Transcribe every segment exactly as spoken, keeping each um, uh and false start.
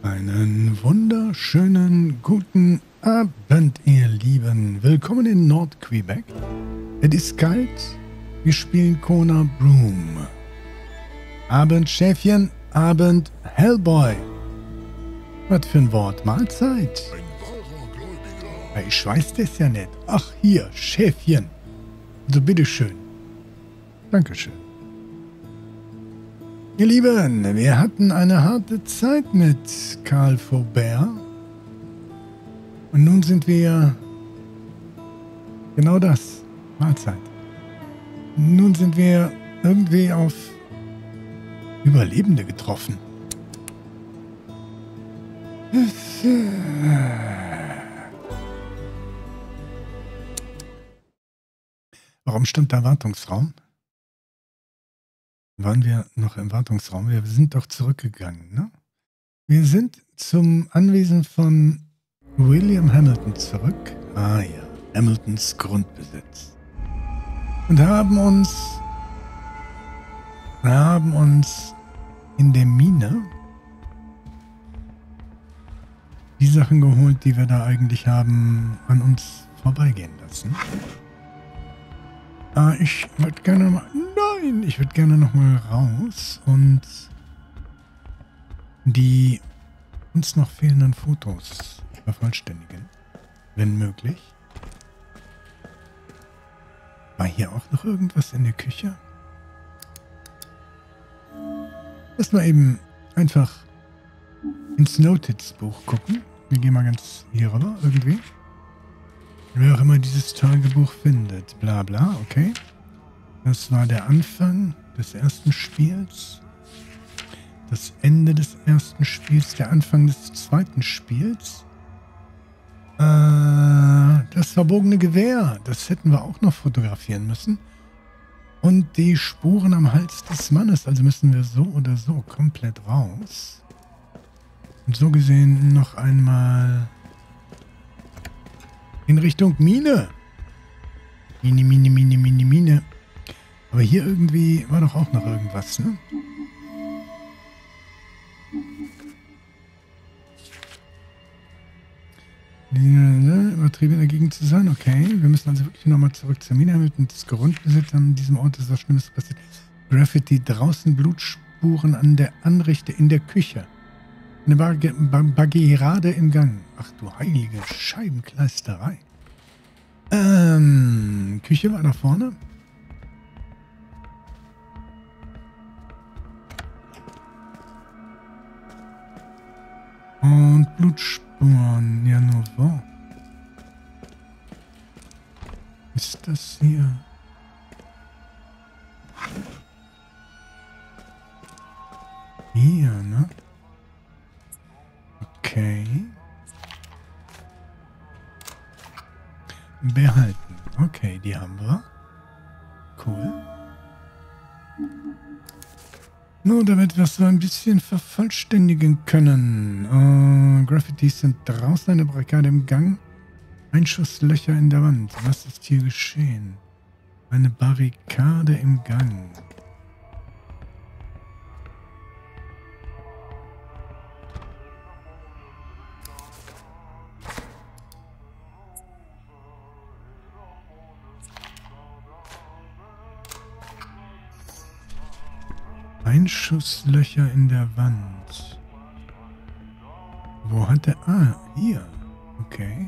Einen wunderschönen guten Abend, ihr Lieben. Willkommen in Nordquebec. Es ist kalt. Wir spielen Kona Broom. Abend Schäfchen, Abend Hellboy. Was für ein Wort? Mahlzeit. Ja, ich weiß das ja nicht. Ach, hier, Schäfchen. So, bitteschön. Dankeschön. Ihr Lieben, wir hatten eine harte Zeit mit Karl Faubert. Und nun sind wir genau das. Mahlzeit. Nun sind wir irgendwie auf Überlebende getroffen. Warum stand da Wartungsraum? Waren wir noch im Wartungsraum? Wir sind doch zurückgegangen, ne? Wir sind zum Anwesen von William Hamilton zurück. Ah ja, Hamiltons Grundbesitz. Und haben uns haben uns in der Mine die Sachen geholt, die wir da eigentlich haben an uns vorbeigehen lassen. Ah, ich würde gerne mal... Nein, ich würde gerne noch mal raus und die uns noch fehlenden Fotos vervollständigen, wenn möglich. War hier auch noch irgendwas in der Küche? Lass mal eben einfach ins Notizbuch gucken. Wir gehen mal ganz hier rüber, irgendwie. Wer auch immer dieses Tagebuch findet. Bla bla, okay. Das war der Anfang des ersten Spiels. Das Ende des ersten Spiels. Der Anfang des zweiten Spiels. Äh, das verbogene Gewehr. Das hätten wir auch noch fotografieren müssen. Und die Spuren am Hals des Mannes. Also müssen wir so oder so komplett raus. Und so gesehen noch einmal in Richtung Mine. Mine, Mine, Mine, Mine, Mine. Aber hier irgendwie war doch auch noch irgendwas, ne? Übertrieben dagegen zu sein, okay. Wir müssen also wirklich nochmal zurück zur Mine. Hamiltons Grundbesitz an diesem Ort ist was Schlimmes passiert. Graffiti draußen, Blutspuren an der Anrichte in der Küche. Eine Bag Baggerade im Gang. Ach du heilige Scheibenkleisterei. Ähm, Küche war da vorne. Und Blutspuren. Ja, nur wo? Ist das hier? Hier, ne? Okay. Behalten. Okay, die haben wir. Cool. Nur damit wir es so ein bisschen vervollständigen können. Uh, Graffitis sind draußen, eine Barrikade im Gang. Einschusslöcher in der Wand. Was ist hier geschehen? Eine Barrikade im Gang. Einschusslöcher in der Wand. Wo hat der... Ah, hier. Okay.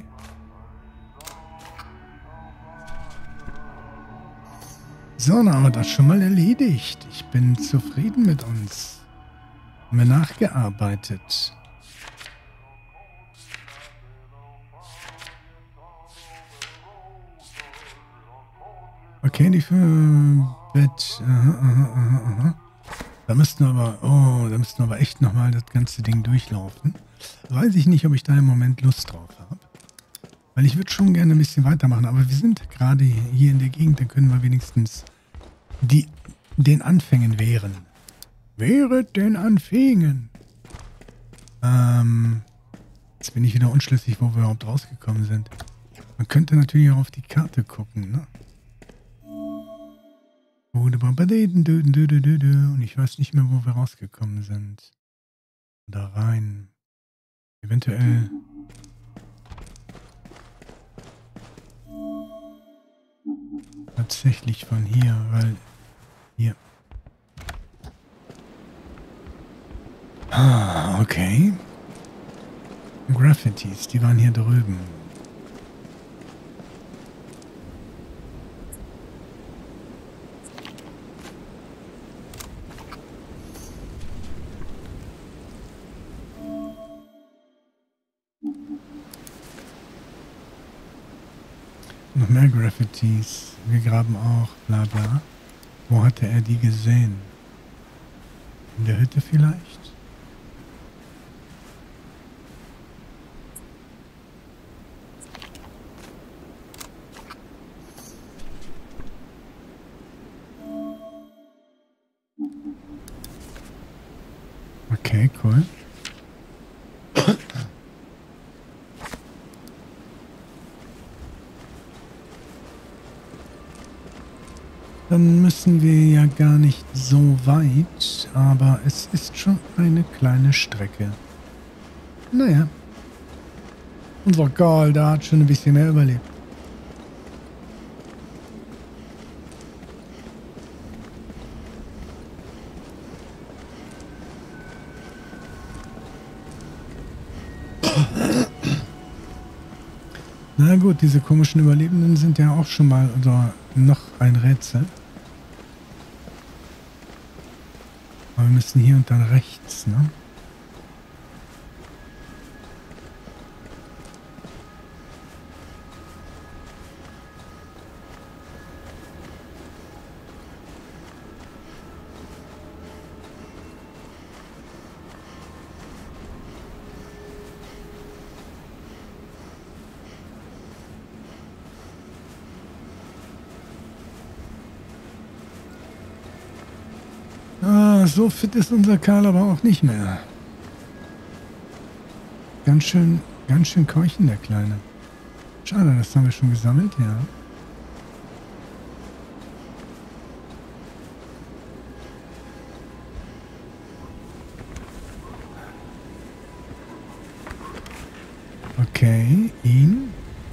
So, dann haben wir das schon mal erledigt. Ich bin zufrieden mit uns. Haben wir nachgearbeitet. Okay, die für Bett. Aha, aha, aha, aha. Da müssten wir aber, oh, da müssten wir aber echt nochmal das ganze Ding durchlaufen. Weiß ich nicht, ob ich da im Moment Lust drauf habe. Weil ich würde schon gerne ein bisschen weitermachen, aber wir sind gerade hier in der Gegend, dann können wir wenigstens die, den Anfängen wehren. Wehret den Anfängen! Ähm, jetzt bin ich wieder unschlüssig, wo wir überhaupt rausgekommen sind. Man könnte natürlich auch auf die Karte gucken, ne? Und ich weiß nicht mehr, wo wir rausgekommen sind. Da rein. Eventuell... tatsächlich von hier, weil... Hier. Ah, okay. Graffitis, die waren hier drüben. Noch mehr Graffitis. Wir graben auch, bla bla. Wo hatte er die gesehen? In der Hütte vielleicht? Okay, cool. Dann müssen wir ja gar nicht so weit, aber es ist schon eine kleine Strecke. Naja. Unser Karl, der hat schon ein bisschen mehr überlebt. Na gut, diese komischen Überlebenden sind ja auch schon mal oder noch ein Rätsel. Aber wir müssen hier und dann rechts, ne? Ah, so fit ist unser Karl aber auch nicht mehr. Ganz schön, ganz schön keuchen, der Kleine. Schade, das haben wir schon gesammelt, ja. Okay, ihn.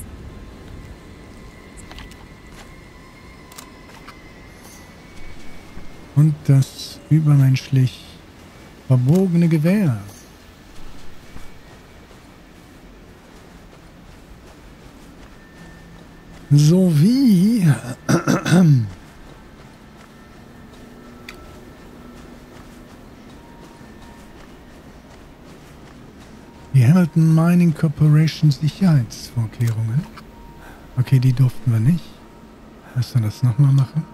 Und das übermenschlich verbogene Gewehr. Sowie die Hamilton Mining Corporation Sicherheitsvorkehrungen. Okay, die durften wir nicht. Müssen wir das nochmal machen?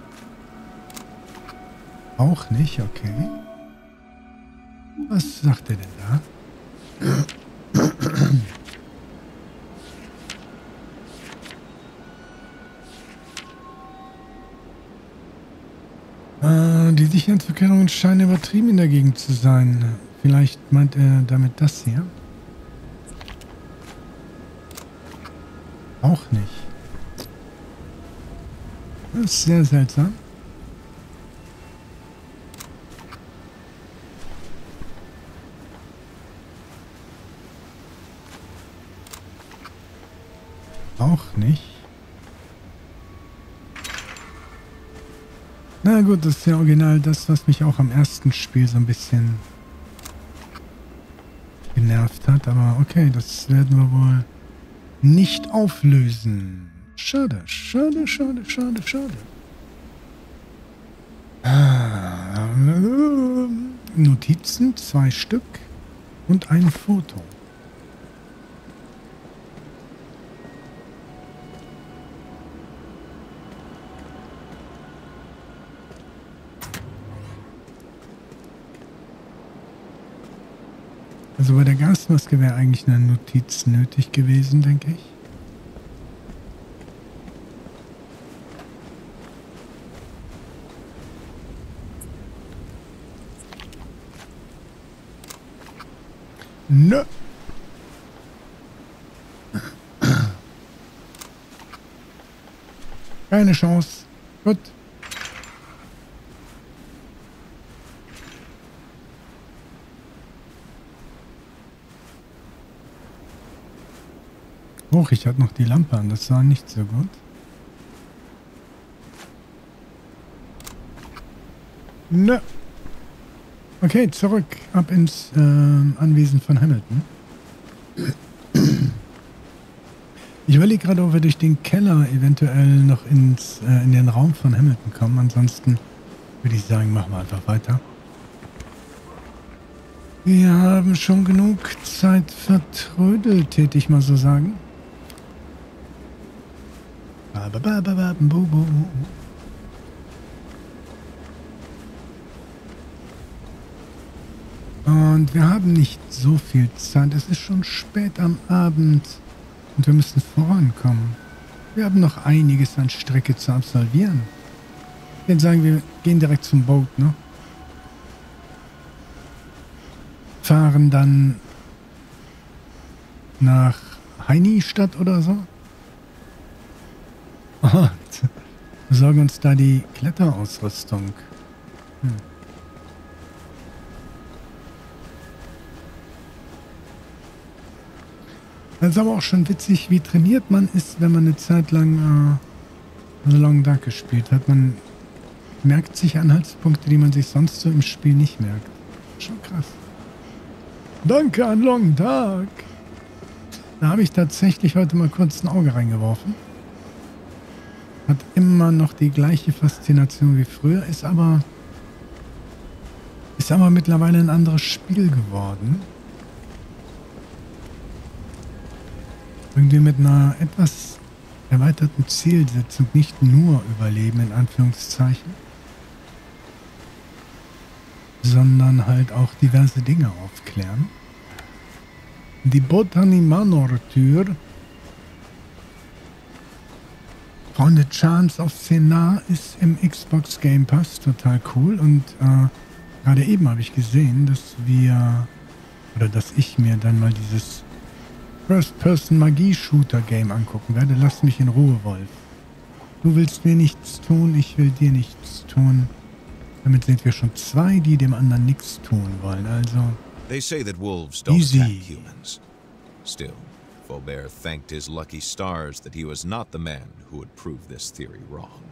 Auch nicht, okay. Was sagt er denn da? äh, die Sicherheitsvorkehrungen scheinen übertrieben in der Gegend zu sein. Vielleicht meint er damit das hier? Auch nicht. Das ist sehr seltsam. Auch nicht. Na gut, das ist ja original das, was mich auch am ersten Spiel so ein bisschen genervt hat. Aber okay, das werden wir wohl nicht auflösen. Schade, schade, schade, schade, schade. Ah, Notizen, zwei Stück und ein Foto. Also bei der Gasmaske wäre eigentlich eine Notiz nötig gewesen, denke ich. Nö. Keine Chance. Gut. Oh, ich hatte noch die Lampe an. Das war nicht so gut. Nö. Okay, zurück. Ab ins äh, Anwesen von Hamilton. Ich überlege gerade, ob wir durch den Keller eventuell noch ins, äh, in den Raum von Hamilton kommen. Ansonsten würde ich sagen, machen wir einfach weiter. Wir haben schon genug Zeit vertrödelt, täte ich mal so sagen. Und wir haben nicht so viel Zeit. Es ist schon spät am Abend und wir müssen vorankommen. Wir haben noch einiges an Strecke zu absolvieren. Ich würde sagen, wir gehen direkt zum Boot, ne? Fahren dann nach Heinistadt oder so. Und besorgen uns da die Kletterausrüstung. Hm. Das ist aber auch schon witzig, wie trainiert man ist, wenn man eine Zeit lang äh, The Long Dark gespielt hat. Man merkt sich Anhaltspunkte, die man sich sonst so im Spiel nicht merkt. Schon krass. Danke an Long Dark. Da habe ich tatsächlich heute mal kurz ein Auge reingeworfen. Hat immer noch die gleiche Faszination wie früher, ist aber ist aber mittlerweile ein anderes Spiel geworden. Irgendwie mit einer etwas erweiterten Zielsetzung, nicht nur Überleben in Anführungszeichen, sondern halt auch diverse Dinge aufklären. Die Botany Manor Tür. Freunde, Chance of Senar ist im Xbox Game Pass total cool und äh, gerade eben habe ich gesehen, dass wir oder dass ich mir dann mal dieses First-Person-Magie-Shooter-Game angucken werde. Lass mich in Ruhe, Wolf. Du willst mir nichts tun, ich will dir nichts tun. Damit sind wir schon zwei, die dem anderen nichts tun wollen. Also, They say that wolves don't easy. attack humans. Still, Faubert thanked his lucky stars that he was not the man who would prove this theory wrong.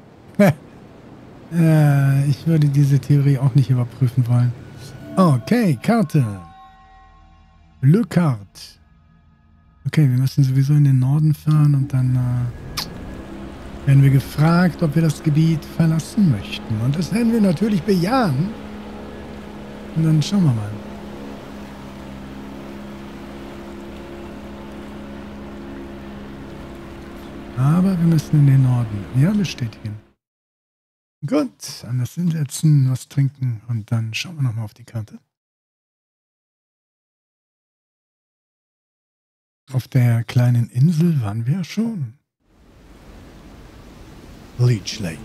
äh, ich würde diese Theorie auch nicht überprüfen wollen. Okay, Karte. Le Carte. Okay, wir müssen sowieso in den Norden fahren und dann äh, werden wir gefragt, ob wir das Gebiet verlassen möchten. Und das werden wir natürlich bejahen. Und dann schauen wir mal. Aber wir müssen in den Norden. Ja, bestätigen. Gut, anders hinsetzen, was trinken und dann schauen wir nochmal auf die Karte. Auf der kleinen Insel waren wir schon. Leech Lake.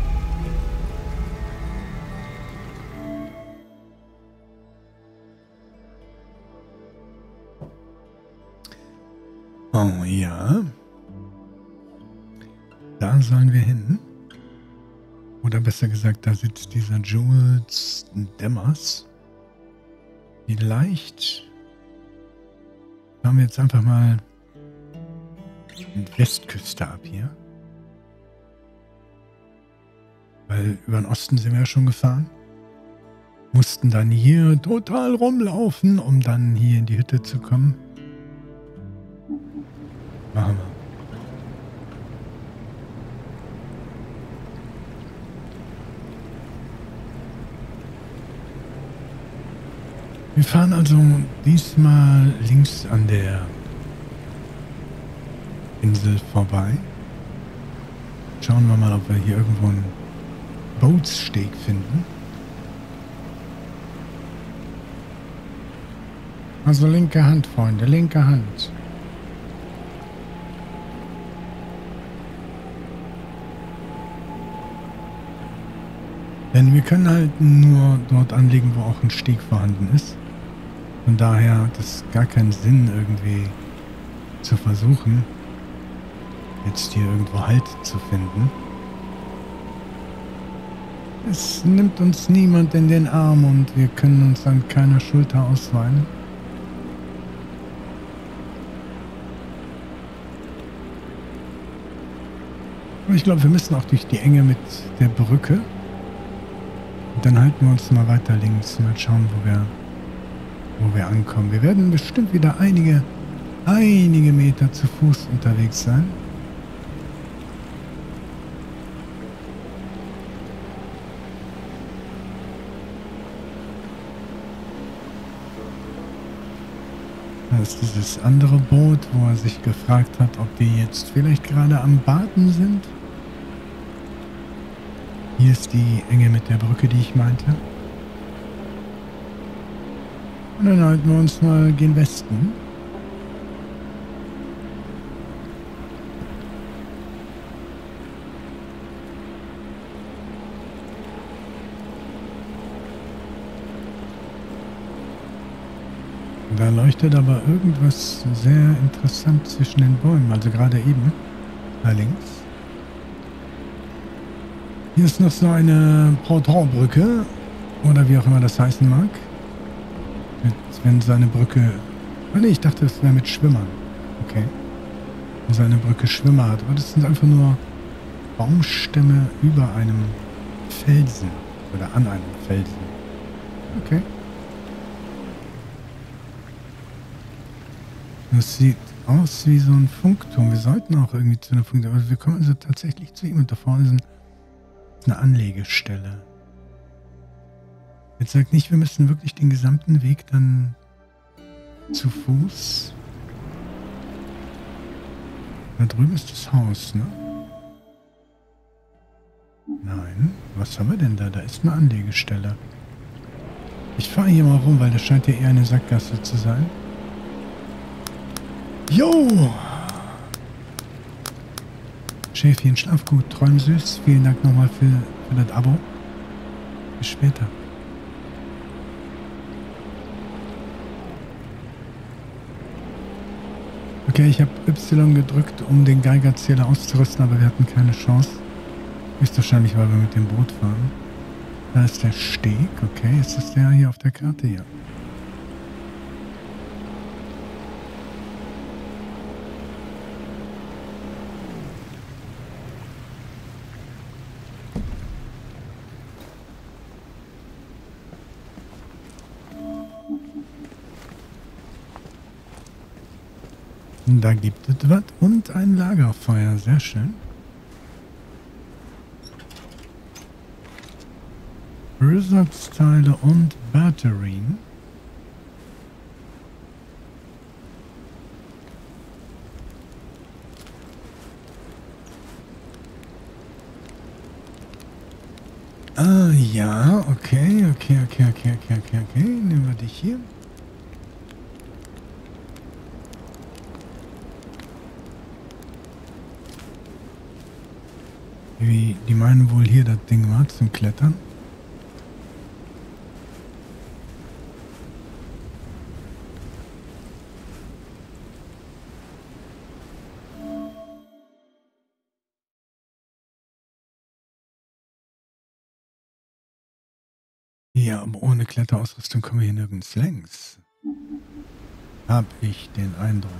Oh ja. Da sollen wir hin. Oder besser gesagt, da sitzt dieser Jules Demmers. Vielleicht fahren wir jetzt einfach mal die Westküste ab hier. Weil über den Osten sind wir ja schon gefahren. Mussten dann hier total rumlaufen, um dann hier in die Hütte zu kommen. Machen wir. Wir fahren also diesmal links an der Insel vorbei. Schauen wir mal, ob wir hier irgendwo einen Bootssteg finden. Also linke Hand, Freunde, linke Hand. Denn wir können halt nur dort anlegen, wo auch ein Steg vorhanden ist. Von daher hat es gar keinen Sinn, irgendwie zu versuchen, jetzt hier irgendwo Halt zu finden. Es nimmt uns niemand in den Arm und wir können uns an keiner Schulter ausweinen. Aber ich glaube, wir müssen auch durch die Enge mit der Brücke. Und dann halten wir uns mal weiter links. Mal schauen, wo wir, wo wir ankommen. Wir werden bestimmt wieder einige, einige Meter zu Fuß unterwegs sein. Da ist dieses andere Boot, wo er sich gefragt hat, ob die jetzt vielleicht gerade am Baden sind. Hier ist die Enge mit der Brücke, die ich meinte. Und dann halten wir uns mal gen Westen. Da leuchtet aber irgendwas sehr interessant zwischen den Bäumen, also gerade eben, da links. Hier ist noch so eine Pontonbrücke, oder wie auch immer das heißen mag. Mit, wenn so eine Brücke... Oh ne, ich dachte, es wäre mit Schwimmern. Okay. Wenn so eine Brücke Schwimmer hat. Aber das sind einfach nur Baumstämme über einem Felsen. Oder an einem Felsen. Okay. Das sieht aus wie so ein Funkturm. Wir sollten auch irgendwie zu einer Funkturm. Aber wir kommen also tatsächlich zu ihm. Und da vorne sind eine Anlegestelle. Jetzt sagt nicht, wir müssen wirklich den gesamten Weg dann zu Fuß. Da drüben ist das Haus, ne? Nein. Was haben wir denn da? Da ist eine Anlegestelle. Ich fahre hier mal rum, weil das scheint ja eher eine Sackgasse zu sein. Jo! Schäfchen, schlaf gut, träum süß. Vielen Dank nochmal für, für das Abo. Bis später. Okay, ich habe Y gedrückt, um den Geigerzähler auszurüsten, aber wir hatten keine Chance. Höchstwahrscheinlich, weil wir mit dem Boot fahren. Da ist der Steg. Okay, ist das der hier auf der Karte? Ja. Da gibt es was und ein Lagerfeuer. Sehr schön. Ersatzteile und Batterien. Ah, ja. Okay, okay, okay, okay, okay, okay, okay. Nehmen wir dich hier. Wie, die meinen wohl hier das Ding war zum Klettern. Ja, aber ohne Kletterausrüstung kommen wir hier nirgends längs. Hab ich den Eindruck.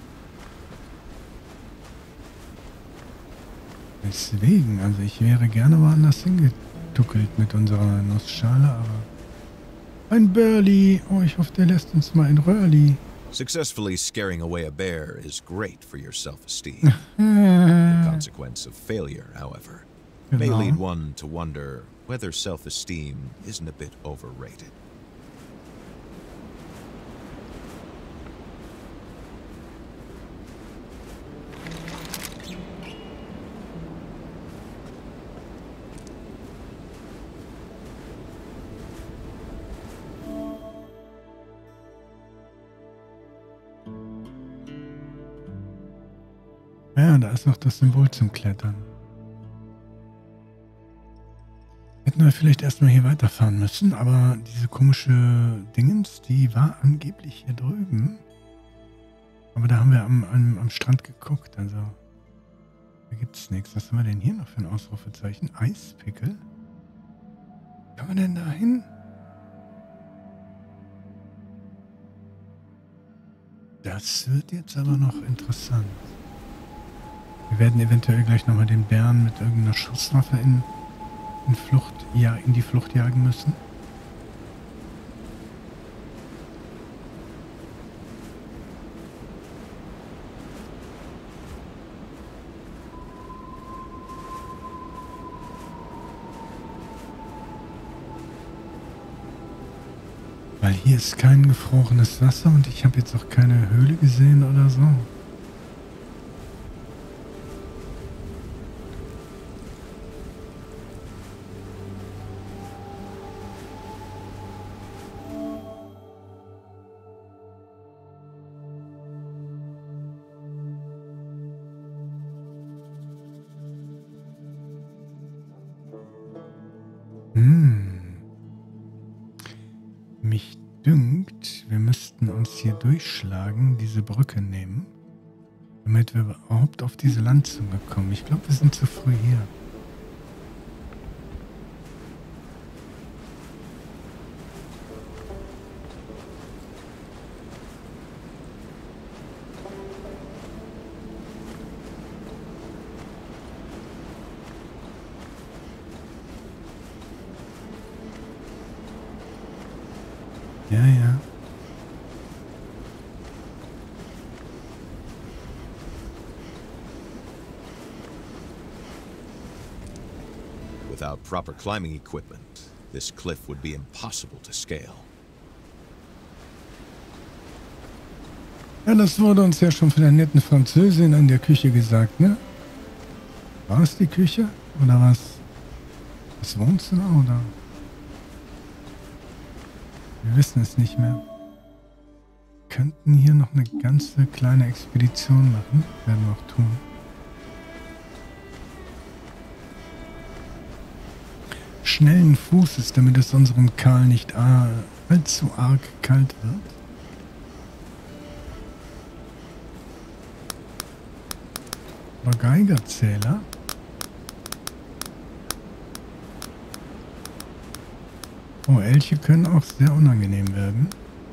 Deswegen, also ich wäre gerne woanders hingetuckelt mit unserer Nussschale, aber... Ein Burly! Oh, ich hoffe, der lässt uns mal in Röhrli. Successfully scaring away a bear is great for your self-esteem. The consequence of failure, however, may Genau. lead one to wonder whether self-esteem isn't a bit overrated. Ja, da ist noch das Symbol zum Klettern. Hätten wir vielleicht erstmal hier weiterfahren müssen, aber diese komische Dingens, die war angeblich hier drüben. Aber da haben wir am, am, am Strand geguckt, also da gibt's nichts. Was haben wir denn hier noch für ein Ausrufezeichen? Eispickel? Kann man denn da hin? Das wird jetzt aber noch interessant. Wir werden eventuell gleich nochmal den Bären mit irgendeiner Schusswaffe in, in, Flucht, ja, in die Flucht jagen müssen. Weil hier ist kein gefrorenes Wasser und ich habe jetzt auch keine Höhle gesehen oder so. Mich dünkt, wir müssten uns hier durchschlagen, diese Brücke nehmen, damit wir überhaupt auf diese Landzunge kommen. Ich glaube, wir sind zu früh hier. Ja, ja. Without proper climbing equipment, this cliff would be impossible to scale. Ja, das wurde uns ja schon von der netten Französin an der Küche gesagt, ne? War es die Küche? Oder was? Das Wohnzimmer, oder? Wir wissen es nicht mehr. Wir könnten hier noch eine ganze kleine Expedition machen. Werden wir auch tun. Schnellen Fußes, damit es unserem Karl nicht allzu arg kalt wird. Aber Geigerzähler. Oh, Elche können auch sehr unangenehm werden.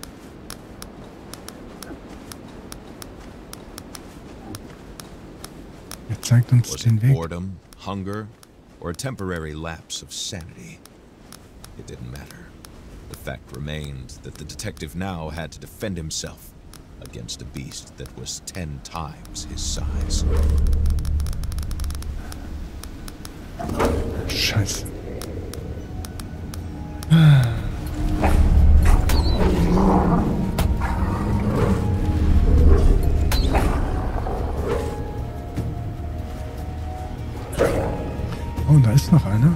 Er zeigt uns den Weg. Boredom, hunger, or a temporary lapse of sanity? It didn't matter. The fact remained that the detective now had to defend himself against a beast that was ten times his size. Scheiße. Oh, da ist noch einer.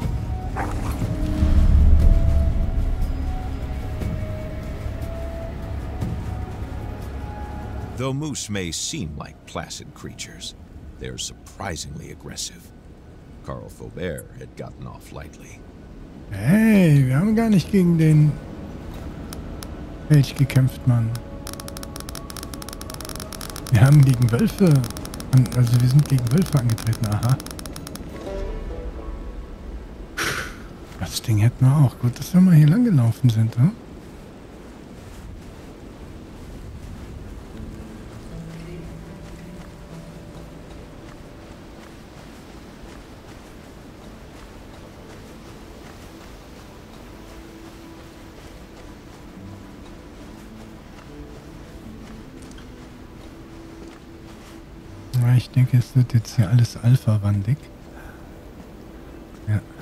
Though moose may seem like placid creatures, they're surprisingly aggressive. Carl Faubert had gotten off lightly. Hey, wir haben gar nicht gegen den Elch gekämpft, Mann. Wir haben gegen Wölfe, also wir sind gegen Wölfe angetreten, aha. Das Ding hätten wir auch. Gut, dass wir mal hier lang gelaufen sind, ne? Ich denke, es wird jetzt hier alles alpha-wandig. Ja.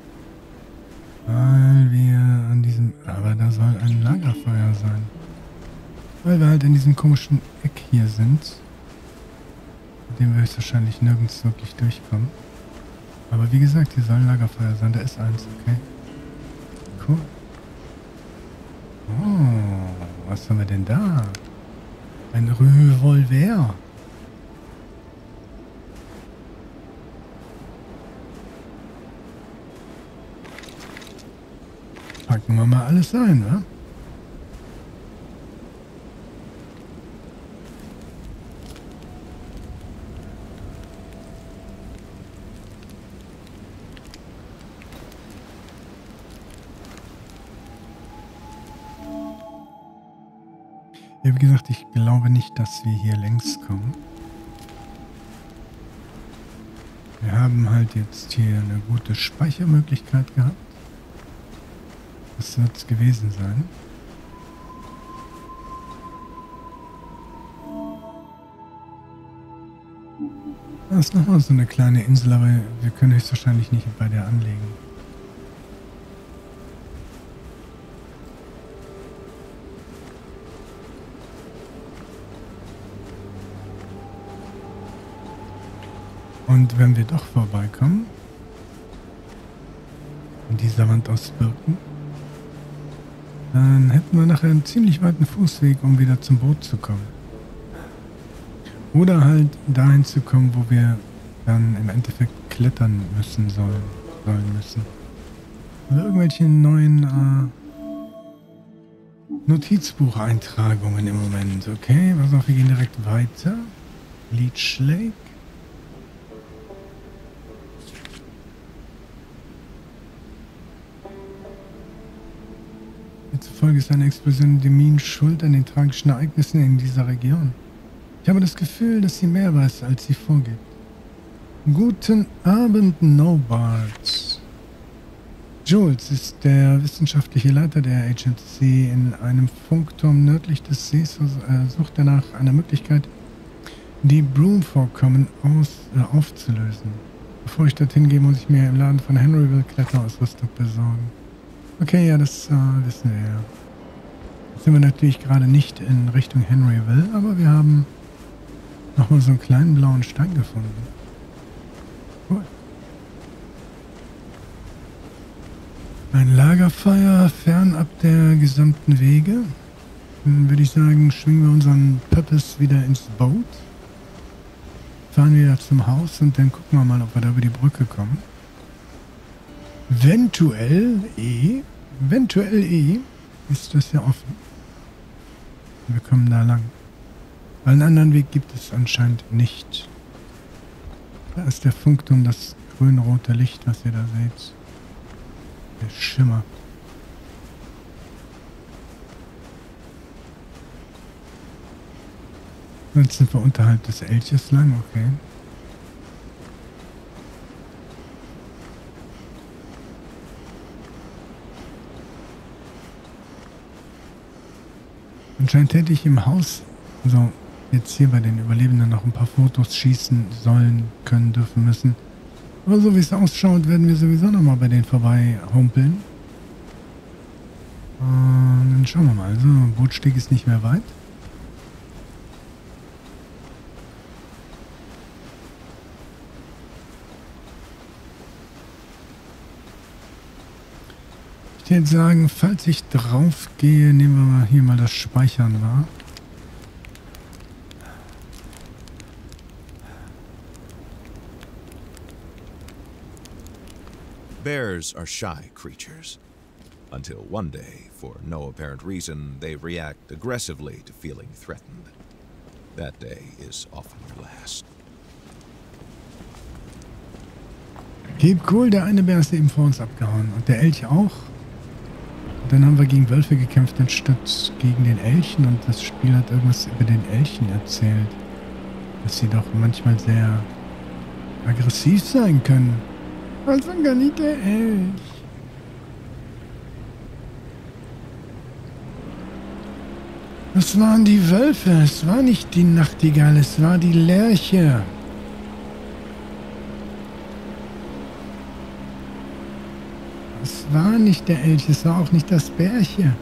Weil wir an diesem... Aber da soll ein Lagerfeuer sein. Weil wir halt in diesem komischen Eck hier sind. Mit dem wir höchstwahrscheinlich nirgends wirklich durchkommen. Aber wie gesagt, hier soll ein Lagerfeuer sein. Da ist eins, okay. Cool. Oh, was haben wir denn da? Ein Revolver. Packen wir mal alles ein, ne? Ja, wie gesagt, ich glaube nicht, dass wir hier längs kommen. Wir haben halt jetzt hier eine gute Speichermöglichkeit gehabt. Das wird es gewesen sein. Da ist nochmal so eine kleine Insel, aber wir können höchstwahrscheinlich nicht bei der anlegen. Und wenn wir doch vorbeikommen, in dieser Wand aus Birken, dann hätten wir nachher einen ziemlich weiten Fußweg, um wieder zum Boot zu kommen. Oder halt dahin zu kommen, wo wir dann im Endeffekt klettern müssen sollen, sollen müssen. Oder irgendwelche neuen äh, Notizbucheintragungen im Moment. Okay, pass auf, wir gehen direkt weiter. Leech Lake. Zufolge ist eine Explosion in Demmin schuld an den tragischen Ereignissen in dieser Region. Ich habe das Gefühl, dass sie mehr weiß, als sie vorgibt. Guten Abend, Nobards. Jules ist der wissenschaftliche Leiter der Agency. In einem Funkturm nördlich des Sees äh, sucht er nach einer Möglichkeit, die Broom-Vorkommen aus, äh, aufzulösen. Bevor ich dorthin gehe, muss ich mir im Laden von Henryville Kletterausrüstung besorgen. Okay, ja, das äh, wissen wir ja. Jetzt sind wir natürlich gerade nicht in Richtung Henryville, aber wir haben nochmal so einen kleinen blauen Stein gefunden. Cool. Ein Lagerfeuer fernab der gesamten Wege. Dann würde ich sagen, schwingen wir unseren Purpose wieder ins Boot. Fahren wieder zum Haus und dann gucken wir mal, ob wir da über die Brücke kommen. Eventuell eh, eventuell eh, ist das ja offen. Wir kommen da lang. Weil einen anderen Weg gibt es anscheinend nicht. Da ist der Funkturm, das grün-rote Licht, was ihr da seht. Der Schimmer. Jetzt sind wir unterhalb des Elches lang, okay. Anscheinend hätte ich im Haus, also jetzt hier bei den Überlebenden, noch ein paar Fotos schießen sollen, können, dürfen, müssen. Aber so wie es ausschaut, werden wir sowieso nochmal bei denen vorbei humpeln. Und dann schauen wir mal. Also, Bootsteg ist nicht mehr weit. Ich würde sagen, falls ich drauf gehe, nehmen wir mal hier mal das Speichern wahr. Bears are shy creatures. Until one day, for no apparent reason, they react aggressively to feeling threatened. That day is often their last. Keep cool, der eine Bär ist eben vor uns abgehauen. Und der Elch auch. Und dann haben wir gegen Wölfe gekämpft, anstatt gegen den Elchen. Und das Spiel hat irgendwas über den Elchen erzählt. Dass sie doch manchmal sehr aggressiv sein können. Also gar nicht der Elch. Das waren die Wölfe. Es war nicht die Nachtigall, es war die Lerche. Es war nicht der Elch, es war auch nicht das Bärchen.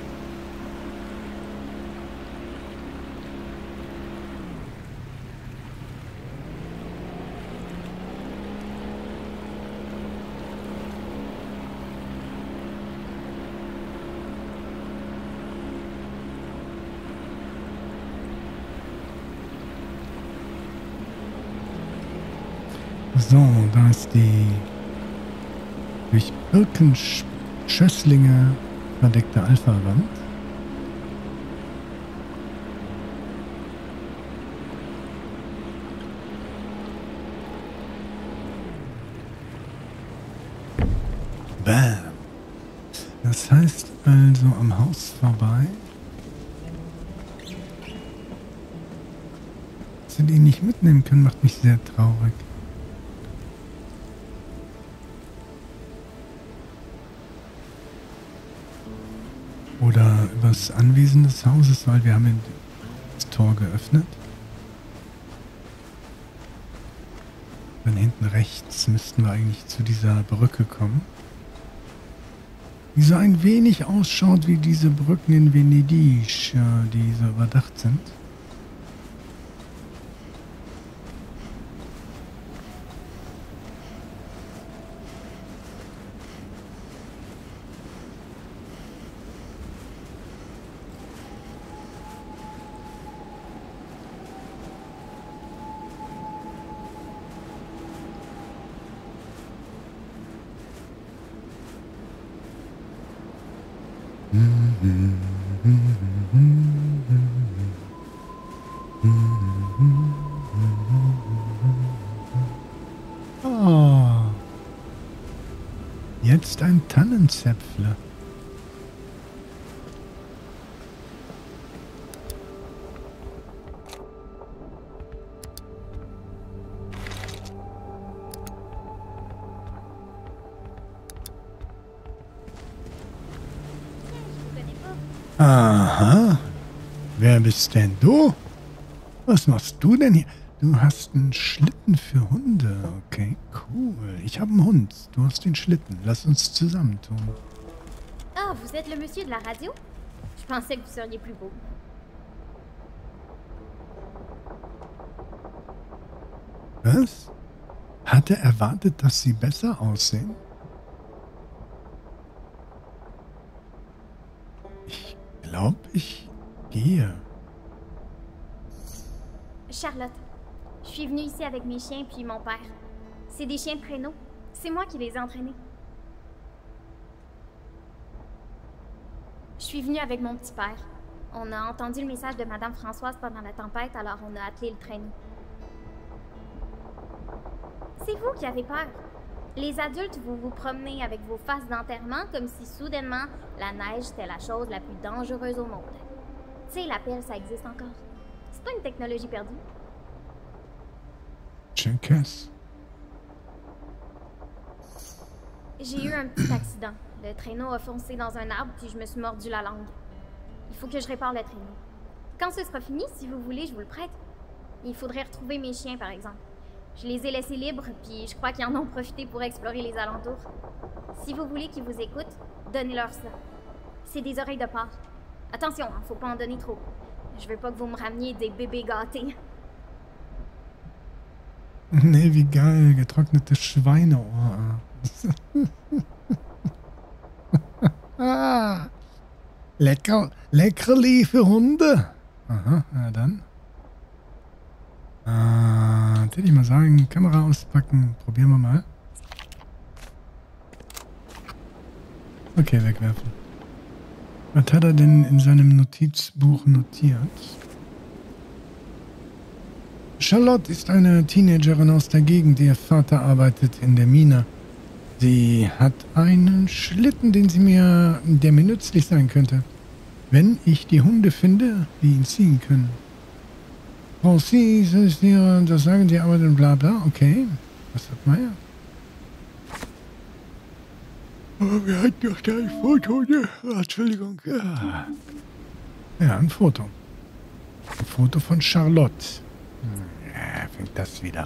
So, da ist die durch Birkenschösslinge verdeckte Alpha-Wand. Bam. Das heißt also am Haus vorbei. Dass wir die nicht mitnehmen können, macht mich sehr traurig. Oder übers Anwesen des Hauses, weil wir haben das Tor geöffnet. Dann hinten rechts müssten wir eigentlich zu dieser Brücke kommen. Die so ein wenig ausschaut wie diese Brücken in Venedig, die so überdacht sind. Oh. Jetzt ein Tannenzäpfle. Aha. Wer bist denn du? Was machst du denn hier? Du hast einen Schlitten für Hunde. Okay, cool. Ich habe einen Hund. Du hast den Schlitten. Lass uns zusammentun. Ah, vous êtes le monsieur de la radio? Je pensais que vous seriez plus beau. Was? Hat er erwartet, dass sie besser aussehen? Ich glaube, ich gehe. Charlotte, je suis venue ici avec mes chiens puis mon père. C'est des chiens de traîneau. C'est moi qui les ai entraînés. Je suis venue avec mon petit père. On a entendu le message de Madame Françoise pendant la tempête, alors on a attelé le traîneau. C'est vous qui avez peur. Les adultes, vous vous promenez avec vos faces d'enterrement comme si soudainement la neige était la chose la plus dangereuse au monde. Tu sais, la pelle, ça existe encore. C'est pas une technologie perdue. Tchinkas. J'ai eu un petit accident. Le traîneau a foncé dans un arbre puis je me suis mordu la langue. Il faut que je répare le traîneau. Quand ce sera fini, si vous voulez, je vous le prête. Il faudrait retrouver mes chiens, par exemple. Je les ai laissés libres, puis je crois qu'ils en ont profité pour explorer les alentours. Si vous voulez qu'ils vous écoutent, donnez-leur ça. C'est des oreilles de porc. Attention, hein, faut pas en donner trop. Je veux pas que vous me rameniez des bébés gâtés. Nee, wie geil. Getrocknete Schweineohr. Ah, lecker, Leckerli für Hunde. Aha, na dann. Äh, würde ich mal sagen, Kamera auspacken. Probieren wir mal. Okay, wegwerfen. Was hat er denn in seinem Notizbuch notiert? Charlotte ist eine Teenagerin aus der Gegend. Ihr Vater arbeitet in der Mine. Sie hat einen Schlitten, den sie mir, der mir nützlich sein könnte, wenn ich die Hunde finde, die ihn ziehen können. Oh, sie, sie, das sagen sie aber dann bla bla. Okay, was hat man ja? Oh, wir hatten doch da ein Foto, ne? Oh, Entschuldigung. Ja. ja, ein Foto. Ein Foto von Charlotte. Ja, fängt das wieder an.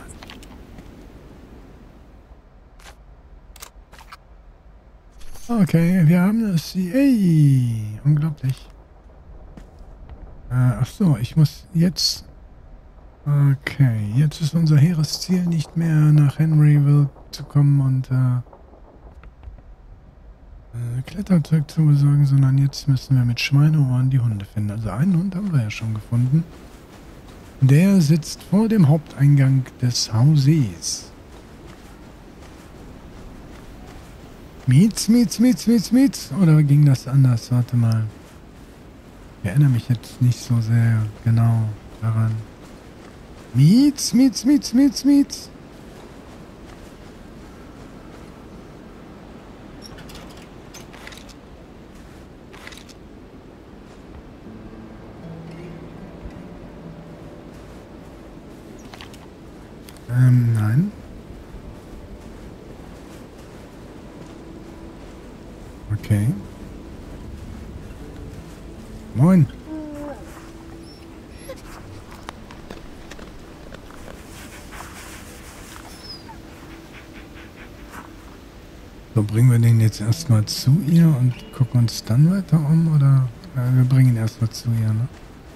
Okay, wir haben es. Ey, unglaublich. Äh, ach so, ich muss jetzt... Okay, jetzt ist unser hehres Ziel nicht mehr nach Henryville zu kommen und äh, äh, Kletterzeug zu besorgen, sondern jetzt müssen wir mit Schweineohren die Hunde finden. Also einen Hund haben wir ja schon gefunden. Der sitzt vor dem Haupteingang des Hauses. Mietz, Mietz, Mietz, Mietz, Mietz. Oder ging das anders? Warte mal. Ich erinnere mich jetzt nicht so sehr genau daran. Mietz, Mietz, Mietz, Mietz, Mietz. Ähm, nein. Okay. Moin. So, bringen wir den jetzt erstmal zu ihr und gucken uns dann weiter um, oder äh, wir bringen ihn erstmal zu ihr, ne?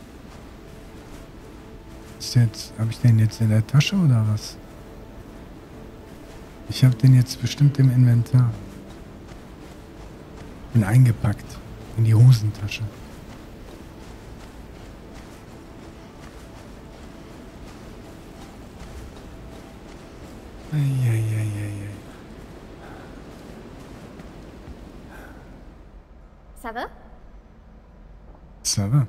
Ist jetzt, habe ich den jetzt in der Tasche oder was? Ich habe den jetzt bestimmt im Inventar. Bin eingepackt in die Hosentasche. Eieieiei. Ça va? Ça va.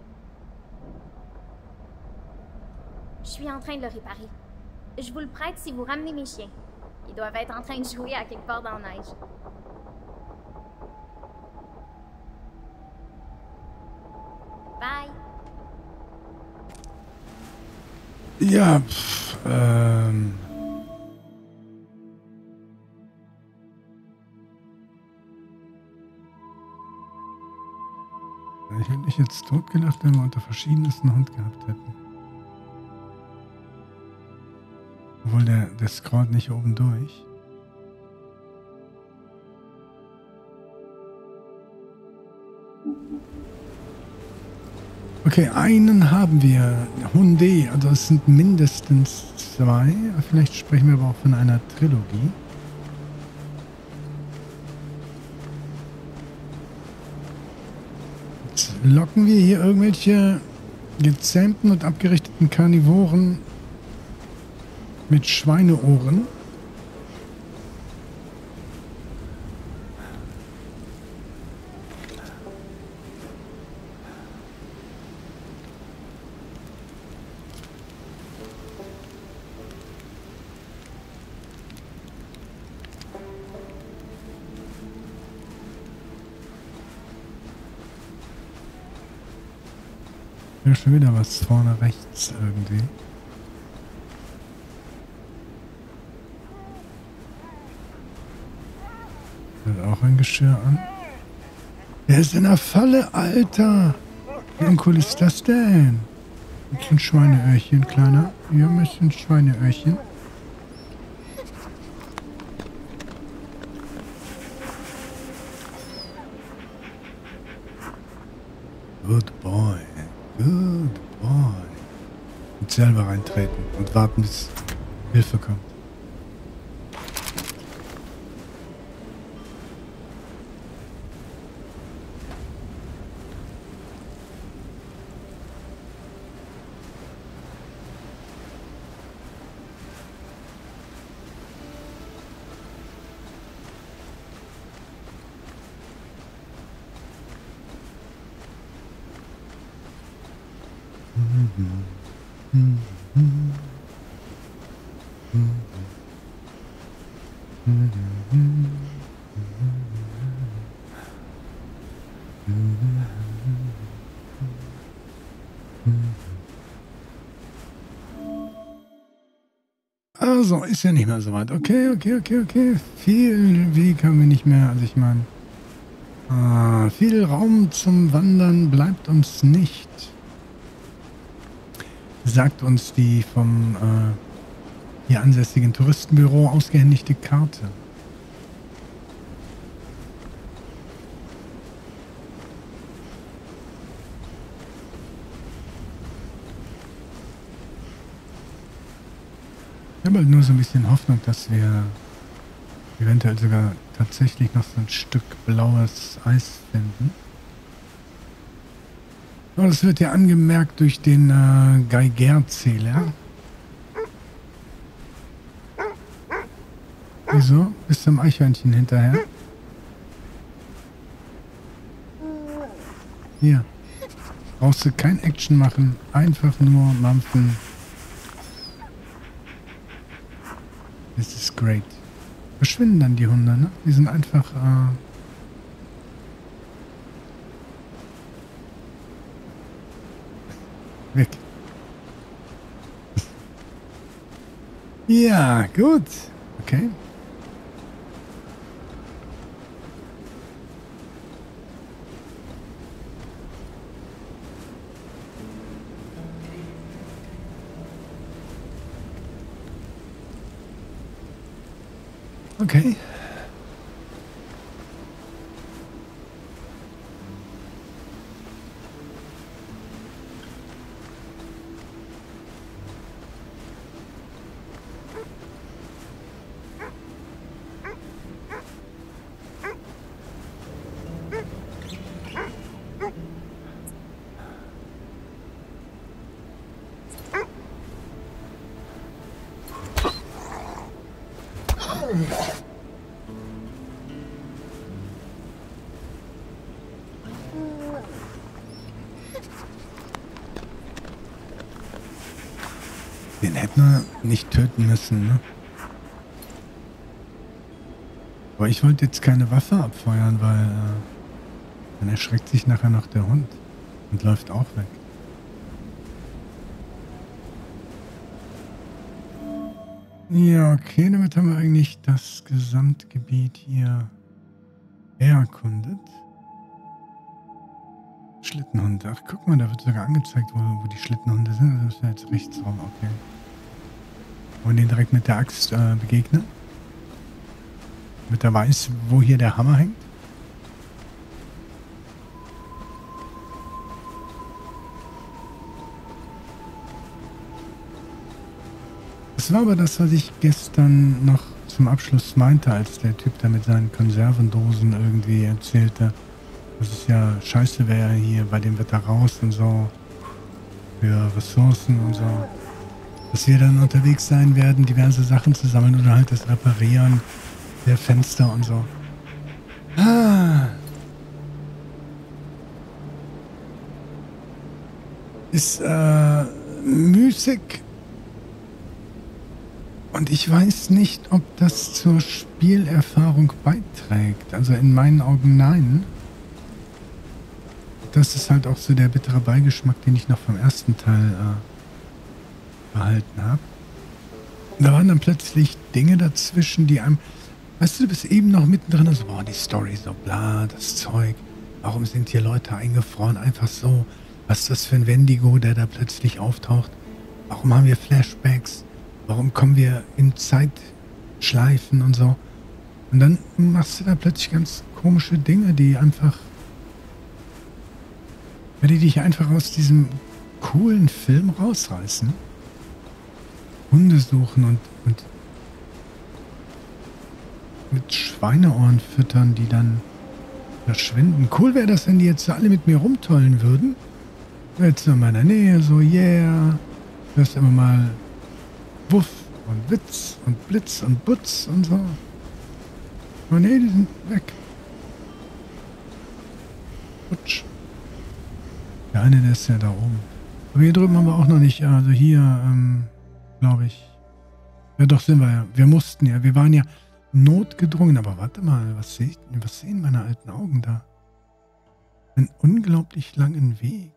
Je suis en train de le réparer. Je vous le prête si vous ramenez mes chiens. Ils doivent être en train de jouer à quelque part dans la neige. Bye. Ja, pff, ähm... Ich hätte dich jetzt totgelacht, wenn wir unter verschiedensten Hund gehabt hätten. Obwohl der, der scrollt nicht oben durch. Okay, einen haben wir. Hunde, also es sind mindestens zwei. Vielleicht sprechen wir aber auch von einer Trilogie. Jetzt locken wir hier irgendwelche gezähmten und abgerichteten Karnivoren mit Schweineohren. Ja, schon wieder was vorne rechts irgendwie. Hat auch ein Geschirr an. Der ist in der Falle, Alter! Wie uncool ist das denn? Jetzt ein Schweineöhrchen, Kleiner. Hier möchte ein Schweineöhrchen. Good boy. Good boy. Und selber reintreten und warten, bis Hilfe kommt. Also, ist ja nicht mehr so weit. Okay, okay, okay, okay. Viel Weg haben wir nicht mehr. Also ich meine, ah, viel Raum zum Wandern bleibt uns nicht. Sagt uns die vom äh, hier ansässigen Touristenbüro ausgehändigte Karte. Ich habe halt nur so ein bisschen Hoffnung, dass wir eventuell sogar tatsächlich noch so ein Stück blaues Eis finden. Aber das wird ja angemerkt durch den äh, Geigerzähler. Wieso? Bist du am Eichhörnchen hinterher? Hier. Brauchst du kein Action machen, einfach nur mampfen. Das ist great. Verschwinden dann die Hunde, ne? Die sind einfach äh, weg. Ja, gut. Okay. Okay. Den hätten wir nicht töten müssen, ne? Aber ich wollte jetzt keine Waffe abfeuern, weil äh, dann erschreckt sich nachher noch der Hund und läuft auch weg. Ja, okay, damit haben wir eigentlich das Gesamtgebiet hier erkundet. Schlittenhunde. Ach, guck mal, da wird sogar angezeigt, wo, wo die Schlittenhunde sind. Das ist ja jetzt rechts rum, okay. Wollen wir den direkt mit der Axt äh, begegnen? Damit er weiß, wo hier der Hammer hängt? Das war aber das, was ich gestern noch zum Abschluss meinte, als der Typ da mit seinen Konservendosen irgendwie erzählte, dass es ja scheiße wäre hier, bei dem Wetter raus und so, für Ressourcen und so. Dass wir dann unterwegs sein werden, diverse Sachen zu sammeln oder halt das Reparieren der Fenster und so. Ah. Ist äh, müßig. Und ich weiß nicht, ob das zur Spielerfahrung beiträgt. Also in meinen Augen nein. Das ist halt auch so der bittere Beigeschmack, den ich noch vom ersten Teil äh, behalten habe. Da waren dann plötzlich Dinge dazwischen, die einem... Weißt du, du bist eben noch mittendrin, so, boah, die Story, so bla, das Zeug. Warum sind hier Leute eingefroren? Einfach so. Was ist das für ein Wendigo, der da plötzlich auftaucht? Warum haben wir Flashbacks? Warum kommen wir in Zeitschleifen und so? Und dann machst du da plötzlich ganz komische Dinge, die einfach... die dich einfach aus diesem coolen Film rausreißen. Hunde suchen und, und mit Schweineohren füttern, die dann verschwinden. Cool wäre das, wenn die jetzt so alle mit mir rumtollen würden. Jetzt in meiner Nähe, so yeah. Du hörst immer mal Wuff und Witz und Blitz und Butz und so. Aber nee, die sind weg. Putsch. Der eine, der ist ja da oben. Aber hier drüben haben wir auch noch nicht, also hier, ähm, glaube ich. Ja doch, sind wir ja. Wir mussten ja, wir waren ja notgedrungen. Aber warte mal, was sehe ich, was sehen meine alten Augen da? Einen unglaublich langen Weg.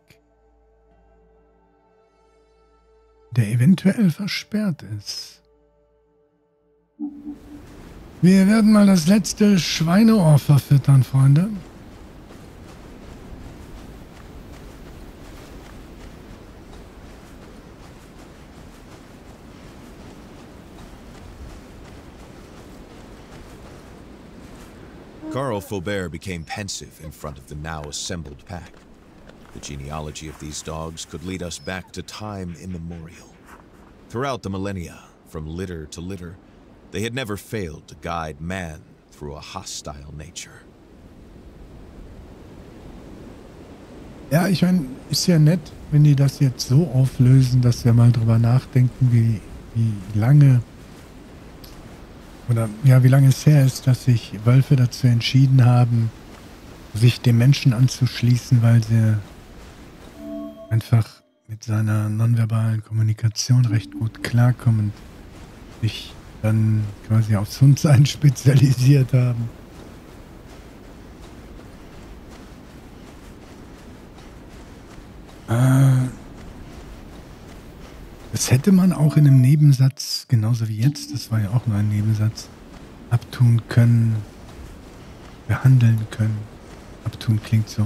Der eventuell versperrt ist. Wir werden mal das letzte Schweineohr verfüttern, Freunde. Carl Faubert became pensive in front of the now assembled pack. The genealogy of these dogs could lead us back to time immemorial. Throughout the millennia, from litter to litter, they had never failed to guide man through a hostile nature. Ja, ich meine, ist ja nett, wenn die das jetzt so auflösen, dass wir mal drüber nachdenken, wie, wie lange oder ja, wie lange es her ist, dass sich Wölfe dazu entschieden haben, sich dem Menschen anzuschließen, weil sie einfach mit seiner nonverbalen Kommunikation recht gut klarkommen und sich dann quasi aufs Hundsein spezialisiert haben. Äh, das hätte man auch in einem Nebensatz, genauso wie jetzt, das war ja auch nur ein Nebensatz, abtun können, behandeln können. Abtun klingt so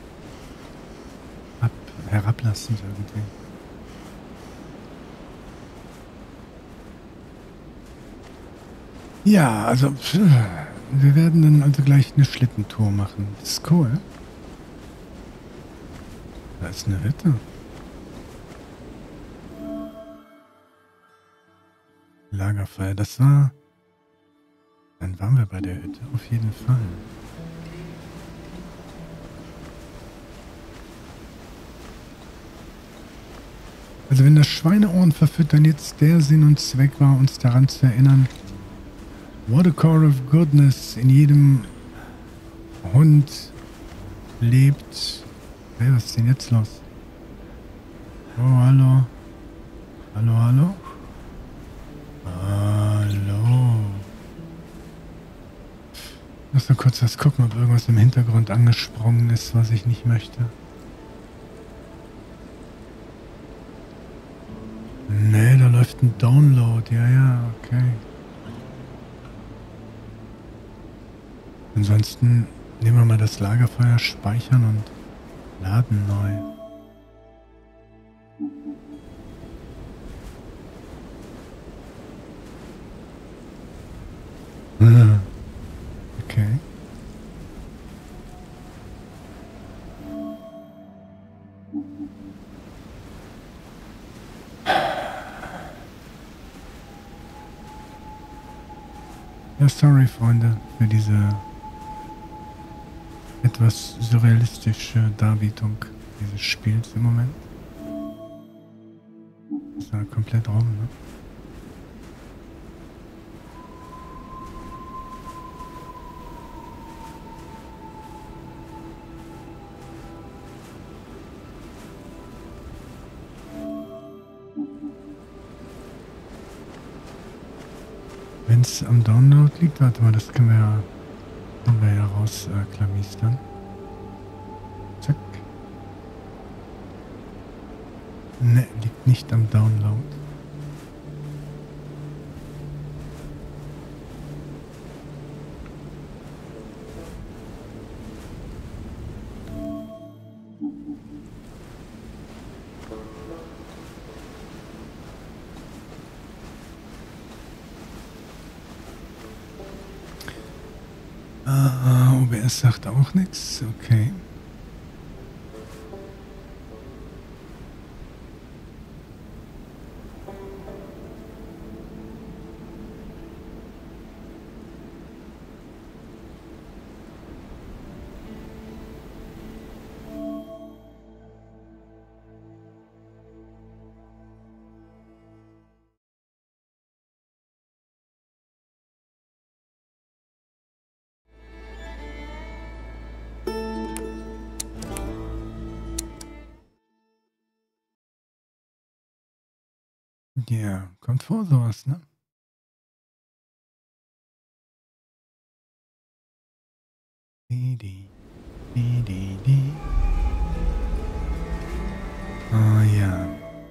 ab, herablassend irgendwie. Ja, also pff, wir werden dann also gleich eine Schlittentour machen. Das ist cool. Da ist eine Hütte. Lagerfeuer, das war... Dann waren wir bei der Hütte, auf jeden Fall. Also wenn das Schweineohren verfüttern jetzt der Sinn und Zweck war, uns daran zu erinnern, what a core of goodness in jedem Hund lebt. Hey, was ist denn jetzt los? Oh, hallo. Hallo, hallo. Hallo. Ich muss nur kurz was gucken, ob irgendwas im Hintergrund angesprungen ist, was ich nicht möchte. Nee, da läuft ein Download. Ja, ja, okay. Ansonsten nehmen wir mal das Lagerfeuer, speichern und laden neu. Okay. Ja, sorry, Freunde, für diese etwas surrealistische Darbietung dieses Spiels im Moment. Ist ja komplett rum, ne? Wenn es am Download liegt, warte mal, das können wir ja, können wir ja raus äh, klamistern. Zack. Ne, liegt nicht am Download. Ah, O B S sagt auch nichts. Okay. Ja, kommt vor sowas, ne? Die, die, die, die, die. Ah ja.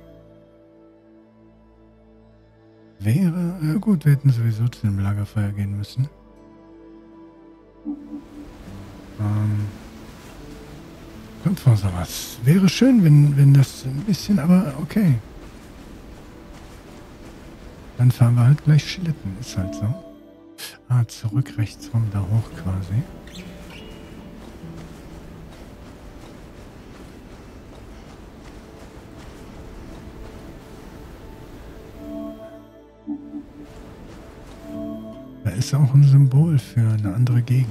Wäre, äh, gut, wir hätten sowieso zu dem Lagerfeuer gehen müssen. Ähm, kommt vor sowas. Wäre schön, wenn, wenn das ein bisschen, aber okay. Dann fahren wir halt gleich Schlitten, ist halt so. Ah, zurück rechts rum, da hoch quasi. Da ist auch ein Symbol für eine andere Gegend.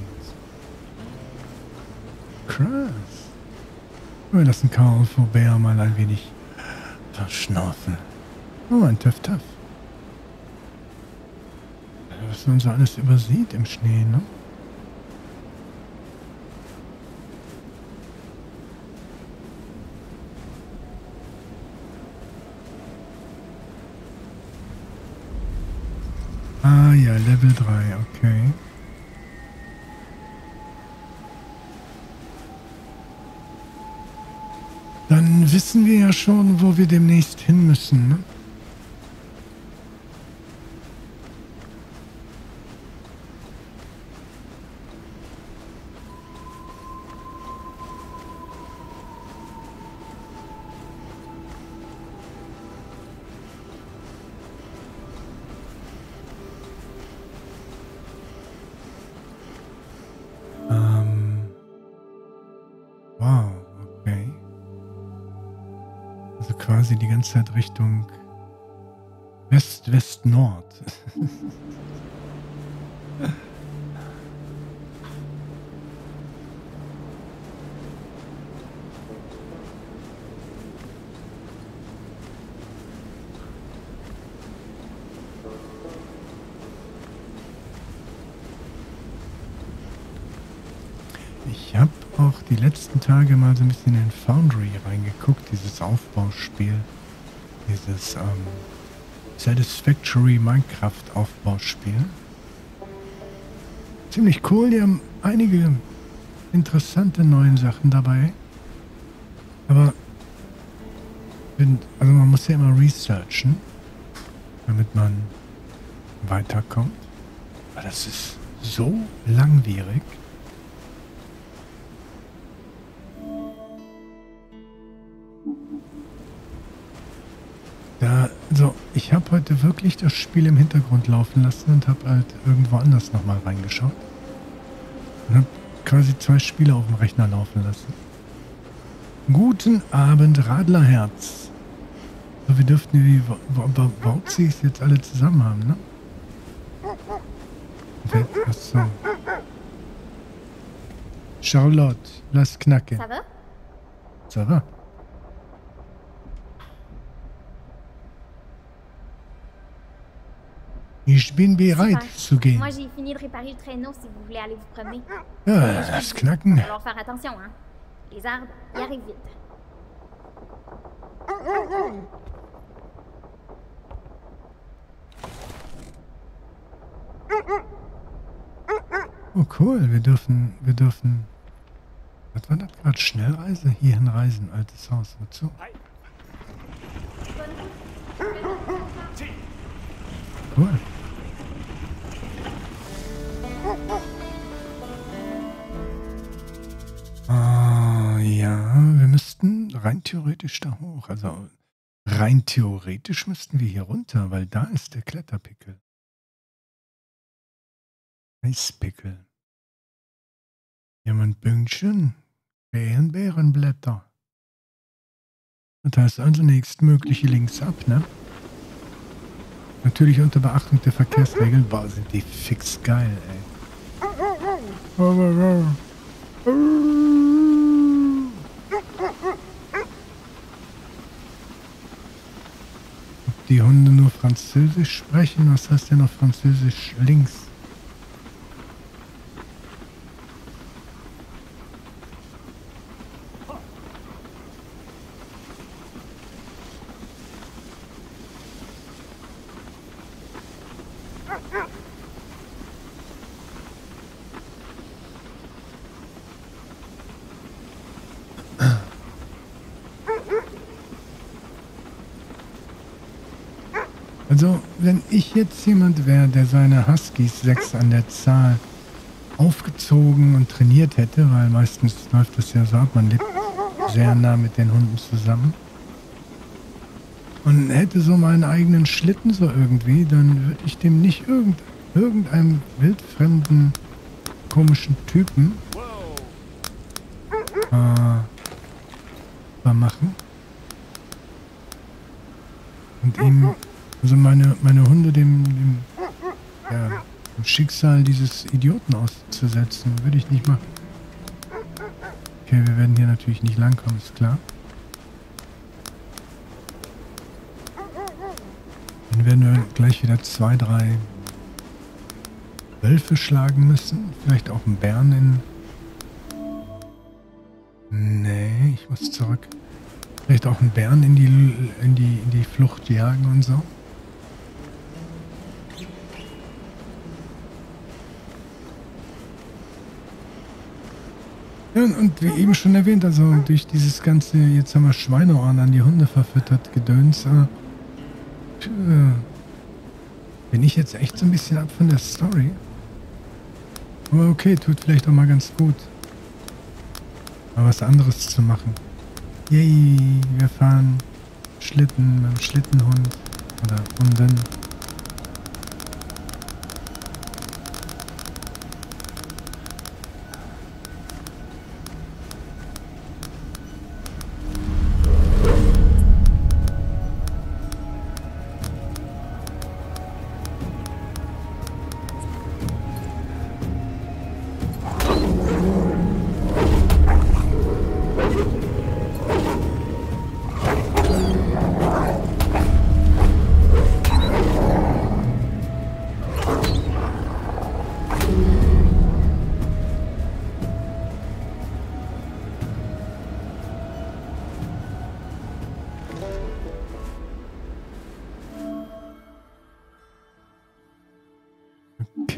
Krass. Wir lassen Karl Faubert mal ein wenig verschnaufen. Oh, ein Töff Töff. Was man so alles übersieht im Schnee, ne? Ah ja, Level drei, okay. Dann wissen wir ja schon, wo wir demnächst hin müssen, ne? quasi die ganze Zeit Richtung West, West, Nord. Ich habe auch die letzten Tage mal so ein bisschen in Foundry reingeguckt, dieses Aufbauspiel, dieses ähm, Satisfactory Minecraft Aufbauspiel. Ziemlich cool, die haben einige interessante neue Sachen dabei. Aber also man muss ja immer researchen, damit man weiterkommt. Aber das ist so langwierig. Da, so, ich habe heute wirklich das Spiel im Hintergrund laufen lassen und habe halt irgendwo anders nochmal reingeschaut. Und habe quasi zwei Spiele auf dem Rechner laufen lassen. Guten Abend, Radlerherz. So, wir dürften die Wauzis jetzt alle zusammen haben, ne? Achso. Charlotte, lass knacken. Ça va? Ça va? Ich bin bereit Super. zu gehen. Moi, j'ai fini de réparer le traîneau si vous voulez aller vous promener. Ja, lass knacken. Il va falloir faire attention, hein. Les arbres, ils arrivent vite. Oh cool, wir dürfen, wir dürfen... Was war das gerade? Schnellreise? Hierhin reisen, altes Haus. Wozu? Cool. Ah, ja, wir müssten rein theoretisch da hoch. Also rein theoretisch müssten wir hier runter, weil da ist der Kletterpickel. Eispickel. Jemand Bündchen? Beeren, Beerenblätter. Das heißt also nächstmögliche links ab, ne? Natürlich unter Beachtung der Verkehrsregeln. Boah, sind die fix geil, ey. Ob die Hunde nur Französisch sprechen? Was heißt denn auf Französisch links? Also, wenn ich jetzt jemand wäre, der seine Huskies, sechs an der Zahl, aufgezogen und trainiert hätte, weil meistens läuft das ja so ab, man lebt sehr nah mit den Hunden zusammen, und hätte so meinen eigenen Schlitten so irgendwie, dann würde ich dem nicht irgend, irgendeinem wildfremden, komischen Typen äh, machen und ihm, also meine, meine Hunde dem, dem, ja, dem Schicksal dieses Idioten auszusetzen, würde ich nicht machen. Okay, wir werden hier natürlich nicht langkommen, ist klar. Dann werden wir gleich wieder zwei, drei Wölfe schlagen müssen. Vielleicht auch einen Bären in... Nee, ich muss zurück. Vielleicht auch einen Bären in die, in die, in die Flucht jagen und so. Ja, und wie eben schon erwähnt, also durch dieses ganze, jetzt haben wir Schweineohren an die Hunde verfüttert, Gedöns, äh, bin ich jetzt echt so ein bisschen ab von der Story. Aber okay, tut vielleicht auch mal ganz gut, mal was anderes zu machen. Yay, wir fahren Schlitten mit dem Schlittenhund oder Hunden.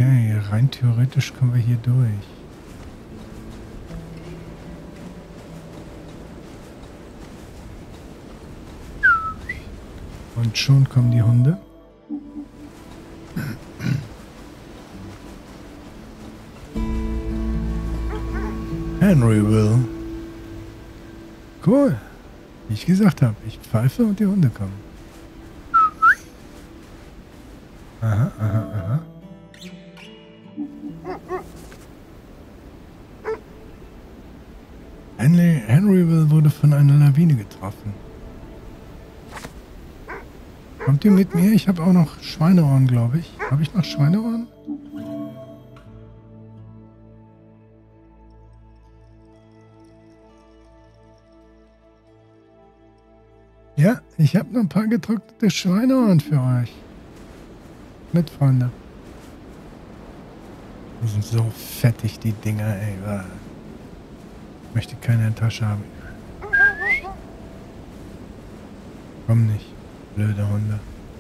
Okay, rein theoretisch kommen wir hier durch. Und schon kommen die Hunde. Henryville. Cool. Wie ich gesagt habe, ich pfeife und die Hunde kommen. Aha, aha, aha. Henry, Henryville wurde von einer Lawine getroffen. Kommt ihr mit mir? Ich habe auch noch Schweineohren, glaube ich. Habe ich noch Schweineohren? Ja, ich habe noch ein paar getrocknete Schweineohren für euch. Mit, Freunde. Die sind so fettig, die Dinger, ey. Ich möchte keine in der Tasche haben. Komm nicht, blöde Hunde.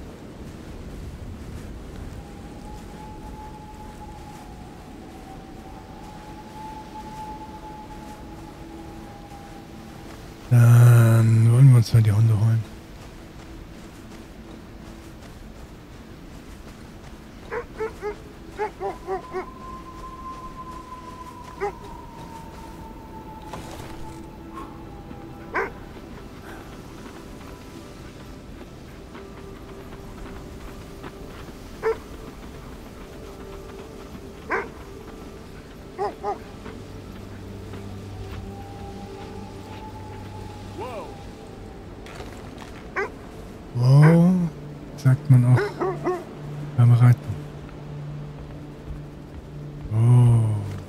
Dann wollen wir uns mal die Hunde holen. Wow, sagt man auch beim Reiten. Oh.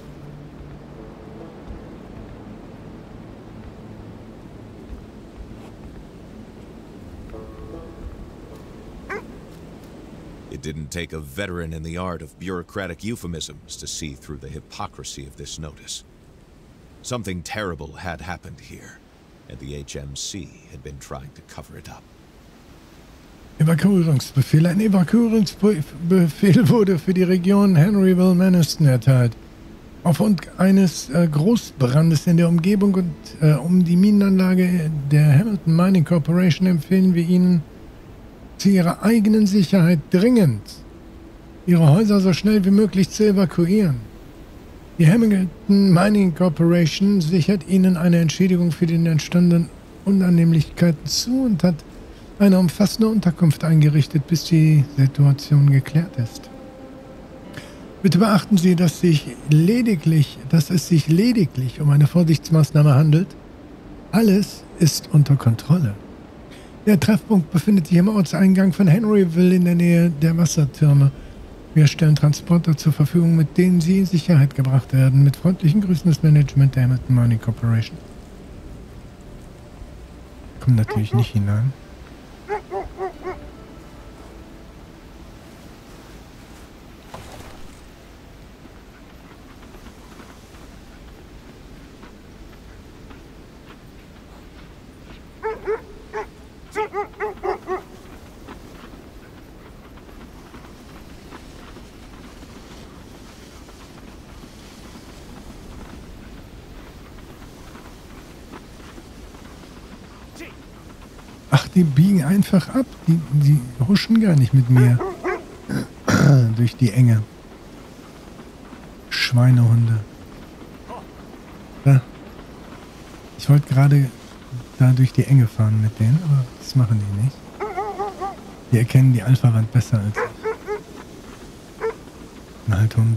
It didn't take a veteran in the art of bureaucratic euphemisms to see through the hypocrisy of this notice. Something terrible had happened here, and the H M C had been trying to cover it up. Evakuierungsbefehl. Ein Evakuierungsbefehl wurde für die Region Henryville-Maniston erteilt. Aufgrund eines äh, Großbrandes in der Umgebung und äh, um die Minenanlage der Hamilton Mining Corporation empfehlen wir Ihnen zu Ihrer eigenen Sicherheit dringend, Ihre Häuser so schnell wie möglich zu evakuieren. Die Hamilton Mining Corporation sichert Ihnen eine Entschädigung für die entstandenen Unannehmlichkeiten zu und hat eine umfassende Unterkunft eingerichtet, bis die Situation geklärt ist. Bitte beachten Sie, dass, sich lediglich, dass es sich lediglich um eine Vorsichtsmaßnahme handelt. Alles ist unter Kontrolle. Der Treffpunkt befindet sich am Ortseingang von Henryville in der Nähe der Wassertürme. Wir stellen Transporter zur Verfügung, mit denen Sie in Sicherheit gebracht werden. Mit freundlichen Grüßen das Management der Hamilton Mining Corporation. Kommt natürlich nicht hinein. Ach, die biegen einfach ab. Die, die huschen gar nicht mit mir. Durch die Enge. Schweinehunde. Ja. Ich wollte gerade da durch die Enge fahren mit denen, aber das machen die nicht. Die erkennen die Alpha-Wand besser als ich. Na halt Hunde.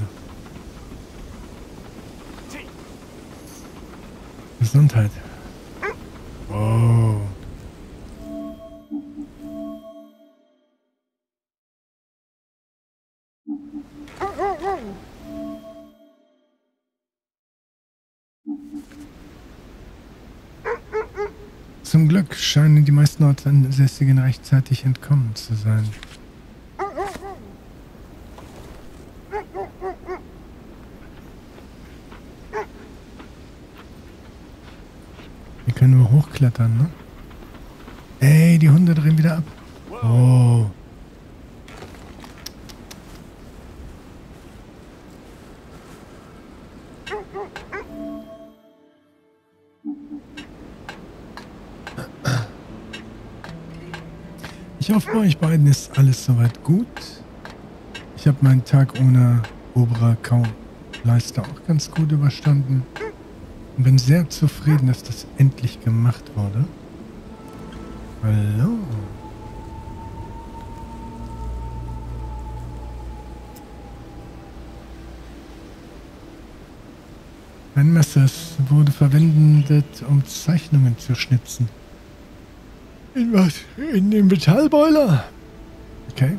Gesundheit. Oh. Zum Glück scheinen die meisten Ortsansässigen rechtzeitig entkommen zu sein. Hier können wir hochklettern, ne? Ey, die Hunde drehen wieder ab. Oh. Ich hoffe, bei euch beiden ist alles soweit gut. Ich habe meinen Tag ohne obere Kauleiste auch ganz gut überstanden. Und bin sehr zufrieden, dass das endlich gemacht wurde. Hallo. Ein Messer wurde verwendet, um Zeichnungen zu schnitzen. In was? In den Metallboiler? Okay.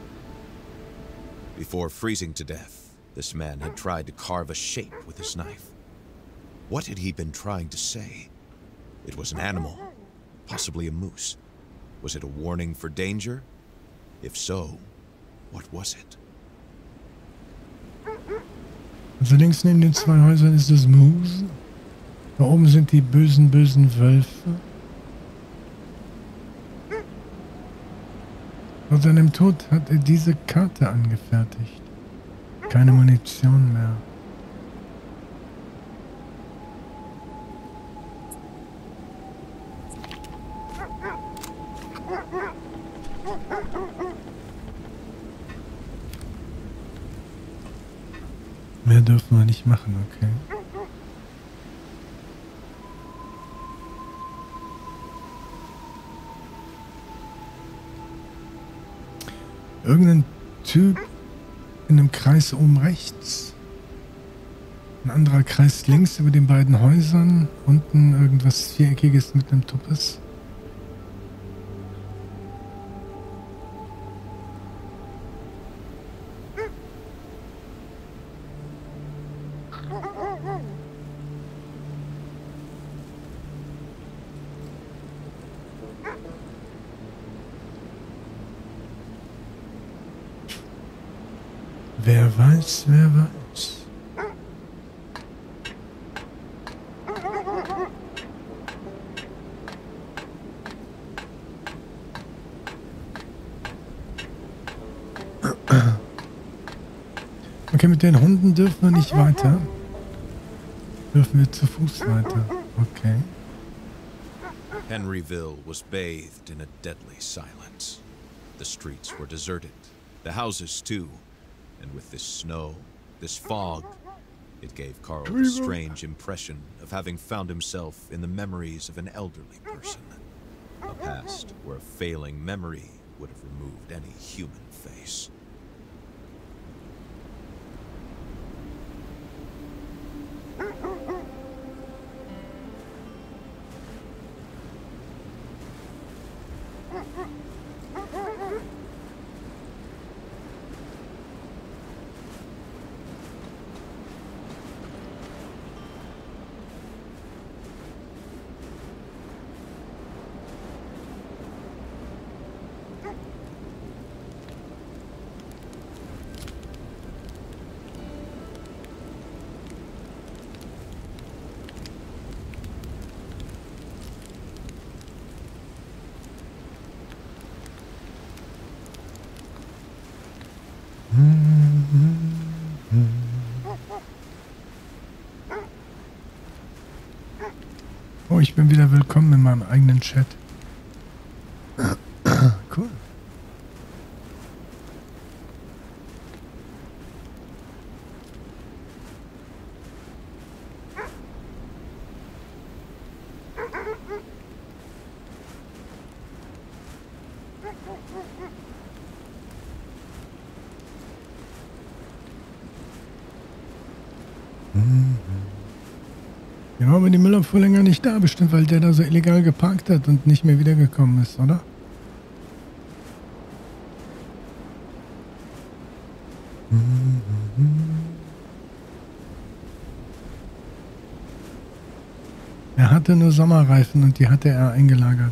Before freezing to death, this man had tried to carve a shape with his knife. What had he been trying to say? It was an animal, possibly a moose. Was it a warning for danger? If so, what was it? Also links neben den zwei Häusern ist das Moose. Da oben sind die bösen, bösen Wölfe. Vor seinem Tod hat er diese Karte angefertigt. Keine Munition mehr. Mehr dürfen wir nicht machen, okay. Irgendein Typ in einem Kreis oben rechts. Ein anderer Kreis links über den beiden Häusern. Unten irgendwas Viereckiges mit einem Tuppes. Wer weiß, wer weiß. Okay, mit den Hunden dürfen wir nicht weiter. Dürfen wir zu Fuß weiter. Okay. Henryville was bathed in a deadly silence. The streets were deserted, the houses too. And with this snow, this fog, it gave Carl the strange impression of having found himself in the memories of an elderly person. A past where a failing memory would have removed any human face. Oh, ich bin wieder willkommen in meinem eigenen Chat. Cool. Ja, aber die Müllabfuhr länger nicht da, bestimmt, weil der da so illegal geparkt hat und nicht mehr wiedergekommen ist, oder? Er hatte nur Sommerreifen und die hatte er eingelagert.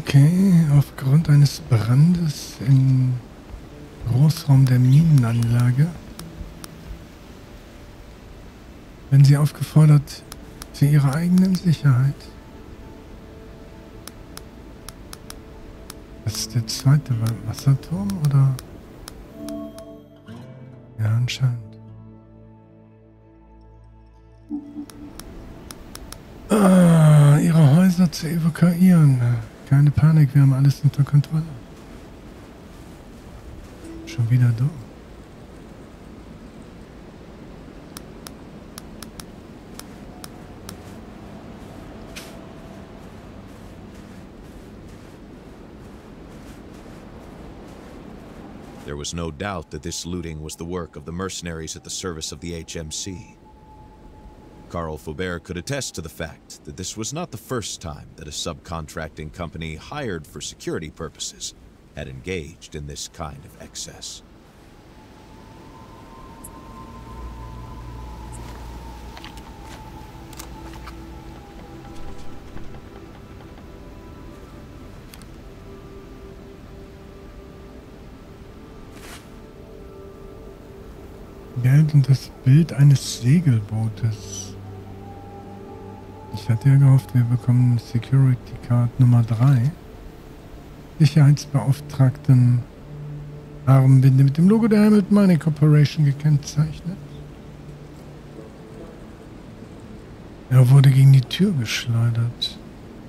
Okay, aufgrund eines Brandes im Großraum der Minenanlage werden Sie aufgefordert, zu Ihrer eigenen Sicherheit. Das ist der zweite Wasserturm, oder? Ja, anscheinend. Ah, Ihre Häuser zu evakuieren. Keine Panik, wir haben alles unter Kontrolle. Schon wieder du. There was no doubt that this looting was the work of the mercenaries at the service of the H M C. Carl Faubert could attest to the fact that this was not the first time that a subcontracting company hired for security purposes had engaged in this kind of excess. Geld und das Bild eines Segelbootes. Ich hatte ja gehofft, wir bekommen Security Card Nummer drei. Sicherheitsbeauftragten Armbinde mit dem Logo der Hamilton Mining Corporation gekennzeichnet. Er wurde gegen die Tür geschleudert.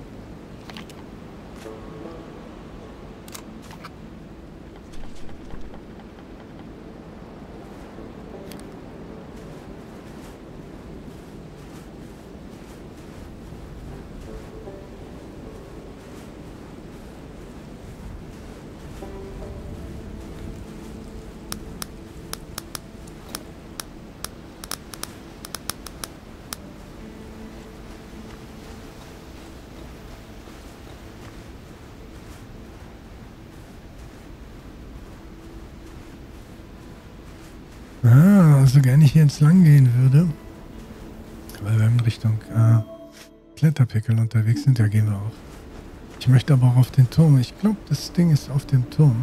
Ah, also gerne ich hier jetzt lang gehen würde. Weil wir in Richtung äh, Kletterpickel unterwegs sind. Ja, gehen wir auch. Ich möchte aber auch auf den Turm. Ich glaube, das Ding ist auf dem Turm.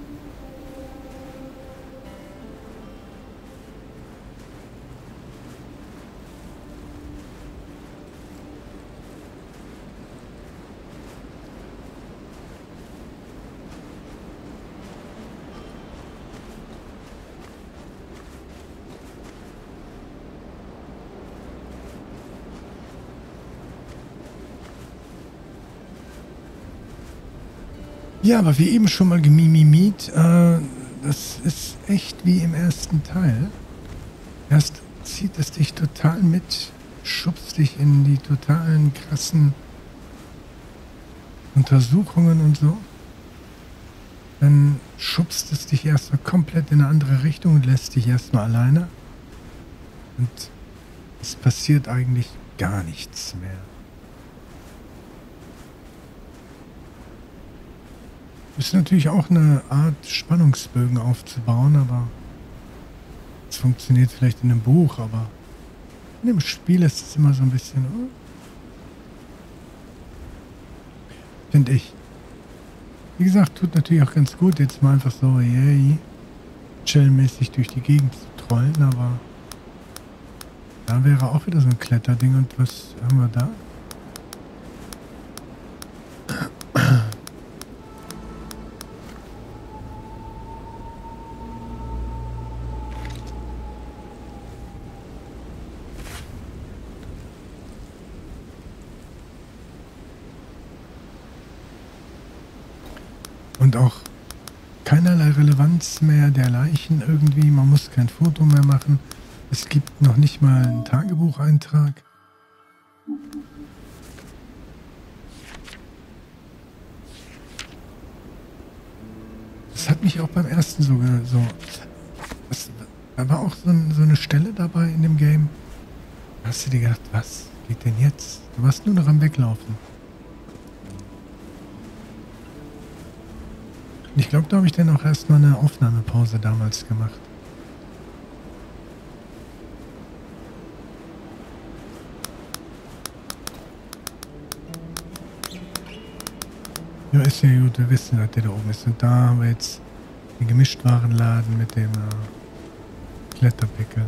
Ja, aber wie eben schon mal gemimimiet, äh, das ist echt wie im ersten Teil. Erst zieht es dich total mit, schubst dich in die totalen krassen Untersuchungen und so. Dann schubst es dich erstmal komplett in eine andere Richtung und lässt dich erstmal alleine. Und es passiert eigentlich gar nichts mehr. Ist natürlich auch eine Art, Spannungsbögen aufzubauen, aber es funktioniert vielleicht in einem Buch, aber in dem Spiel ist es immer so ein bisschen, oh, finde ich. Wie gesagt, tut natürlich auch ganz gut, jetzt mal einfach so, yay, chillmäßig durch die Gegend zu trollen, aber da wäre auch wieder so ein Kletterding. Und was haben wir da? Und auch keinerlei Relevanz mehr der Leichen irgendwie. Man muss kein Foto mehr machen. Es gibt noch nicht mal einen Tagebucheintrag. Das hat mich auch beim ersten sogar so... Das, da war auch so, ein, so eine Stelle dabei in dem Game. Da hast du dir gedacht, was geht denn jetzt? Du warst nur noch am Weglaufen. Ich glaube, da habe ich dann auch erstmal eine Aufnahmepause damals gemacht. Ja, ist ja gut, wir wissen, dass der da oben ist. Und da haben wir jetzt den Gemischtwarenladen mit dem äh, Kletterpickel.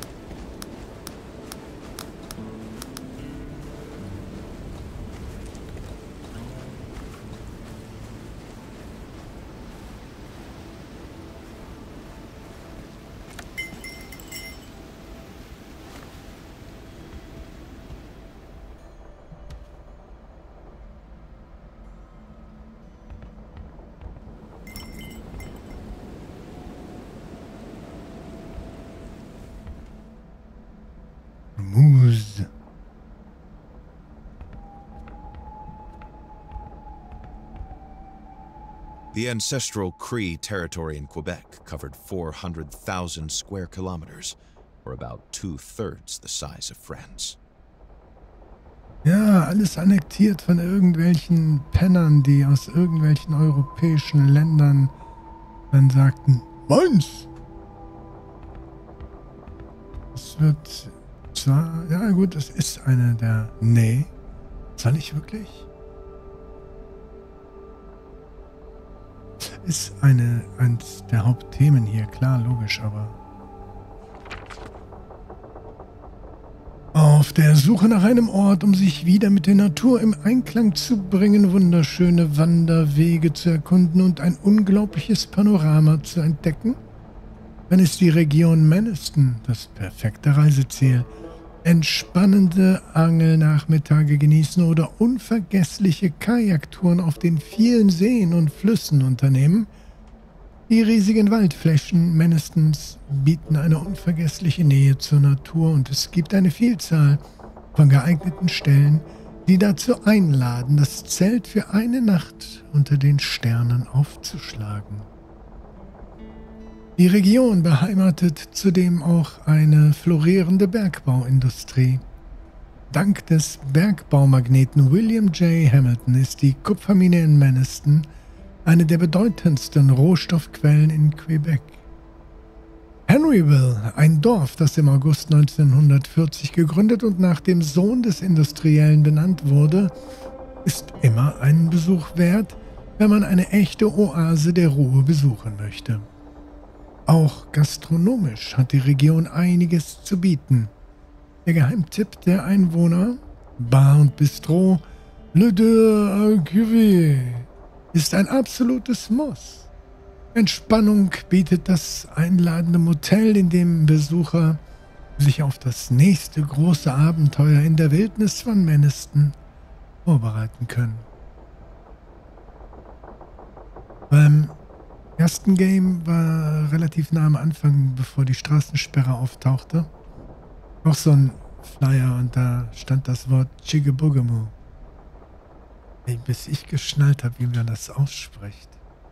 Moose. The ancestral Cree territory in Quebec covered four hundred thousand square kilometers, or about two-thirds the size of France. Ja, alles annektiert von irgendwelchen Pennern, die aus irgendwelchen europäischen Ländern dann sagten, meins! Es wird zwar, ja gut, es ist eine der, nee, soll ich wirklich? Ist eine, eins der Hauptthemen hier, klar, logisch, aber auf der Suche nach einem Ort, um sich wieder mit der Natur im Einklang zu bringen, wunderschöne Wanderwege zu erkunden und ein unglaubliches Panorama zu entdecken? Dann ist die Region Manaston das perfekte Reiseziel. Entspannende Angelnachmittage genießen oder unvergessliche Kajaktouren auf den vielen Seen und Flüssen unternehmen. Die riesigen Waldflächen Manastons bieten eine unvergessliche Nähe zur Natur und es gibt eine Vielzahl von geeigneten Stellen, die dazu einladen, das Zelt für eine Nacht unter den Sternen aufzuschlagen. Die Region beheimatet zudem auch eine florierende Bergbauindustrie. Dank des Bergbaumagneten William J. Hamilton ist die Kupfermine in Manaston eine der bedeutendsten Rohstoffquellen in Quebec. Henryville, ein Dorf, das im August neunzehnhundertvierzig gegründet und nach dem Sohn des Industriellen benannt wurde, ist immer einen Besuch wert, wenn man eine echte Oase der Ruhe besuchen möchte. Auch gastronomisch hat die Region einiges zu bieten. Der Geheimtipp der Einwohner, Bar und Bistro Le Deux Arcueils, ist ein absolutes Muss. Entspannung bietet das einladende Motel, in dem Besucher sich auf das nächste große Abenteuer in der Wildnis von Manaston vorbereiten können. Beim ersten Game war relativ nah am Anfang, bevor die Straßensperre auftauchte, noch so ein Flyer und da stand das Wort Chigabugamo. Bis ich geschnallt habe, wie man das ausspricht.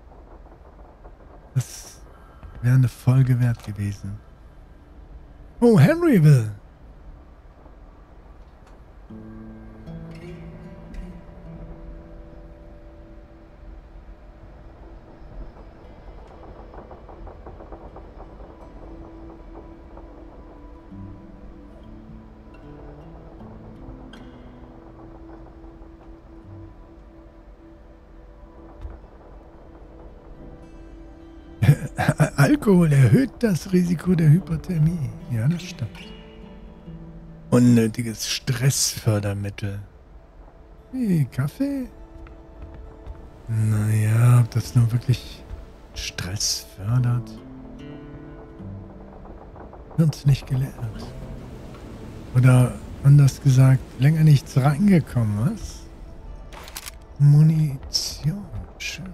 Das wäre eine Folge wert gewesen. Oh, Henryville! Alkohol erhöht das Risiko der Hyperthermie. Ja, das stimmt. Unnötiges Stressfördermittel. Hey, Kaffee? Naja, ob das nur wirklich Stress fördert? Wird's nicht gelehrt. Oder anders gesagt, länger nichts reingekommen, was? Munition, schön.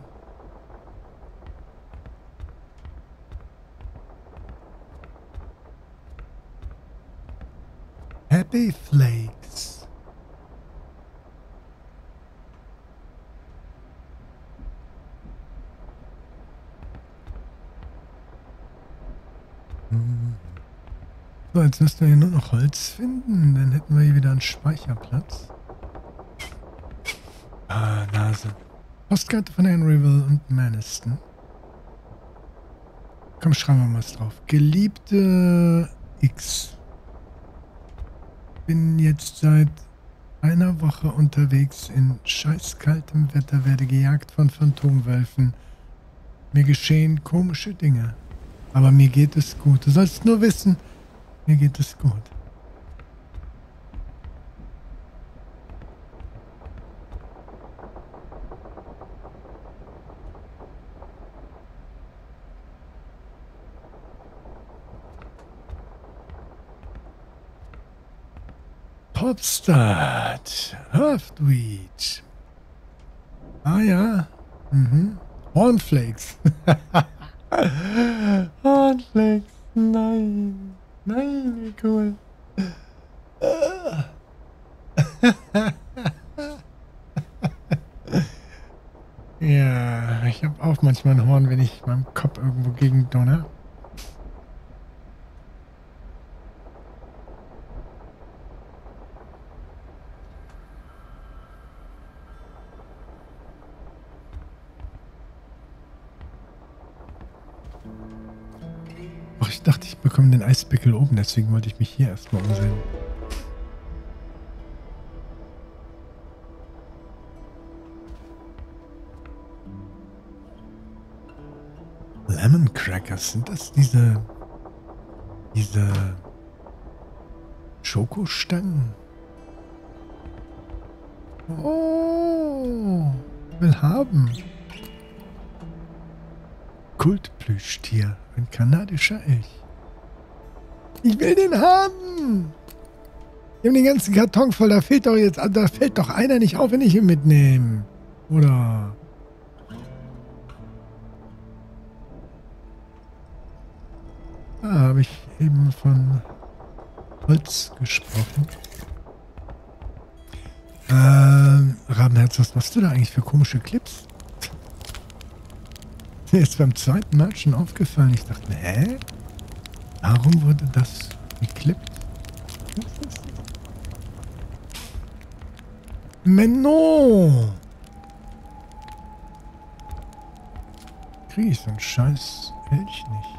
Happy Flakes. So, jetzt müssten wir hier nur noch Holz finden. Dann hätten wir hier wieder einen Speicherplatz. Ah, Nase. Postkarte von Henryville und Manaston. Komm, schreiben wir mal was drauf. Geliebte X. Bin jetzt seit einer Woche unterwegs in scheißkaltem Wetter, werde gejagt von Phantomwölfen. Mir geschehen komische Dinge. Aber mir geht es gut. Du sollst nur wissen, mir geht es gut. Popstadt. Hearthweed. Ah ja. Mhm. Hornflakes. Hornflakes. Nein. Nein, wie cool. Ja, ich habe auch manchmal ein Horn, wenn ich meinem Kopf irgendwo gegen donner. Ach, ich dachte, ich bekomme den Eispickel oben, deswegen wollte ich mich hier erstmal umsehen. Lemon Crackers, sind das diese diese Schokostangen? Oh, will haben. Kultplüschtier, ein kanadischer Elch. Ich will den haben. Wir haben den ganzen Karton voll, da fehlt doch jetzt, da fällt doch einer nicht auf, wenn ich ihn mitnehme. Oder? Da habe ich eben von Holz gesprochen. Ähm, Rabenherz, was machst du da eigentlich für komische Clips? Mir ist beim zweiten Mal schon aufgefallen. Ich dachte, hä? Warum wurde das geklippt? Menno! Kriege ich so einen scheiß Elch nicht.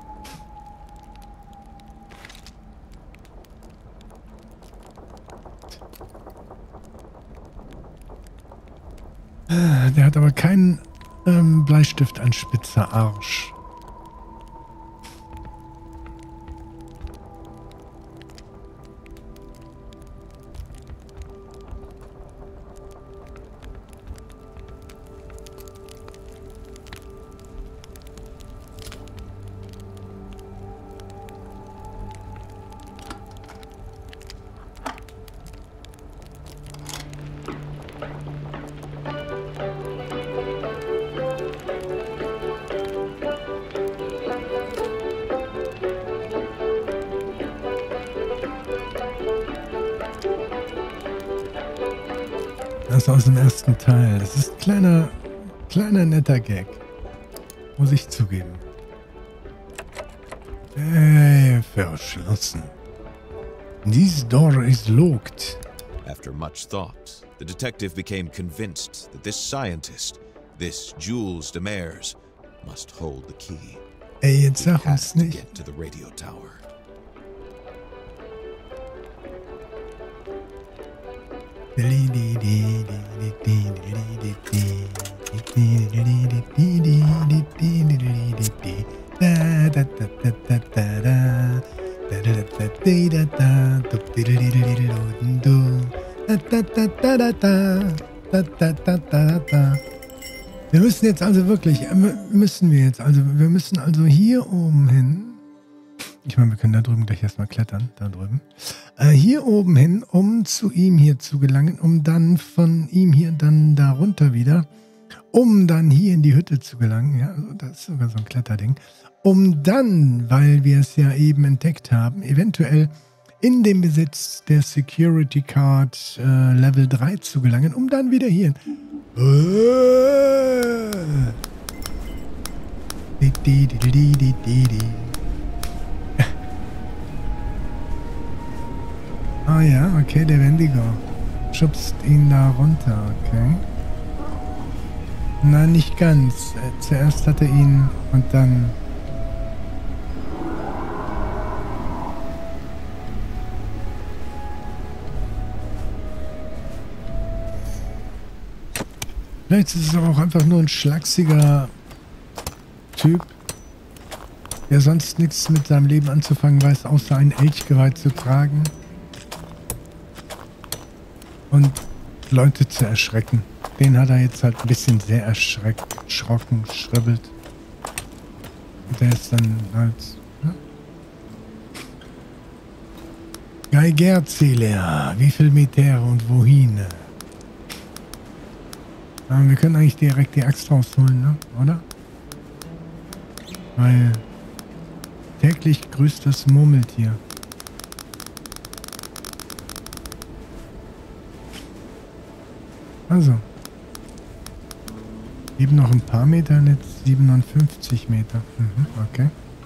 Der hat aber keinen ähm, Bleistift an spitzer Arsch. Das aus dem ersten Teil. Das ist ein kleiner, kleiner netter Gag. Muss ich zugeben. Äh, verschlossen. This door is locked. After much thought, the detective became convinced that this scientist, this Jules Demers, must hold the key. Ey, jetzt sag He had uns to nicht. get to the radio tower. Wir müssen jetzt also wirklich, müssen wir jetzt, also wir müssen also hier oben hin. Ich meine, wir können da drüben gleich erstmal klettern, da drüben. Äh, hier oben hin, um zu ihm hier zu gelangen, um dann von ihm hier dann da runter wieder, um dann hier in die Hütte zu gelangen. Ja, also das ist sogar so ein Kletterding. Um dann, weil wir es ja eben entdeckt haben, eventuell in den Besitz der Security Card äh, Level drei zu gelangen, um dann wieder hier. Di, di, di, di, di, di, di. Ah ja, okay, der Wendigo schubst ihn da runter, okay. Nein, nicht ganz. Zuerst hat er ihn und dann... Vielleicht ist es auch einfach nur ein schlachsiger Typ, der sonst nichts mit seinem Leben anzufangen weiß, außer ein Elchgeweih zu tragen und Leute zu erschrecken. Den hat er jetzt halt ein bisschen sehr erschreckt, erschrocken, schribbelt. Und der ist dann halt... Ne? Geigerzähler, wie viel Meter und wohin? Ja, wir können eigentlich direkt die Axt rausholen, ne? Oder? Weil täglich grüßt das Murmeltier. Also. Eben noch ein paar Meter, jetzt siebenundfünfzig Meter. Mhm, okay.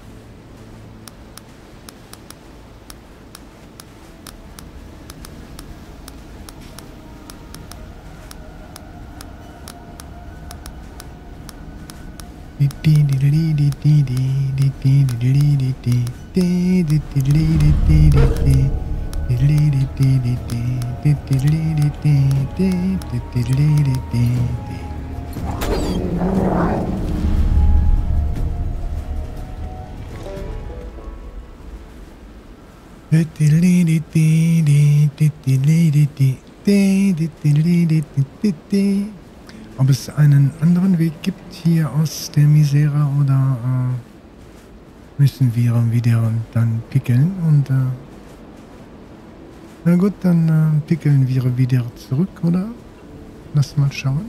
Ob es einen anderen Weg gibt hier aus der Misere oder äh, müssen wir wieder dann pickeln und äh, na gut, dann äh, pickeln wir wieder zurück, oder? Lass mal schauen.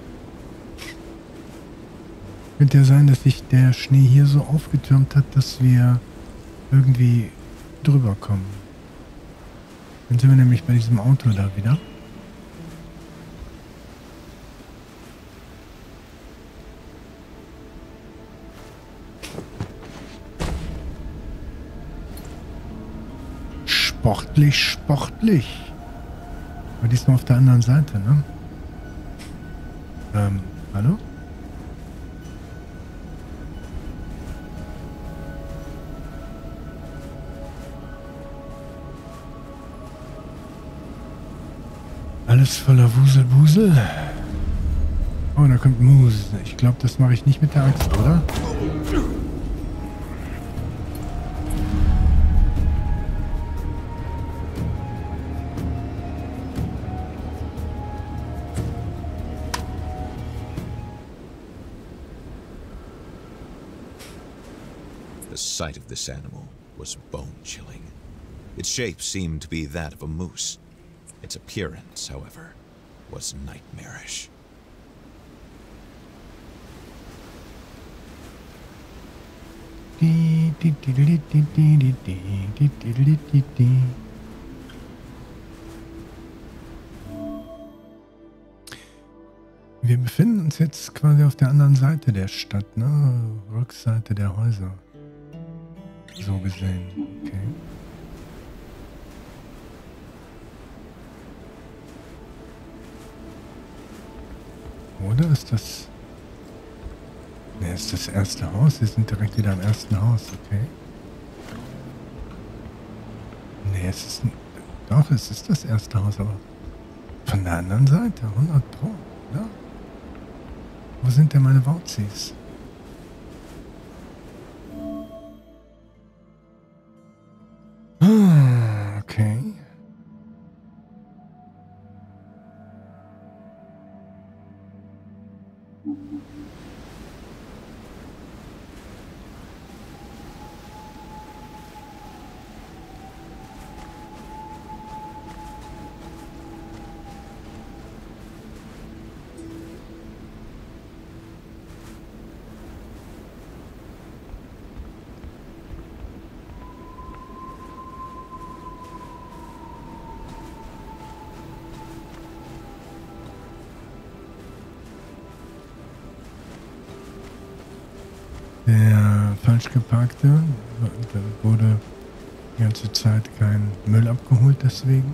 Könnte ja sein, dass sich der Schnee hier so aufgetürmt hat, dass wir irgendwie drüber kommen. Dann sind wir nämlich bei diesem Auto da wieder. Sportlich, sportlich. Aber diesmal auf der anderen Seite, ne? Ähm, hallo? Alles voller Wuselbusel. Oh, da kommt Mus. Ich glaube, das mache ich nicht mit der Axt, oder? The sight of this animal was bone-chilling. Its shape seemed to be that of a moose. Its appearance, however, was nightmarish. Wir befinden uns jetzt quasi auf der anderen Seite der Stadt, ne? Rückseite der Häuser. So gesehen, okay. Oder ist das... Ne, ist das erste Haus? Wir sind direkt wieder am ersten Haus, okay. Ne, es ist... Doch, es ist das erste Haus, aber... Von der anderen Seite, hundert Pro, ja. Wo sind denn meine Wauzis? Ah, okay. Der falsch geparkte, da wurde die ganze Zeit kein Müll abgeholt, deswegen.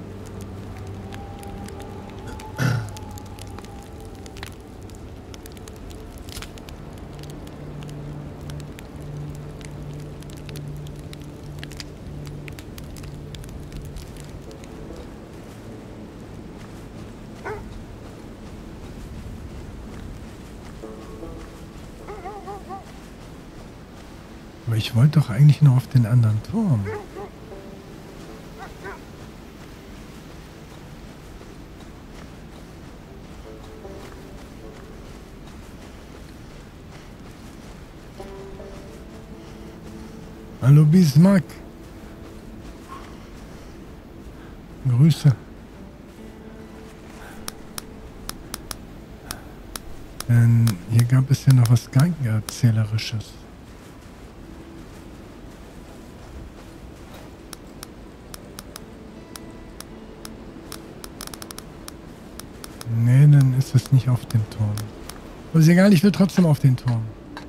Aber ich wollte doch eigentlich noch auf den anderen Turm. Hallo Bismarck. Grüße. Denn hier gab es ja noch was Geigenerzählerisches. Nee, dann ist es nicht auf dem Turm. Aber ist egal, ich will trotzdem auf den Turm.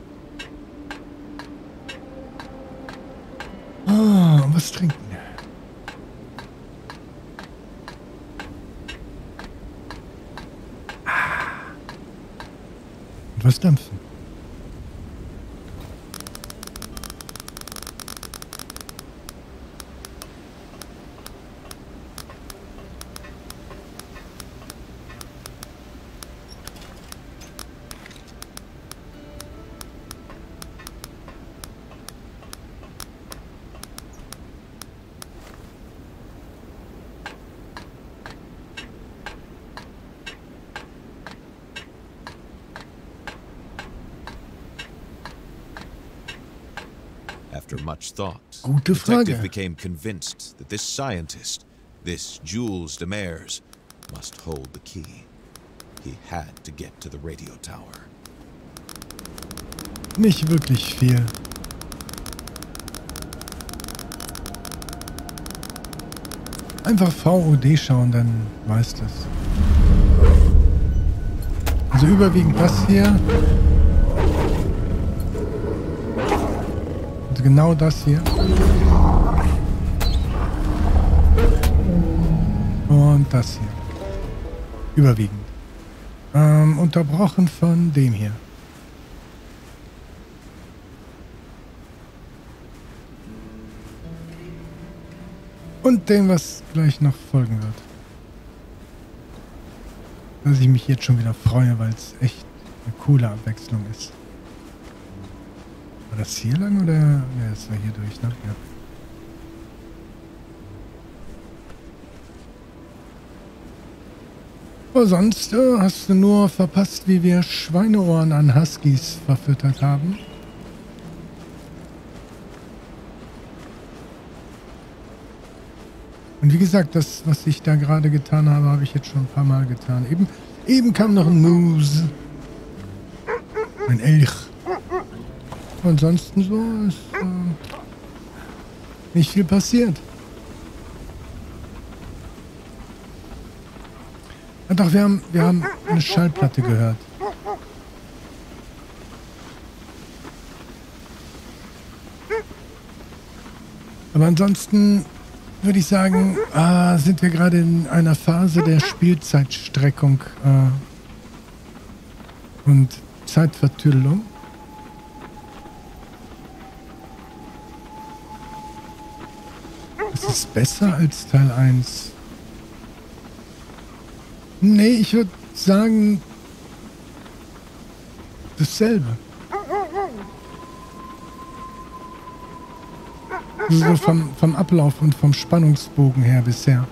Ah, was trinken? Und was dampfen? After much thought, Gute the detective Frage. became convinced that this scientist, this Jules Demers, must hold the key. He had to get to the radio tower. Nicht wirklich viel. Einfach V O D schauen, dann weißt du es. Also überwiegend das hier. Also genau das hier. Und das hier. Überwiegend. Ähm, unterbrochen von dem hier. Und dem, was gleich noch folgen wird. Dass ich mich jetzt schon wieder freue, weil es echt eine coole Abwechslung ist. War das hier lang oder? Ja, das war hier durch, ne? Ja. Aber sonst äh, hast du nur verpasst, wie wir Schweineohren an Huskies verfüttert haben. Und wie gesagt, das, was ich da gerade getan habe, habe ich jetzt schon ein paar Mal getan. Eben, eben kam noch ein Moose. Ein Elch. Ansonsten so ist äh, nicht viel passiert. Ja, doch, wir haben, wir haben eine Schallplatte gehört. Aber ansonsten würde ich sagen, ah, sind wir gerade in einer Phase der Spielzeitstreckung äh, und Zeitvertüdelung. Ist es besser als Teil eins? Nee, ich würde sagen, dasselbe. So vom, vom Ablauf und vom Spannungsbogen her bisher.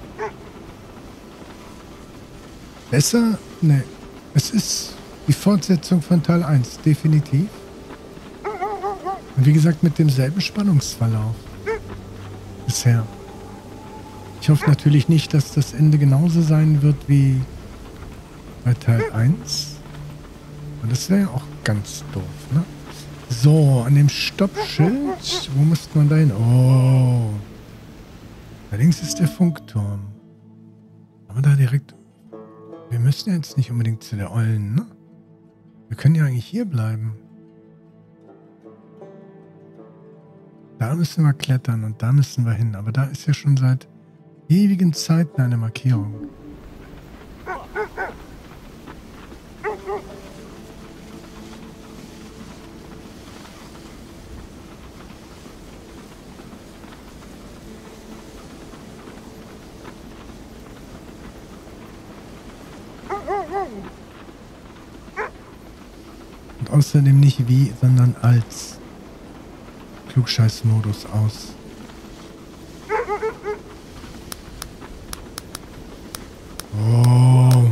Besser? Nee. Es ist die Fortsetzung von Teil eins, definitiv. Und wie gesagt, mit demselben Spannungsverlauf. Bisher. Ich hoffe natürlich nicht, dass das Ende genauso sein wird wie bei Teil eins. Und das wäre ja auch ganz doof, ne? So, an dem Stoppschild. Wo müsste man da hin? Oh. Da links ist der Funkturm. Aber da direkt... Wir müssen ja jetzt nicht unbedingt zu der Ollen, ne? Wir können ja eigentlich hier bleiben. Da müssen wir klettern und da müssen wir hin. Aber da ist ja schon seit ewigen Zeiten eine Markierung. Und außerdem nicht wie, sondern als. Klugscheiß-Modus aus. Oh.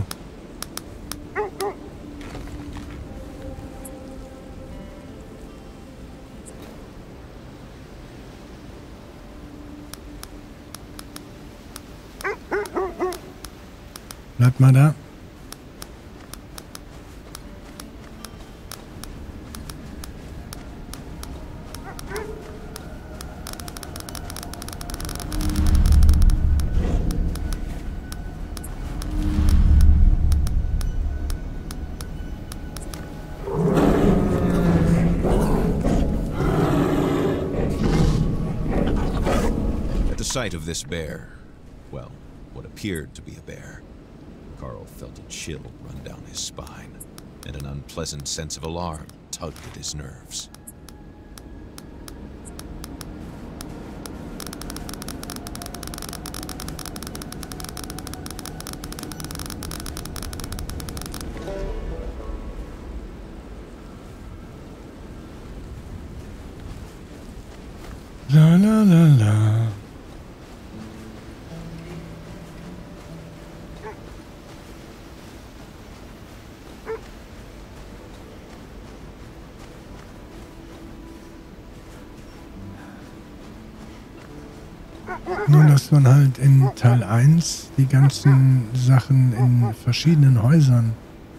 Bleibt mal da. Sight of this bear, well, what appeared to be a bear, Carl felt a chill run down his spine, and an unpleasant sense of alarm tugged at his nerves. La la la la. Nur, dass man halt in Teil eins die ganzen Sachen in verschiedenen Häusern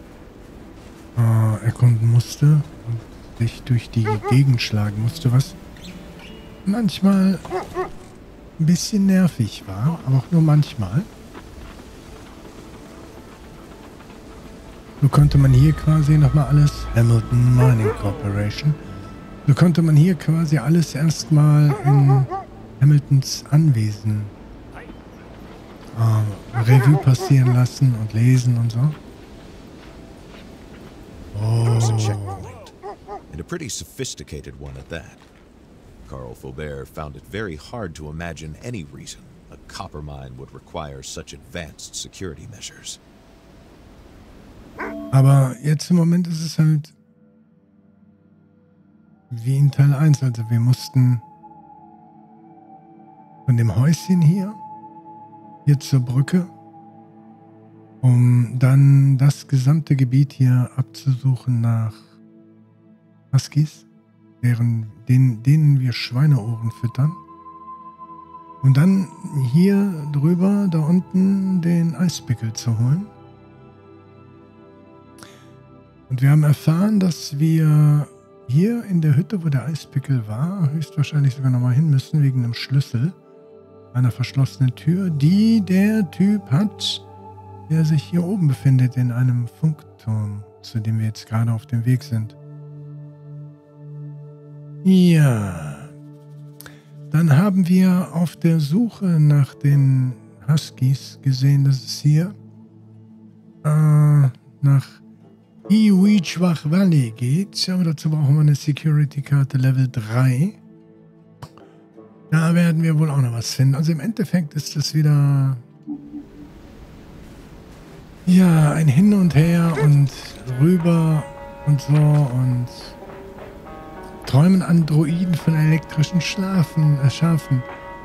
äh, erkunden musste und sich durch die Gegend schlagen musste, was manchmal ein bisschen nervig war, aber auch nur manchmal. So konnte man hier quasi nochmal alles, Hamilton Mining Corporation, so konnte man hier quasi alles erstmal in Hamiltons Anwesen äh, Revue passieren lassen und lesen und so. Oh. And a pretty sophisticated one at that. Carl Faubert found it very hard to imagine any reason a copper mine would require such advanced security measures. Aber jetzt im Moment ist es halt wie in Teil eins, also wir mussten von dem Häuschen hier, hier zur Brücke, um dann das gesamte Gebiet hier abzusuchen nach Huskies, deren, denen, denen wir Schweineohren füttern. Und dann hier drüber, da unten, den Eispickel zu holen. Und wir haben erfahren, dass wir hier in der Hütte, wo der Eispickel war, höchstwahrscheinlich sogar nochmal hin müssen, wegen einem Schlüssel, einer verschlossenen Tür, die der Typ hat, der sich hier oben befindet, in einem Funkturm, zu dem wir jetzt gerade auf dem Weg sind. Ja. Dann haben wir auf der Suche nach den Huskies gesehen, dass es hier äh, nach Iwichwach Valley geht. Aber dazu brauchen wir eine Security-Karte Level drei. Da werden wir wohl auch noch was finden. Also im Endeffekt ist das wieder ja ein Hin und Her und rüber und so und träumen Androiden von elektrischen Schlafen, äh, Schafen.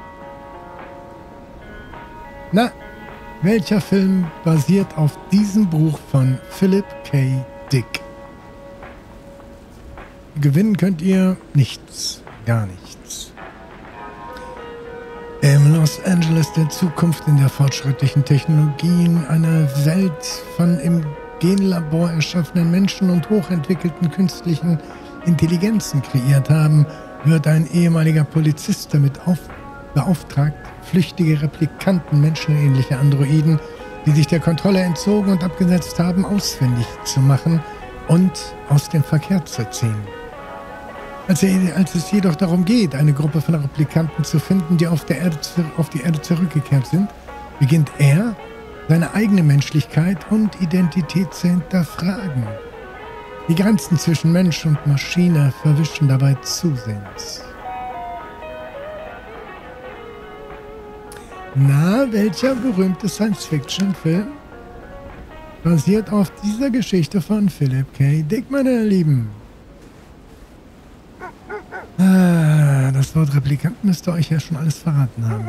Na, welcher Film basiert auf diesem Buch von Philip K. Dick? Gewinnen könnt ihr nichts, gar nichts. Im Los Angeles der Zukunft, in der fortschrittlichen Technologien, eine Welt von im Genlabor erschaffenen Menschen und hochentwickelten künstlichen Intelligenzen kreiert haben, wird ein ehemaliger Polizist damit auf, beauftragt, flüchtige Replikanten, menschenähnliche Androiden, die sich der Kontrolle entzogen und abgesetzt haben, ausfindig zu machen und aus dem Verkehr zu ziehen. Als, er, als es jedoch darum geht, eine Gruppe von Replikanten zu finden, die auf, der Erde, auf die Erde zurückgekehrt sind, beginnt er, seine eigene Menschlichkeit und Identität zu hinterfragen. Die Grenzen zwischen Mensch und Maschine verwischen dabei zusehends. Na, welcher berühmte Science-Fiction-Film basiert auf dieser Geschichte von Philip K. Dick, meine Lieben? Ah, Ja, das Wort Replikant müsste euch ja schon alles verraten haben.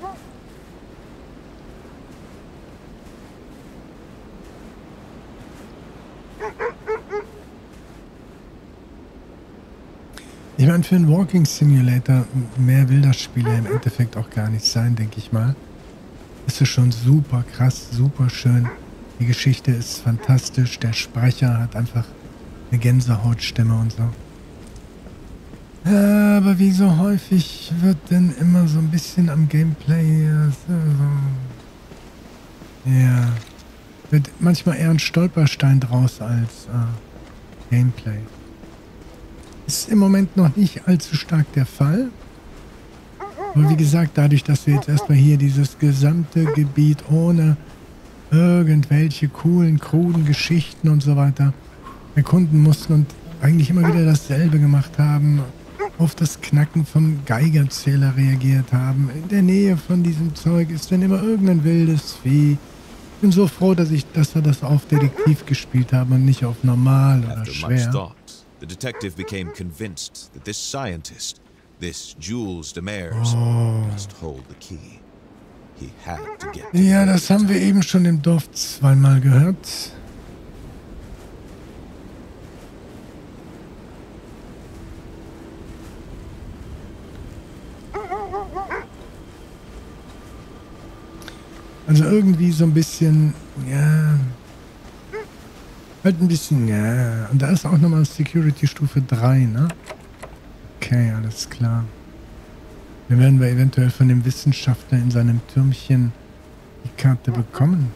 Ich meine, für einen Walking Simulator, mehr will das Spiel ja im Endeffekt auch gar nicht sein, denke ich mal. Ist es schon super krass, super schön. Die Geschichte ist fantastisch. Der Sprecher hat einfach eine Gänsehautstimme und so. Ja, aber wie so häufig wird denn immer so ein bisschen am Gameplay... So, ja, wird manchmal eher ein Stolperstein draus als äh, Gameplay. Ist im Moment noch nicht allzu stark der Fall. Aber wie gesagt, dadurch, dass wir jetzt erstmal hier dieses gesamte Gebiet ohne irgendwelche coolen, kruden Geschichten und so weiter erkunden mussten und eigentlich immer wieder dasselbe gemacht haben, auf das Knacken vom Geigerzähler reagiert haben. In der Nähe von diesem Zeug ist dann immer irgendein wildes Vieh. Ich bin so froh, dass ich, dass wir das auf Detektiv gespielt haben und nicht auf normal oder schwer. The detective became convinced that this scientist, this Jules Demers, oh. must hold the key. He had to get ja, das haben wir eben schon im Dorf zweimal gehört. Also irgendwie so ein bisschen, ja... Halt ein bisschen, ja. Und da ist auch nochmal Security Stufe drei, ne? Okay, alles klar. Dann werden wir eventuell von dem Wissenschaftler in seinem Türmchen die Karte bekommen.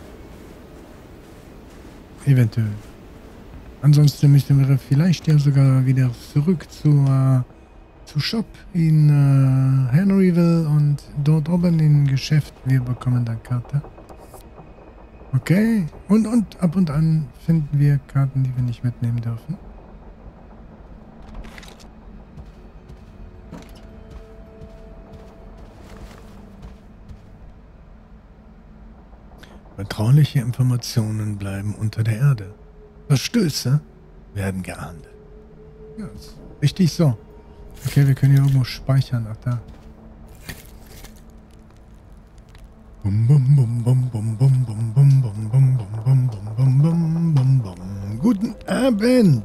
Eventuell. Ansonsten müssen wir vielleicht ja sogar wieder zurück zu, äh, zu Shop in äh, Henryville und dort oben im Geschäft. Wir bekommen da Karte. Okay, und, und ab und an finden wir Karten, die wir nicht mitnehmen dürfen. Vertrauliche Informationen bleiben unter der Erde. Verstöße werden geahndet. Ja, ist richtig so. Okay, wir können hier irgendwo speichern. Ach, da. Bum, bum, bum, bum, bum, bum, bum, bum, bum, bum, bum, bum, bum, bum, bum, bum. Guten Abend!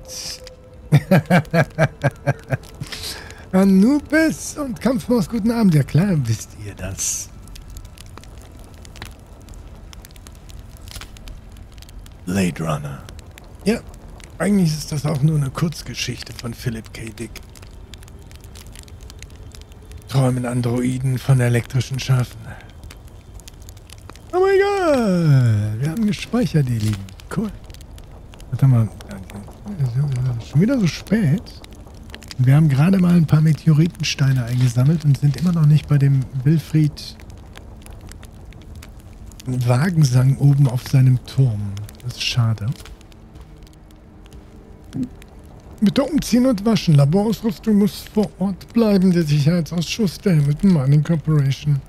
Anubis und Kampfmaus, guten Abend. Ja klar, wisst ihr das. Blade Runner. Ja, eigentlich ist das auch nur eine Kurzgeschichte von Philip K. Dick. Träumen Androiden von elektrischen Schafen. Oh mein Gott, wir haben gespeichert, ihr Lieben. Cool. Warte mal, schon wieder so spät. Wir haben gerade mal ein paar Meteoritensteine eingesammelt und sind immer noch nicht bei dem Wilfried Wagensang oben auf seinem Turm. Das ist schade. Bitte umziehen und waschen. Laborausrüstung muss vor Ort bleiben. Der Sicherheitsausschuss der Hamilton Mining Corporation.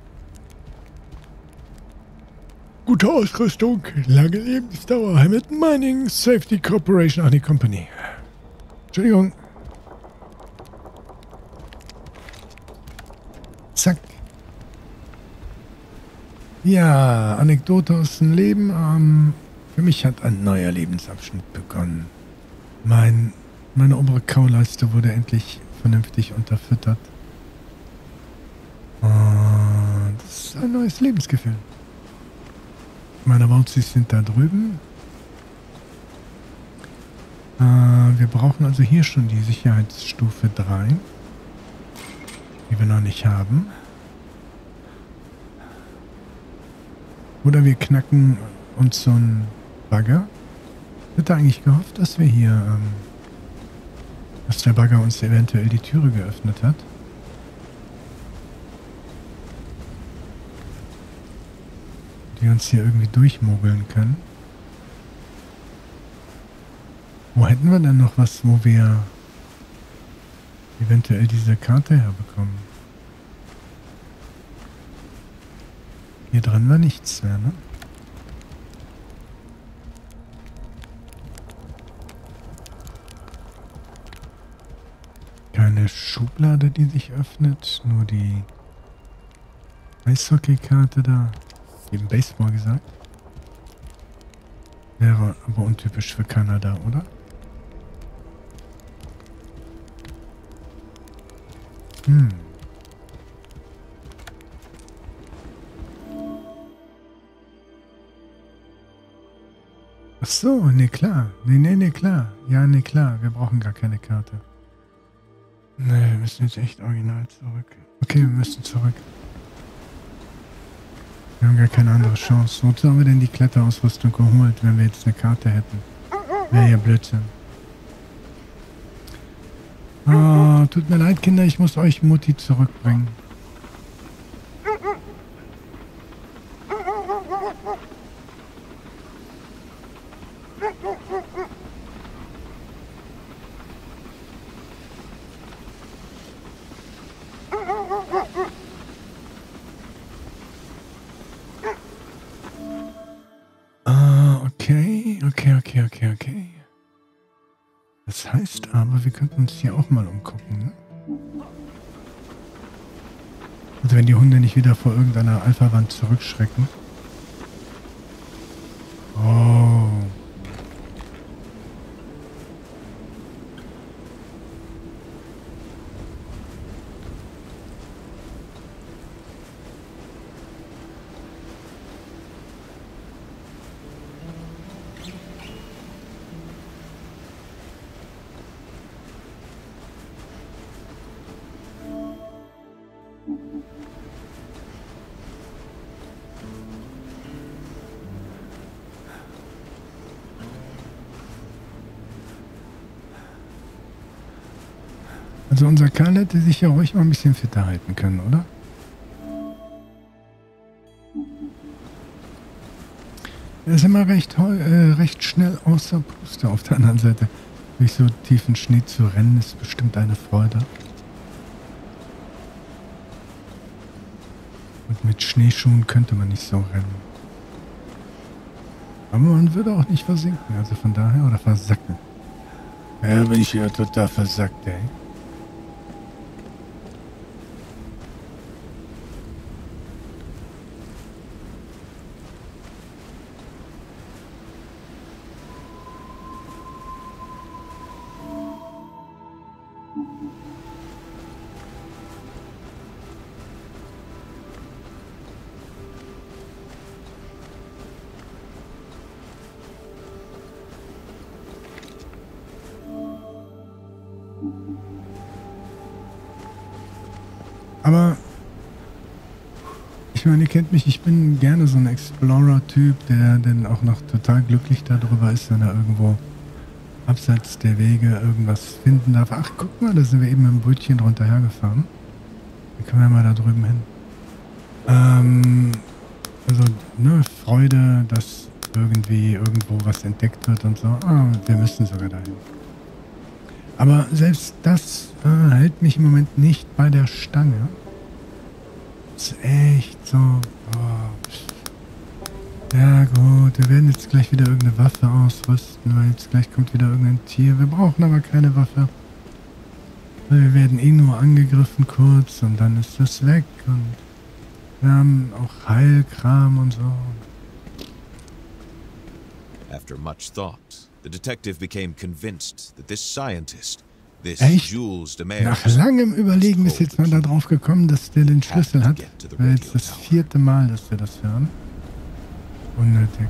Gute Ausrüstung, lange Lebensdauer. Hamilton Mining Safety Corporation. Ach, die Company. Entschuldigung. Zack. Ja, Anekdote aus dem Leben. Ähm, für mich hat ein neuer Lebensabschnitt begonnen. Mein, meine obere Kauleiste wurde endlich vernünftig unterfüttert. Und das ist ein neues Lebensgefühl. Meine Wauzis sind da drüben. Äh, wir brauchen also hier schon die Sicherheitsstufe drei. Die wir noch nicht haben. Oder wir knacken uns so einen Bagger. Ich hätte eigentlich gehofft, dass wir hier, ähm, dass der Bagger uns eventuell die Türe geöffnet hat. Die uns hier irgendwie durchmogeln können. Wo hätten wir denn noch was, wo wir eventuell diese Karte herbekommen? Hier drin war nichts mehr, ne? Keine keine Schublade, die sich öffnet. Nur die Eishockeykarte da. Eben Baseball gesagt. Wäre aber untypisch für Kanada, oder? Hm. Ach so, nee, klar. Nee, nee, nee, klar. Ja, nee, klar. Wir brauchen gar keine Karte. Nee, wir müssen jetzt echt original zurück. Okay, wir müssen zurück. Wir haben gar keine andere Chance. Wozu haben wir denn die Kletterausrüstung geholt, wenn wir jetzt eine Karte hätten? Wäre ja Blödsinn. Oh, tut mir leid, Kinder, ich muss euch Mutti zurückbringen. Ah, okay, okay, okay, okay, okay. Das heißt aber, wir könnten uns hier auch mal umgucken, ne? Also wenn die Hunde nicht wieder vor irgendeiner Alpha-Wand zurückschrecken. Oh. Also unser Karl hätte sich ja ruhig mal ein bisschen fitter halten können, oder? Er ist immer recht, äh, recht schnell außer Puste. Auf der anderen Seite, durch so tiefen Schnee zu rennen, ist bestimmt eine Freude. Und mit Schneeschuhen könnte man nicht so rennen. Aber man würde auch nicht versinken, also von daher, oder versacken. Ja, bin ich ja total versackt, ey. Aber ich meine, ihr kennt mich, ich bin gerne so ein Explorer-Typ, der dann auch noch total glücklich darüber ist, wenn er irgendwo abseits der Wege irgendwas finden darf. Ach, guck mal, da sind wir eben mit dem Brötchen drunter hergefahren. Da können wir mal da drüben hin. Ähm, also, ne, Freude, dass irgendwie irgendwo was entdeckt wird und so. Ah, wir müssen sogar dahin. Aber selbst das äh, hält mich im Moment nicht bei der Stange. Ist echt so. Oh. Ja gut, wir werden jetzt gleich wieder irgendeine Waffe ausrüsten, weil jetzt gleich kommt wieder irgendein Tier. Wir brauchen aber keine Waffe. Weil wir werden eh nur angegriffen kurz und dann ist das weg. Und wir haben auch Heilkram und so. After much thought, the detective became convinced that this scientist, this Echt? Jules de Nach Mers, langem Überlegen ist jetzt mal da drauf gekommen, dass der den Schlüssel hat. Das wäre jetzt das vierte Mal, dass wir das hören. Unnötig.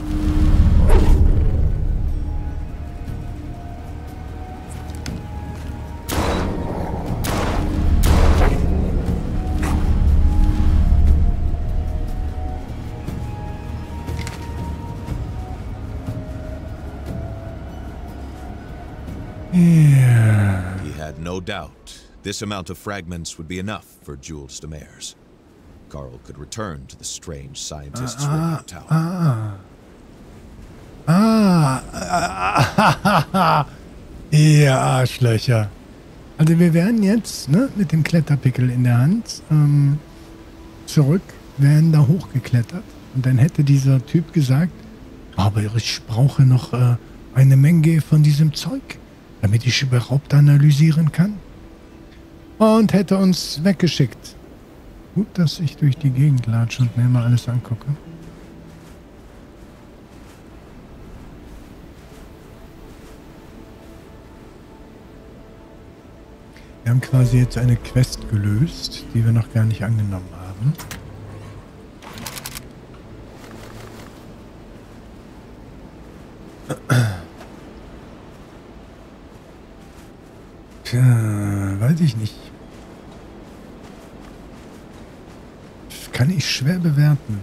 Yeah. He had no doubt this amount of fragments would be enough for Jules de Mers. Carl could return to the strange scientist's Ah, radio tower. ah. Ah. Ah. Ah. Ihr Arschlöcher. Also wir werden jetzt, ne, mit dem Kletterpickel in der Hand, ähm, zurück, werden da hochgeklettert. Und dann hätte dieser Typ gesagt, aber ich brauche noch äh, eine Menge von diesem Zeug, damit ich überhaupt analysieren kann. Und hätte uns weggeschickt. Gut, dass ich durch die Gegend latsche und mir mal alles angucke. Wir haben quasi jetzt eine Quest gelöst, die wir noch gar nicht angenommen haben. Tja, weiß ich nicht. Kann ich schwer bewerten.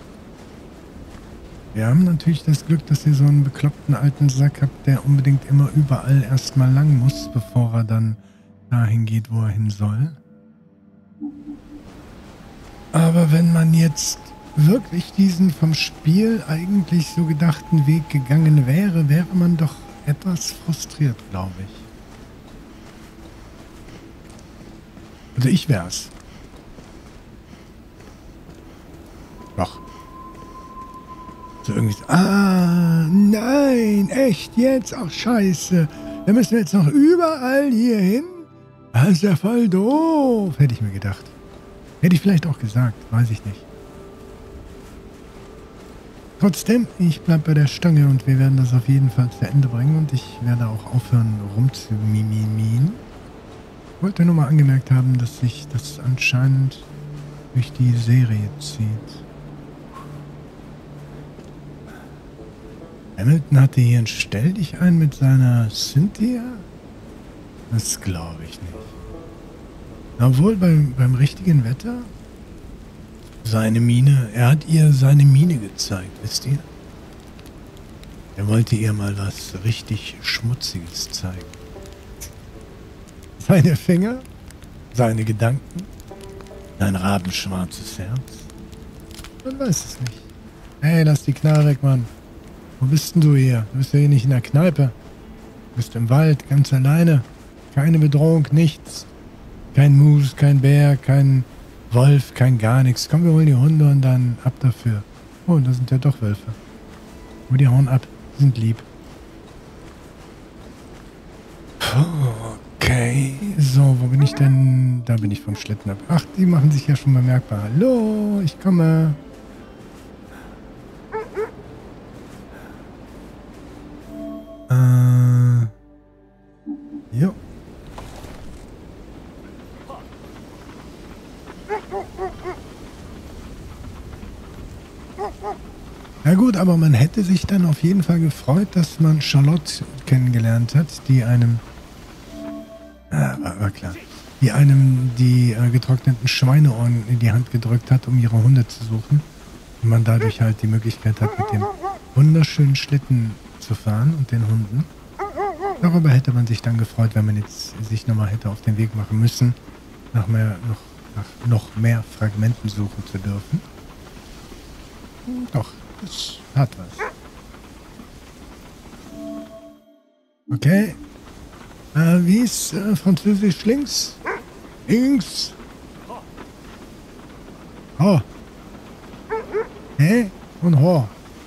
Wir haben natürlich das Glück, dass ihr so einen bekloppten alten Sack habt, der unbedingt immer überall erstmal lang muss, bevor er dann dahin geht, wo er hin soll. Aber wenn man jetzt wirklich diesen vom Spiel eigentlich so gedachten Weg gegangen wäre, wäre man doch etwas frustriert, glaube ich. Also ich wär's. Doch. So irgendwie so, ah, nein, echt jetzt? Ach, scheiße. Da müssen wir jetzt noch überall hier hin? Das ist ja voll doof, hätte ich mir gedacht. Hätte ich vielleicht auch gesagt, weiß ich nicht. Trotzdem, ich bleibe bei der Stange und wir werden das auf jeden Fall zu Ende bringen und ich werde auch aufhören rumzumimimien. Ich wollte nur mal angemerkt haben, dass sich das anscheinend durch die Serie zieht. Hamilton hatte hier ein Stell dich ein mit seiner Cynthia? Das glaube ich nicht. Obwohl beim, beim richtigen Wetter seine Miene, er hat ihr seine Miene gezeigt, wisst ihr? Er wollte ihr mal was richtig Schmutziges zeigen. Seine Finger, seine Gedanken, sein rabenschwarzes Herz. Man weiß es nicht. Hey, lass die Knarre weg, Mann. Wo bist denn du hier? Du bist ja hier nicht in der Kneipe. Du bist im Wald, ganz alleine. Keine Bedrohung, nichts. Kein Moose, kein Bär, kein Wolf, kein gar nichts. Komm, wir holen die Hunde und dann ab dafür. Oh, da sind ja doch Wölfe. Oh, die hauen ab. Die sind lieb. Okay. So, wo bin ich denn? Da bin ich vom Schlitten ab. Ach, die machen sich ja schon bemerkbar. Hallo, ich komme. Äh. Jo. Ja gut, aber man hätte sich dann auf jeden Fall gefreut, dass man Charlotte kennengelernt hat, die einem, ah, war, war klar, die einem die äh, getrockneten Schweineohren in die Hand gedrückt hat, um ihre Hunde zu suchen. Und man dadurch halt die Möglichkeit hat, mit dem wunderschönen Schlitten zu fahren und den Hunden. Darüber hätte man sich dann gefreut, wenn man jetzt sich nochmal hätte auf den Weg machen müssen, nach mehr, noch, nach noch mehr Fragmenten suchen zu dürfen. Doch, das hat was. Okay. Äh, wie ist äh, Französisch links? Links. Ho. Hä? Und ho.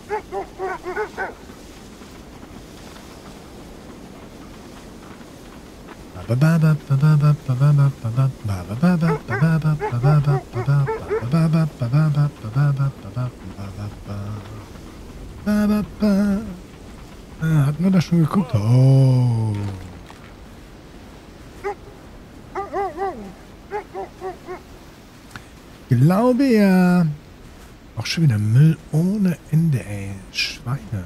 Ah, hatten wir das schon geguckt? Oh. Ich glaube ja. Auch schon wieder Müll ohne Ende, ey. Schweine.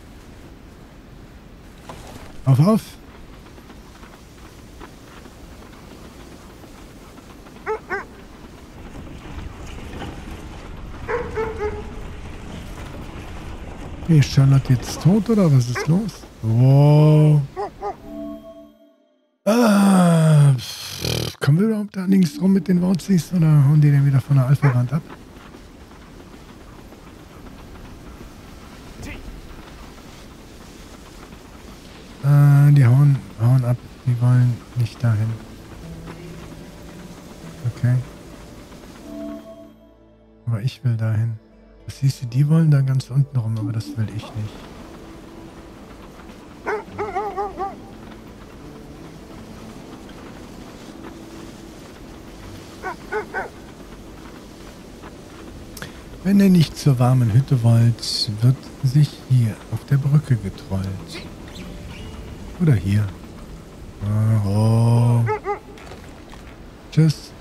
Auf, auf. Okay, ist Charlotte jetzt tot oder was ist los? Wow. Ah, pff, kommen wir überhaupt da links rum mit den Wauzis oder hauen die denn wieder von der Alpha-Wand ab? Ah, die hauen, hauen ab. Die wollen nicht dahin. Okay. Aber ich will dahin. Das siehst du, die wollen da ganz unten rum, aber das will ich nicht. Wenn ihr nicht zur warmen Hütte wollt, wird sich hier auf der Brücke getrollt. Oder hier. Oh. Tschüss.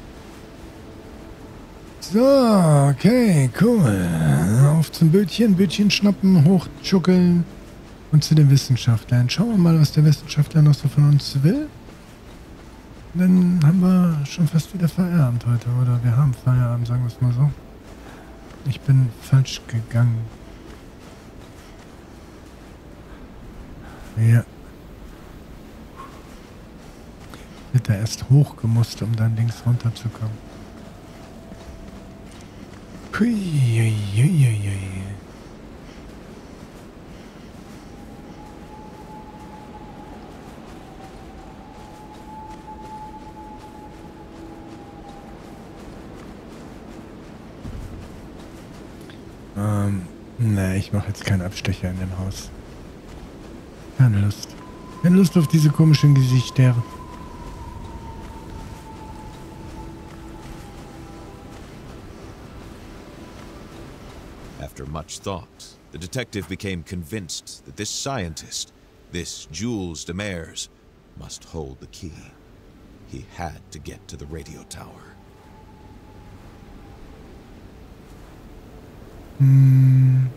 So, okay, cool. Auf zum Bötchen, Bötchen schnappen, hochschuckeln und zu den Wissenschaftlern. Schauen wir mal, was der Wissenschaftler noch so von uns will. Dann haben wir schon fast wieder Feierabend heute, oder? Wir haben Feierabend, sagen wir es mal so. Ich bin falsch gegangen. Ja. Ich hätte erst hochgemusst, um dann links runterzukommen. Hui, hui, hui, hui. Ähm, ne, ich mache jetzt keinen Abstecher in dem Haus. Keine Lust. Keine Lust auf diese komischen Gesichter. After much thought, the detective became convinced that this scientist, this Jules Demers, must hold the key. He had to get to the radio tower. Hm.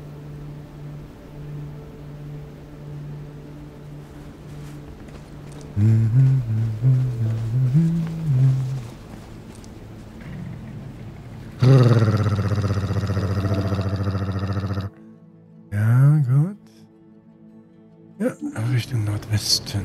Ja, gut. Ja, Richtung Nordwesten.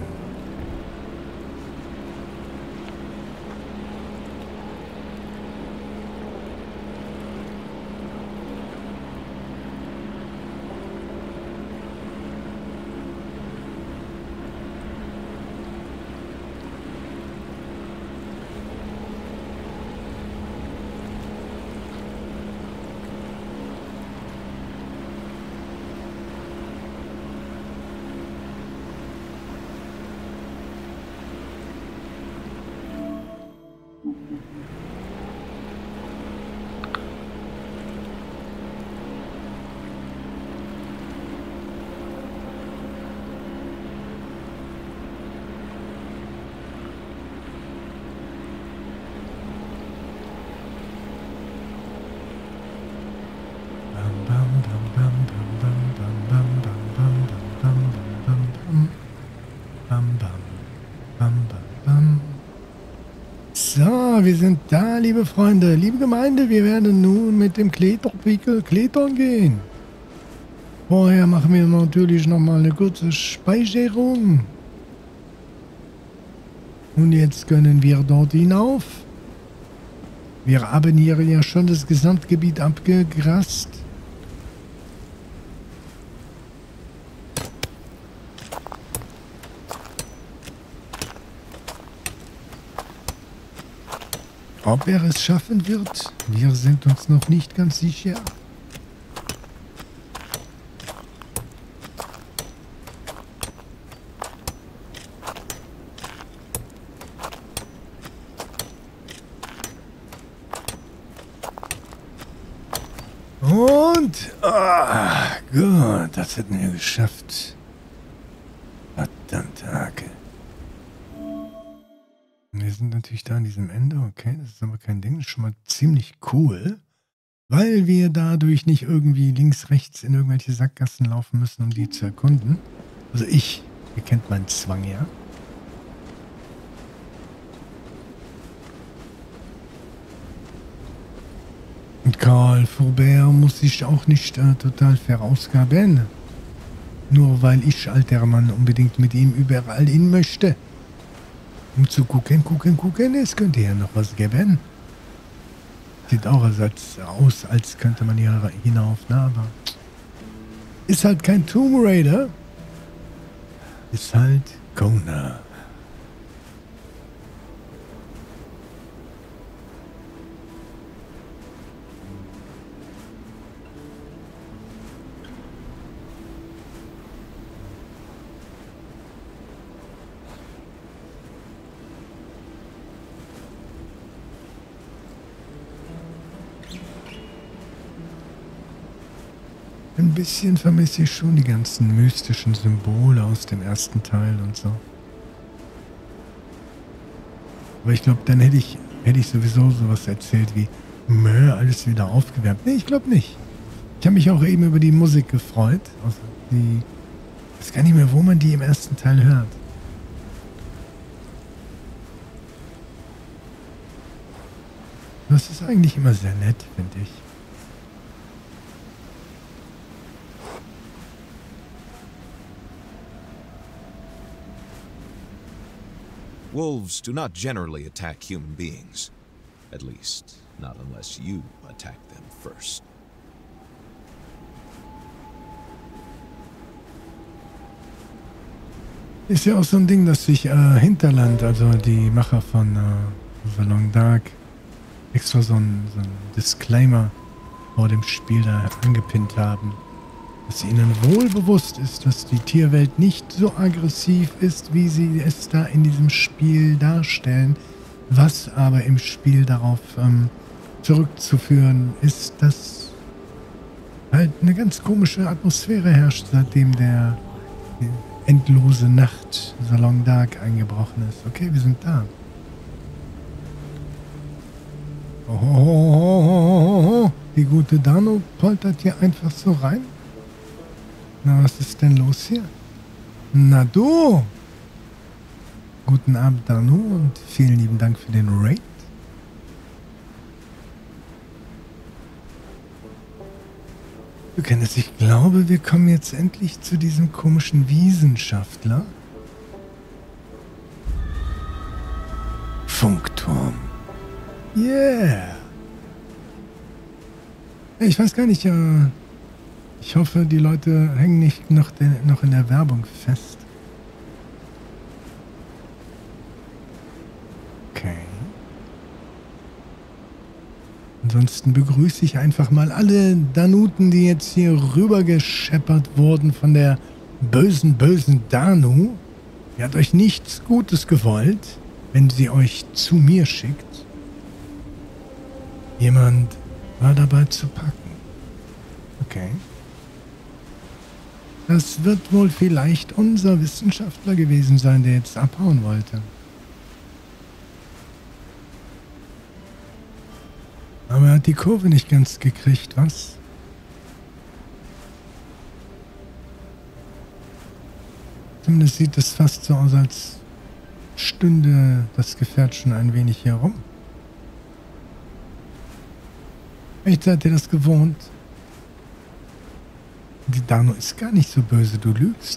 So, wir sind da, liebe Freunde, liebe Gemeinde. Wir werden nun mit dem Kleterpickel klettern gehen. Vorher machen wir natürlich nochmal eine kurze Speicherung. Und jetzt können wir dort hinauf. Wir haben hier ja schon das Gesamtgebiet abgegrast. Ob er es schaffen wird, wir sind uns noch nicht ganz sicher. Und, ah, gut, das hätten wir geschafft. Verdammte Hacke. Wir sind natürlich da an diesem Ende, okay, das ist aber kein Ding, das ist schon mal ziemlich cool, weil wir dadurch nicht irgendwie links, rechts in irgendwelche Sackgassen laufen müssen, um die zu erkunden. Also ich, ihr kennt meinen Zwang, ja. Und Karl Foubert muss sich auch nicht äh, total verausgaben, nur weil ich, alter Mann, unbedingt mit ihm überall hin möchte. Um zu gucken, gucken, gucken, es könnte ja noch was geben. Sieht auch als, aus, als könnte man hier hinauf, ne? Aber ist halt kein Tomb Raider. Ist halt Kona. ein bisschen vermisse ich schon die ganzen mystischen Symbole aus dem ersten Teil und so. Aber ich glaube, dann hätte ich, hätte ich sowieso sowas erzählt wie, Mö, alles wieder aufgewärmt. Nee, ich glaube nicht. Ich habe mich auch eben über die Musik gefreut. Also die, ich weiß gar nicht mehr, wo man die im ersten Teil hört. Das ist eigentlich immer sehr nett, finde ich. Wolves do not generally attack human beings. At least, not unless you attack them first. Ist ja auch so ein Ding, dass sich äh, Hinterland, also die Macher von äh, The Long Dark, extra so ein, so ein Disclaimer vor dem Spiel da angepinnt haben. Dass ihnen wohl bewusst ist, dass die Tierwelt nicht so aggressiv ist, wie sie es da in diesem Spiel darstellen. Was aber im Spiel darauf ähm, zurückzuführen ist, dass halt eine ganz komische Atmosphäre herrscht, seitdem der die endlose Nacht The Long Dark eingebrochen ist. Okay, wir sind da. Oh, oh, oh, oh, oh. Die gute Dano poltert hier einfach so rein. Na, was ist denn los hier? Na du! Guten Abend, Danu, und vielen lieben Dank für den Raid. Du kennst, ich glaube, wir kommen jetzt endlich zu diesem komischen Wissenschaftler. Funkturm. Yeah! Ich weiß gar nicht, äh, ich hoffe, die Leute hängen nicht noch, de, noch in der Werbung fest. Okay. Ansonsten begrüße ich einfach mal alle Danuten, die jetzt hier rübergescheppert wurden von der bösen, bösen Danu. Die hat euch nichts Gutes gewollt, wenn sie euch zu mir schickt. Jemand war dabei zu packen. Okay. Das wird wohl vielleicht unser Wissenschaftler gewesen sein, der jetzt abhauen wollte. Aber er hat die Kurve nicht ganz gekriegt, was? Zumindest sieht es fast so aus, als stünde das Gefährt schon ein wenig hier rum. Echt, seid ihr das gewohnt? Die Dano ist gar nicht so böse, du lügst.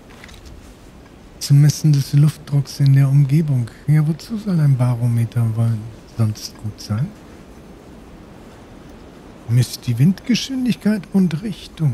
Zum Messen des Luftdrucks in der Umgebung. Ja, wozu soll ein Barometer wohl sonst gut sein? Misst die Windgeschwindigkeit und Richtung.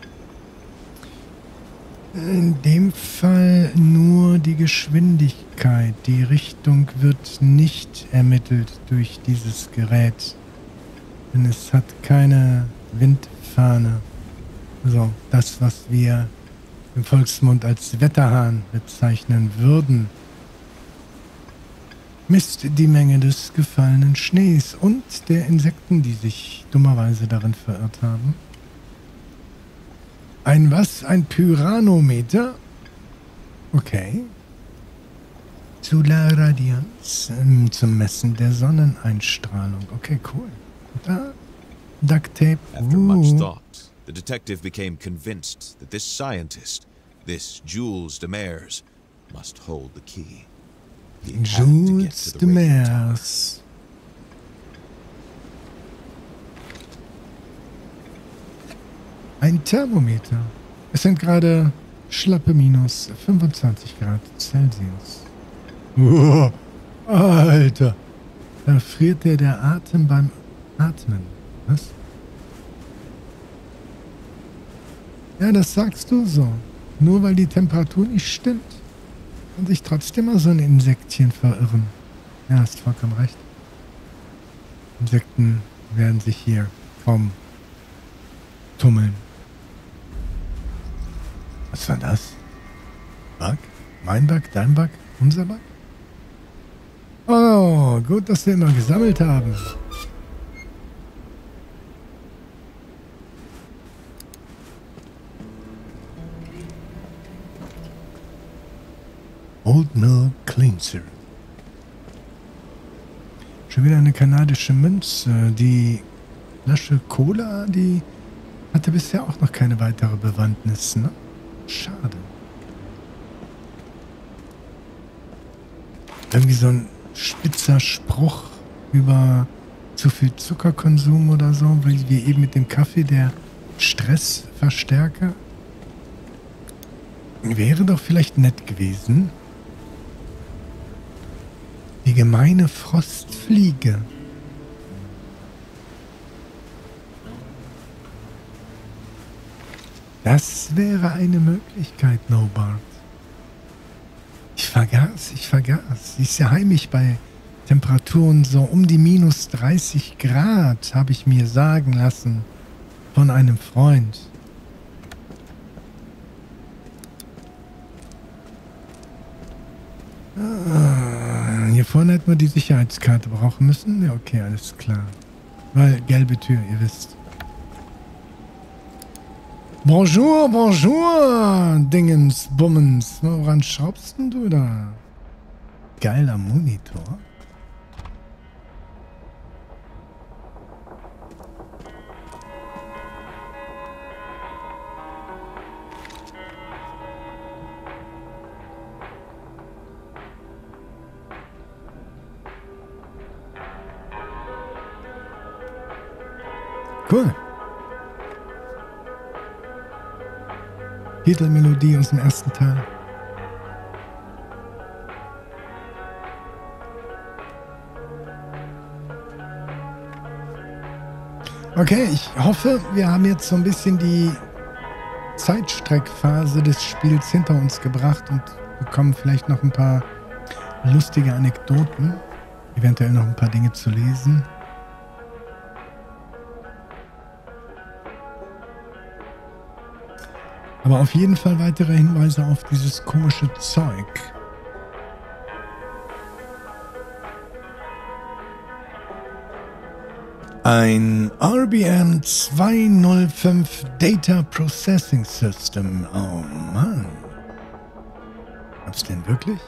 In dem Fall nur die Geschwindigkeit. Die Richtung wird nicht ermittelt durch dieses Gerät. Denn es hat keine Windfahne. So, das, was wir im Volksmund als Wetterhahn bezeichnen würden, misst die Menge des gefallenen Schnees und der Insekten, die sich dummerweise darin verirrt haben. Ein was? Ein Pyranometer? Okay. Solarradianz ähm, zum Messen der Sonneneinstrahlung. Okay, cool. Und da Duct Tape. After much thought, the detective became convinced that this scientist, this Jules Demers, must hold the key. He had to get Jules to the radio tower. Demers. Ein Thermometer. Es sind gerade schlappe minus fünfundzwanzig Grad Celsius. Oh, Alter. Da friert dir der Atem beim Atmen. Was? Ja, das sagst du so. Nur weil die Temperatur nicht stimmt. Und sich trotzdem mal so ein Insektchen verirren. Ja, hast vollkommen recht. Insekten werden sich hier kaum tummeln. Was war das? Bug? Mein Bug? Dein Bug? Unser Bug? Oh, gut, dass wir immer gesammelt haben. Old Mill Cleanser. Schon wieder eine kanadische Münze. Die Flasche Cola, die hatte bisher auch noch keine weitere Bewandtnis, ne? Schade. Irgendwie so ein spitzer Spruch über zu viel Zuckerkonsum oder so, wie eben mit dem Kaffee, der Stressverstärker. Wäre doch vielleicht nett gewesen. Die gemeine Frostfliege. Das wäre eine Möglichkeit, Nobart. Ich vergaß, ich vergaß. Sie ist ja heimisch bei Temperaturen so um die minus dreißig Grad, habe ich mir sagen lassen von einem Freund. Ah, hier vorne hätten wir die Sicherheitskarte brauchen müssen. Ja, okay, alles klar. Weil gelbe Tür, ihr wisst. Bonjour, bonjour, Dingens, Bummens. Woran schraubst denn du da? Geiler Monitor. Cool. Titelmelodie aus dem ersten Teil. Okay, ich hoffe, wir haben jetzt so ein bisschen die Zeitstreckphase des Spiels hinter uns gebracht und bekommen vielleicht noch ein paar lustige Anekdoten, eventuell noch ein paar Dinge zu lesen. Aber auf jeden Fall weitere Hinweise auf dieses komische Zeug. Ein R B M zweihunderfünf Data Processing System. Oh Mann. Gab's den wirklich?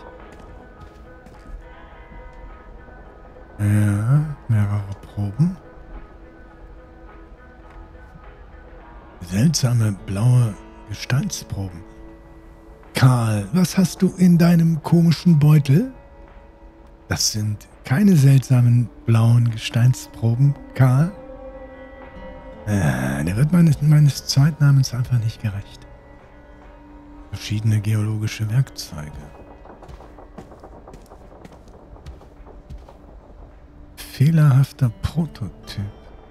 Ja, mehrere Proben. Seltsame blaue Gesteinsproben. Karl, was hast du in deinem komischen Beutel? Das sind keine seltsamen blauen Gesteinsproben, Karl. Äh, der wird meines, meines Zweitnamens einfach nicht gerecht. Verschiedene geologische Werkzeuge. Fehlerhafter Prototyp.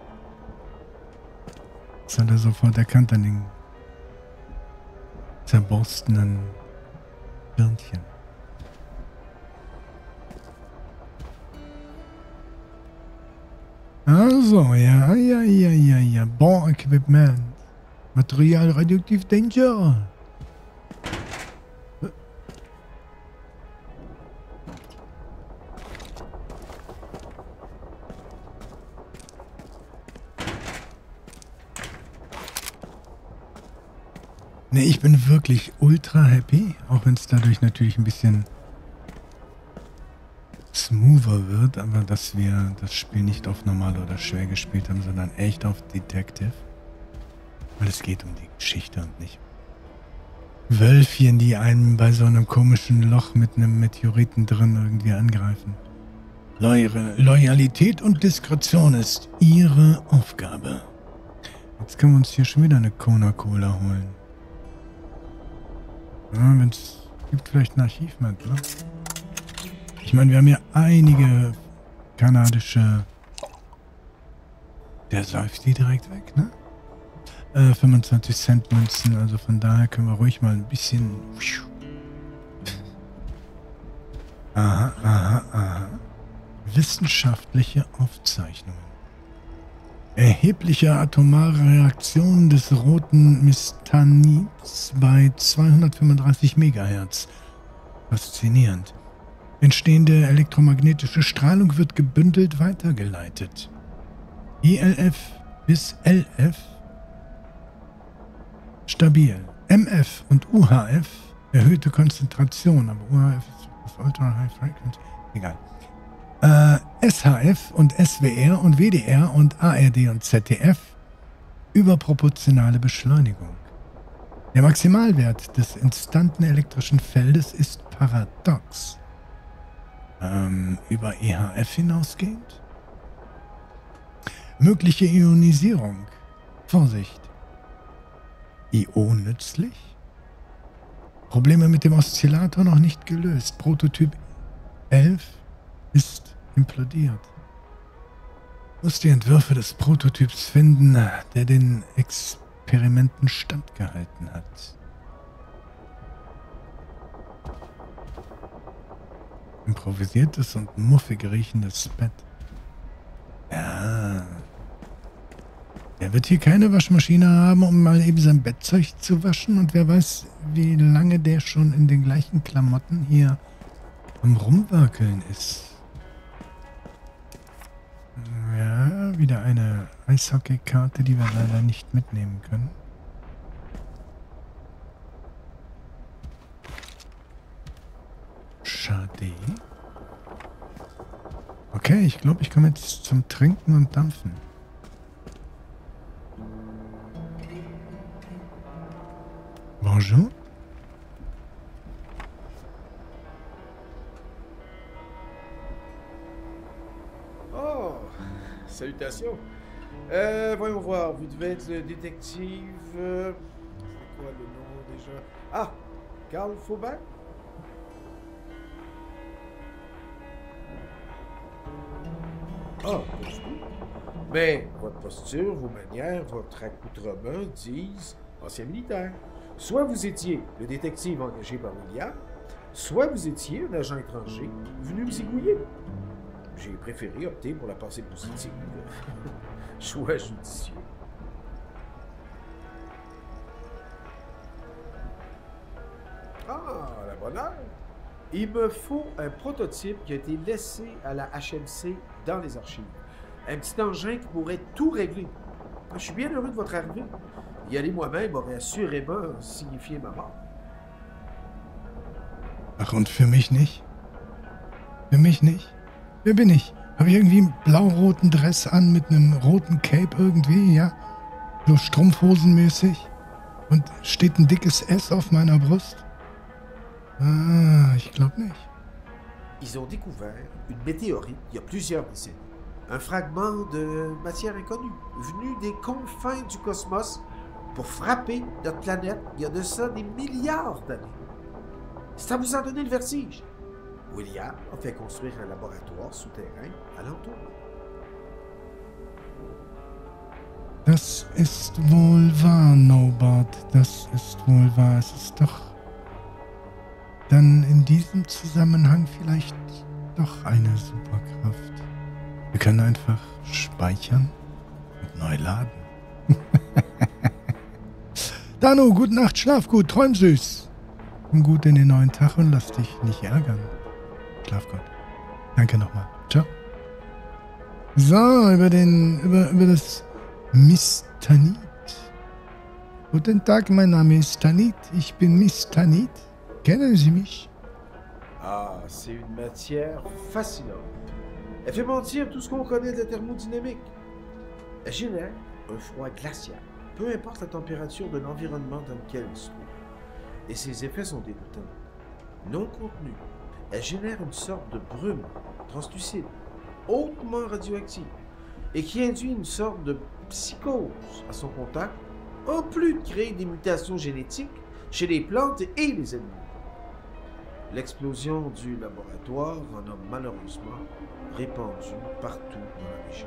Das hat er sofort erkannt an den zerborstenen Birnchen. Also, ja, ja, ja, ja, ja. Bon Equipment. Material radioaktiv danger. Ne, ich bin wirklich ultra happy, auch wenn es dadurch natürlich ein bisschen smoother wird, aber dass wir das Spiel nicht auf normal oder schwer gespielt haben, sondern echt auf Detective. Weil es geht um die Geschichte und nicht Wölfchen, die einen bei so einem komischen Loch mit einem Meteoriten drin irgendwie angreifen. Loyal Loyalität und Diskretion ist ihre Aufgabe. Jetzt können wir uns hier schon wieder eine Coca-Cola holen. Ja, wenn es gibt vielleicht ein Archiv mit, oder? Ich meine, wir haben ja einige kanadische... Der säuft die direkt weg, ne? Äh, fünfundzwanzig Cent Münzen, also von daher können wir ruhig mal ein bisschen... Aha, aha, aha. Wissenschaftliche Aufzeichnungen. Erhebliche atomare Reaktion des roten Mistanids bei zweihundertfünfunddreißig Megahertz. Faszinierend. Entstehende elektromagnetische Strahlung wird gebündelt weitergeleitet. E L F bis L F stabil. M F und U H F Erhöhte Konzentration, aber U H F ist Ultra High Frequency. Egal. Äh, S H F und S W R und W D R und A R D und Z D F überproportionale Beschleunigung. Der Maximalwert des instanten elektrischen Feldes ist paradox. Ähm, über E H F hinausgehend? Mögliche Ionisierung. Vorsicht. I O nützlich? Probleme mit dem Oszillator noch nicht gelöst. Prototyp elf ist implodiert. Muss die Entwürfe des Prototyps finden, der den Experimenten standgehalten hat. Improvisiertes und muffig riechendes Bett. Ja. Er wird hier keine Waschmaschine haben, um mal eben sein Bettzeug zu waschen. Und wer weiß, wie lange der schon in den gleichen Klamotten hier am Rumwerkeln ist. Ja, wieder eine Eishockeykarte, die wir leider nicht mitnehmen können. Schade. Okay, ich glaube, ich komme jetzt zum Trinken und Dampfen. Bonjour. Oh, salutations. Euh, voyons voir, vous devez être le détective... euh, c'est quoi le nom déjà? Ah, Karl Faubin? Ah, pas du tout. Mais votre posture, vos manières, votre accoutrement disent ancien militaire. Soit vous étiez le détective engagé par William, soit vous étiez un agent étranger venu me zigouiller. J'ai préféré opter pour la pensée positive. Choix judicieux. Ah, la bonne heure. Il me faut un prototype qui a été laissé à la H M C dans les archives. Un petit engin qui pourrait tout régler. Je suis bien heureux de votre arrivée. Y aller moi-même aurait assurément signifié ma mort. Ach, und für mich nicht? Für mich nicht? Wer bin ich? Habe ich irgendwie einen blau-roten Dress an mit einem roten Cape irgendwie, ja? So strumpfhosenmäßig? Und steht ein dickes S auf meiner Brust? Ah, ich glaube nicht. Ils ont découvert une météorite il y a plusieurs décennies. Un fragment de matière inconnue, venu des confins du cosmos pour frapper notre planète il y a de ça des milliards d'années. Ça vous a donné le vertige. William a fait construire un laboratoire souterrain alentour. Das ist wohl wahr, Nobart. Das ist wohl wahr. Es ist doch dann in diesem Zusammenhang vielleicht doch eine Superkraft. Wir können einfach speichern und neu laden. Danu, gute Nacht, schlaf gut, träum süß. Komm gut in den neuen Tag und lass dich nicht ärgern. Schlaf gut. Danke nochmal. Ciao. So, über den, über, über das Miss Tanit. Guten Tag, mein Name ist Tanit. Ich bin Miss Tanit. Kennen Sie mich? Ah, c'est une matière fascinante. Elle fait mentir tout ce qu'on connaît de la thermodynamique. Elle génère un froid glacial, peu importe la température de l'environnement dans lequel elle se trouve. Et ses effets sont dégoûtants. Non contenus, elle génère une sorte de brume translucide, hautement radioactive, et qui induit une sorte de psychose à son contact, en plus de créer des mutations génétiques chez les plantes et les animaux. L'explosion du laboratoire en a malheureusement répandu partout dans la région.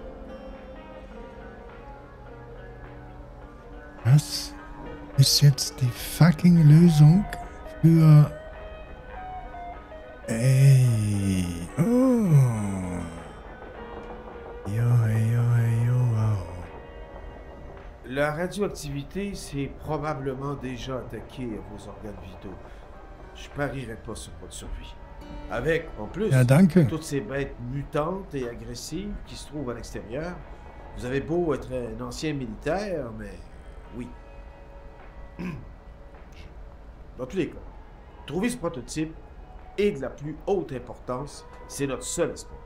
Was ist jetzt die fucking Lösung für... Ey. Oh. Yo, yo, yo, wow. La radioactivité s'est probablement déjà attaquée à vos organes vitaux. Je parierais pas sur votre survie. Avec, en plus, Ja, danke. toutes ces bêtes mutantes et agressives qui se trouvent à l'extérieur, vous avez beau être un ancien militaire, mais oui. Dans tous les cas, Trouver ce prototype est de la plus haute importance. C'est notre seul espoir.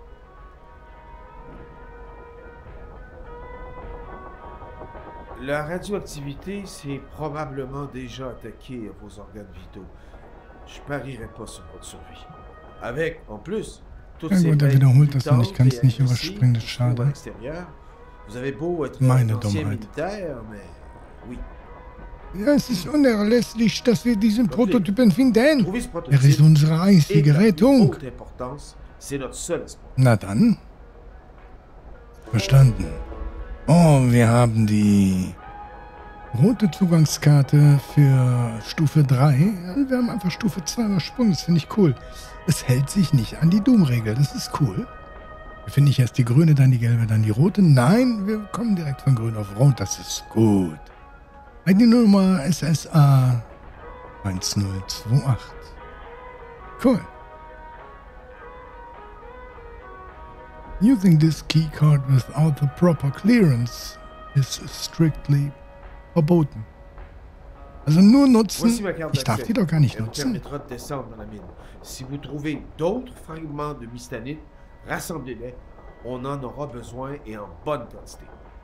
La radioactivité s'est probablement déjà attaquée à vos organes vitaux. Je parierais pas sur votre survie. Avec, en plus, toutes Ja ces gut, er bêtes wiederholt das und ich mutantes kann et es nicht agressives überspringen, das qui ist se trouvent à schade. l'extérieur. Vous avez beau être Meine un ancien Dummheit. militaire, mais oui. Ja, es ist unerlässlich, dass wir diesen Prototypen finden. Trouver ce Er ist prototype unsere est de einzige la plus Rettung. haute importance. C'est notre seul espoir. Na dann. Verstanden. Oh, wir haben die rote Zugangskarte für Stufe drei. Wir haben einfach Stufe zwei übersprungen. Das finde ich cool. Es hält sich nicht an die Doom-Regel. Das ist cool. Wir finden nicht erst die grüne, dann die gelbe, dann die rote. Nein, wir kommen direkt von grün auf rot. Das ist gut. I D-Nummer S S A eins null zwei acht. Cool. Using this keycard without the proper clearance is strictly verboten. Also nur nutzen. Voici ma carte Ich darf d'accès. die doch gar nicht Elle vous nutzen. permettra de descendre dans la mine. Si vous trouvez d'autres fragments de mystanite, rassemblez-les. On en aura besoin et en bonne quantité.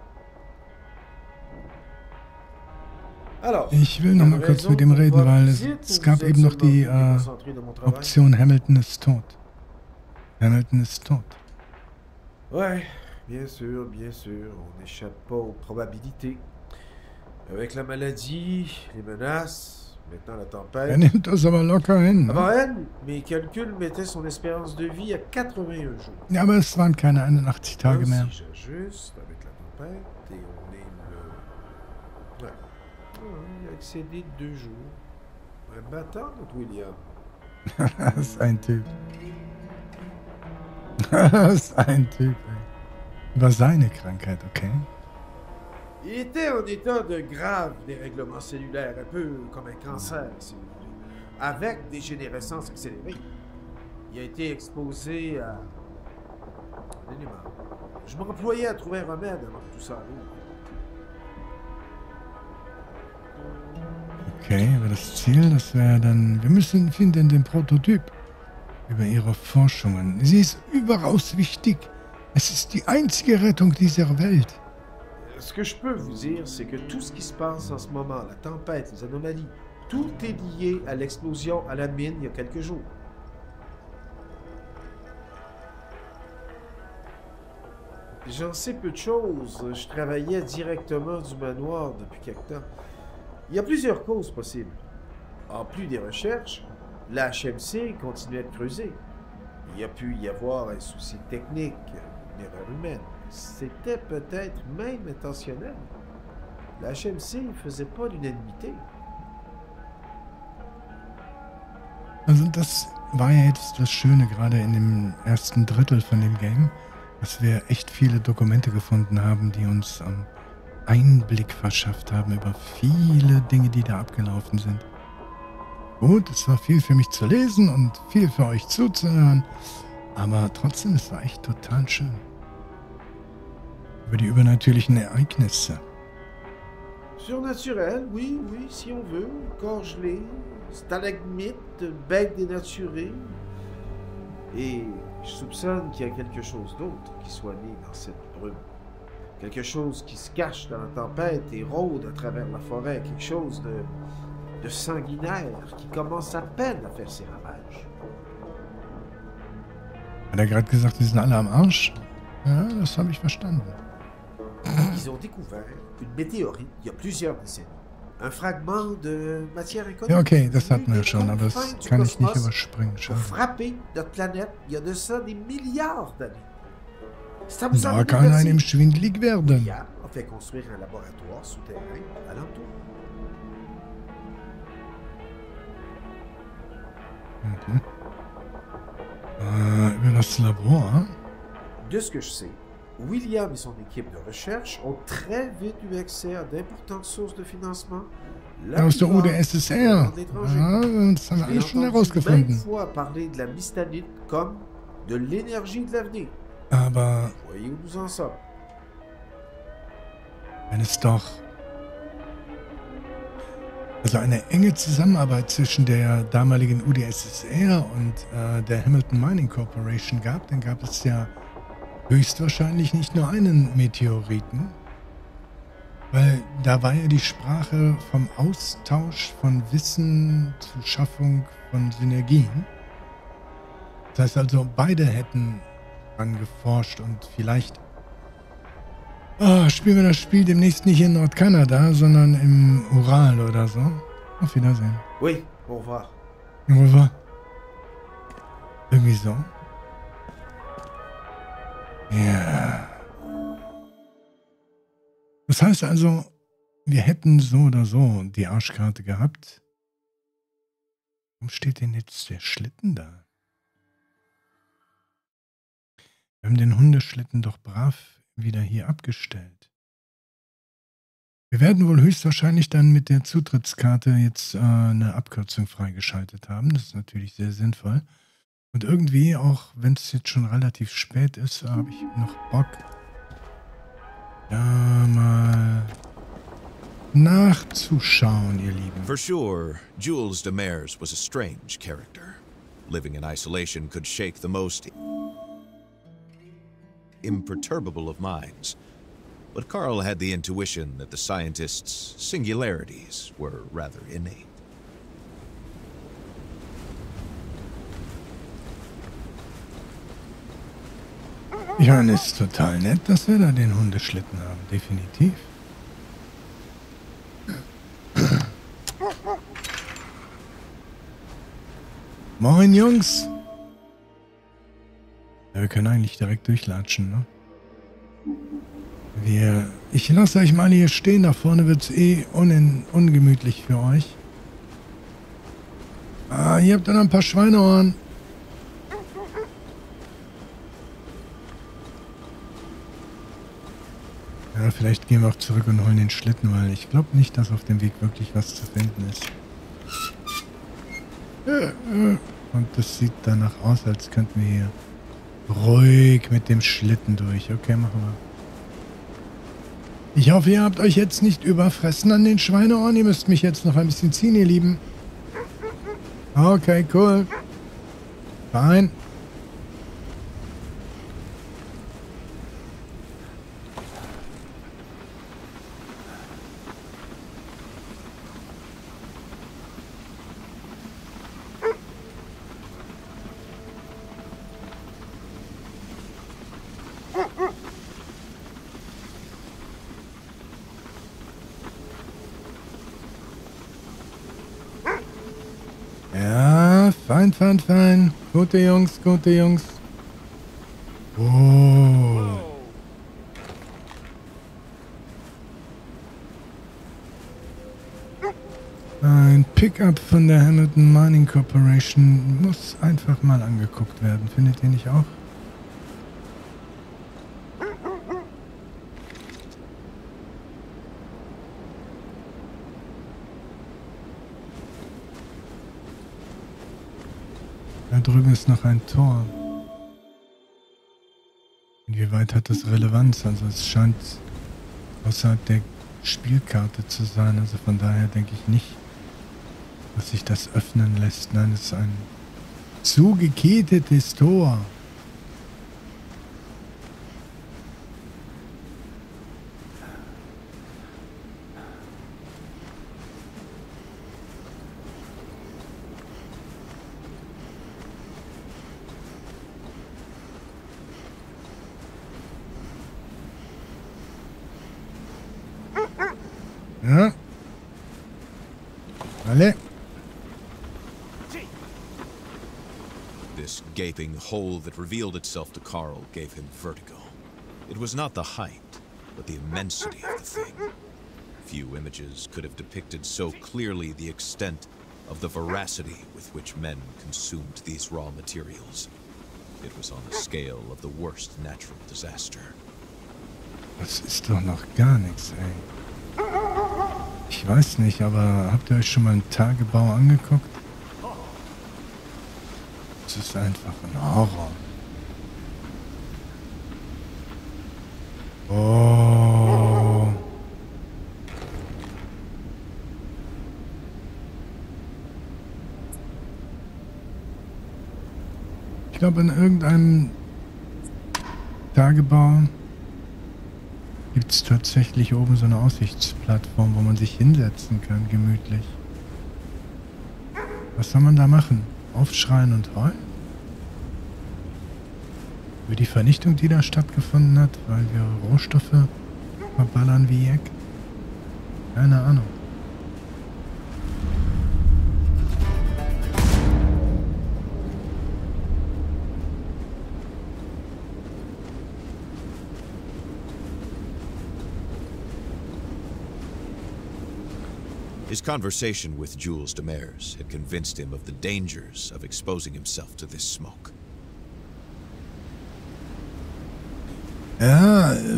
Alors, Ich will noch mal kurz mit ihm reden, weil es, es gab eben noch die äh, Option Hamilton ist tot. Hamilton ist tot. Ouais, bien sûr, bien sûr, on n'échappe pas aux probabilités. Avec la maladie, les menaces, maintenant la Er tempête. nimmt das aber locker hin. Avant Ne? elle, mes calculs mettaient son espérance de vie à quatre-vingt-un jours. Ja, aber es waren keine einundachtzig Tage Même mehr. Si j'ajuste avec la tempête et on est le... Ouais. Ouais, il a excédé de deux jours. Un bâtard, notre William. Das ist ein Typ. Das ist ein Typ, ey. Über seine Krankheit, okay? Il était en état de grave dérèglement cellulaire, un peu comme un cancer, si vous voulez, avec dégénérescence accélérée. Il a été exposé à... Donnez-moi. Je m'employais à trouver un remède avant que tout ça arrive. Okay, aber das Ziel, das wäre dann... Wir müssen finden den Prototyp über ihre Forschungen. Sie ist überaus wichtig. Es ist die einzige Rettung dieser Welt. Ce que je peux vous dire, c'est que tout ce qui se passe en ce moment, la tempête, les anomalies, tout est lié à l'explosion à la mine il y a quelques jours. J'en sais peu de choses. Je travaillais directement du manoir depuis quelque temps. Il y a plusieurs causes possibles. En plus des recherches, la H M C continuait de creuser. Il y a pu y avoir un souci technique, une erreur humaine. C'était peut-être même intentionnel. La H M C ne faisait pas l'unanimité. Also das war ja jetzt das Schöne, gerade in dem ersten Drittel von dem Game, dass wir echt viele Dokumente gefunden haben, die uns ähm, Einblick verschafft haben über viele Dinge, die da abgelaufen sind. Gut, es war viel für mich zu lesen und viel für euch zuzuhören, aber trotzdem, es war echt total schön. Über die übernatürlichen Ereignisse. Surnaturel, oui, oui, si on veut. Corps gelé, stalagmite, bête dénaturée. Et je soupçonne qu'il y a quelque chose d'autre qui soit né dans cette brume. Quelque chose qui se cache dans la tempête et rôde à travers la forêt. Quelque chose de, de sanguinaire qui commence à peine à faire ses ravages. Hat er gerade gesagt, die sind alle am Arsch? Ja, das habe ich verstanden. Ils ont découvert une météorite il y a plusieurs décennies. Un fragment de matière inconnue. Ja, okay, das hatten wir schon, aber das Confins du kann ich nicht cosmos überspringen. pour Schade. frapper notre planète il y a de ça des milliards d'années. Ça vous a Da kann einem bouleversé. schwindelig werden. William a fait construire un laboratoire souterrain alentour. Mhm. Äh, über das Labor? De ce que je sais, William et son équipe de recherche ont très vite eu accès à d'importantes sources de financement. La Aus der U plupart D S S R. venant d'étrangers. Ja, das haben wir J'ai alles schon entendu maintes herausgefunden. fois parler de la mystanite comme de l'énergie de l'avenir. Aber Voyez où nous en sommes. wenn es doch also eine enge Zusammenarbeit zwischen der damaligen U D S S R und äh, der Hamilton Mining Corporation gab, dann gab es ja höchstwahrscheinlich nicht nur einen Meteoriten, weil da war ja die Sprache vom Austausch von Wissen zur Schaffung von Synergien. Das heißt also, beide hätten dran geforscht und vielleicht oh, spielen wir das Spiel demnächst nicht in Nordkanada, sondern im Ural oder so. Auf Wiedersehen. Oui, au revoir. Au revoir. Irgendwie so. Ja. Das heißt also, wir hätten so oder so die Arschkarte gehabt. Warum steht denn jetzt der Schlitten da? Wir haben den Hundeschlitten doch brav wieder hier abgestellt. Wir werden wohl höchstwahrscheinlich dann mit der Zutrittskarte jetzt äh, eine Abkürzung freigeschaltet haben. Das ist natürlich sehr sinnvoll. Und irgendwie, auch wenn es jetzt schon relativ spät ist, habe ich noch Bock, da mal nachzuschauen, ihr Lieben. For sure, Jules Demers was a strange character. Living in isolation could shake the most imperturbable of minds. But Carl had the intuition that the scientist's singularities were rather innate. Ja, und es ist total nett, dass wir da den Hundeschlitten haben, definitiv. Moin, Jungs! Ja, wir können eigentlich direkt durchlatschen, ne? Wir, ich lasse euch mal hier stehen, da vorne wird es eh un ungemütlich für euch. Ah, hier habt ihr noch ein paar Schweineohren. Ja, vielleicht gehen wir auch zurück und holen den Schlitten, weil ich glaube nicht, dass auf dem Weg wirklich was zu finden ist. Und das sieht danach aus, als könnten wir hier ruhig mit dem Schlitten durch. Okay, machen wir. Ich hoffe, ihr habt euch jetzt nicht überfressen an den Schweineohren. Ihr müsst mich jetzt noch ein bisschen ziehen, ihr Lieben. Okay, cool. Fein. Ja, fein, fein, fein. Gute Jungs, gute Jungs. Oh. Ein Pickup von der Hamilton Mining Corporation muss einfach mal angeguckt werden. Findet ihr nicht auch? Da drüben ist noch ein Tor. Inwieweit hat das Relevanz? Also es scheint außerhalb der Spielkarte zu sein. Also von daher denke ich nicht, dass sich das öffnen lässt. Nein, es ist ein zugeketetes Tor. Ja. Alle. This gaping hole that revealed itself to Carl gave him vertigo. It was not the height, but the immensity of the thing. Few images could have depicted so clearly the extent of the voracity with which men consumed these raw materials. It was on the scale of the worst natural disaster. Das ist doch noch gar nichts, ey. Ich weiß nicht, aber habt ihr euch schon mal einen Tagebau angeguckt? Das ist einfach ein Horror. Oh. glaube, in irgendeinem Tagebau gibt es tatsächlich oben so eine Aussichtsplattform, wo man sich hinsetzen kann, gemütlich. Was soll man da machen? Aufschreien und heulen? Über die Vernichtung, die da stattgefunden hat, weil wir Rohstoffe verballern wie Jack? Keine Ahnung. His conversation with Jules Demers had convinced him of the dangers of exposing himself to this smoke. Ja, äh,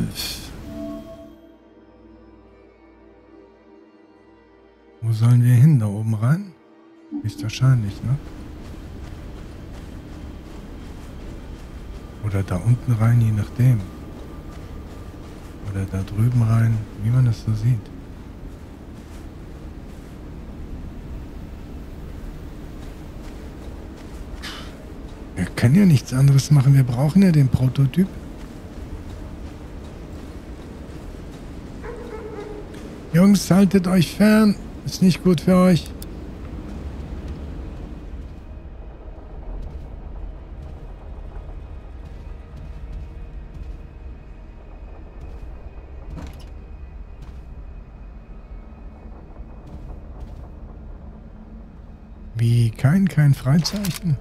wo sollen wir hin? Da oben rein? Ist wahrscheinlich, ne? Oder da unten rein, je nachdem. Oder da drüben rein, wie man das so sieht. Wir können ja nichts anderes machen. Wir brauchen ja den Prototyp. Jungs, haltet euch fern. Ist nicht gut für euch. Wie kein, kein Freizeichen?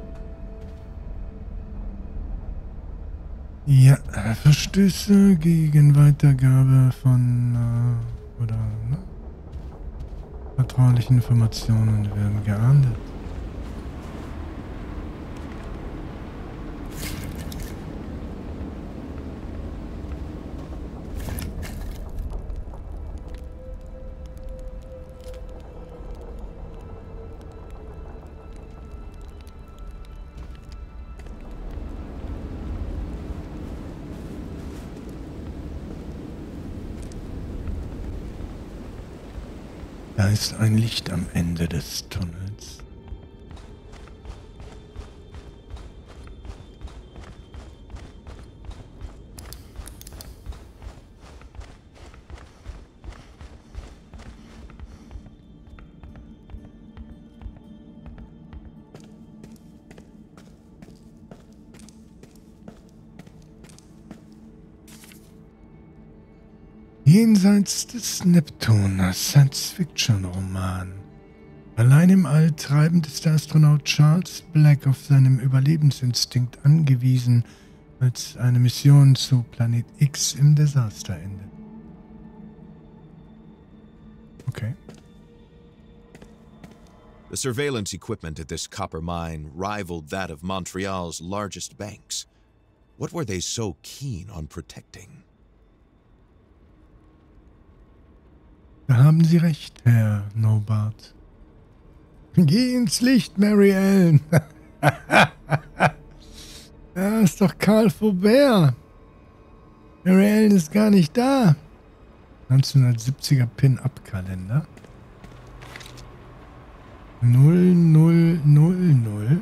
Ja, Verstöße gegen Weitergabe von äh, oder ne? vertraulichen Informationen werden geahndet. Da ist ein Licht am Ende des Tunnels. Jenseits des Neptun, Science-Fiction-Roman. Allein im All treibend ist der Astronaut Charles Black auf seinem Überlebensinstinkt angewiesen, als eine Mission zu Planet X im Desaster endet. Okay. The surveillance equipment at this copper mine rivaled that of Montreal's largest banks. What were they so keen on protecting? Da haben Sie recht, Herr Nobart. Geh ins Licht, Mary Ellen. Da ist doch Karl Faubert. Mary Ellen ist gar nicht da. neunzehnhundertsiebziger Pin-Up-Kalender. null null null null.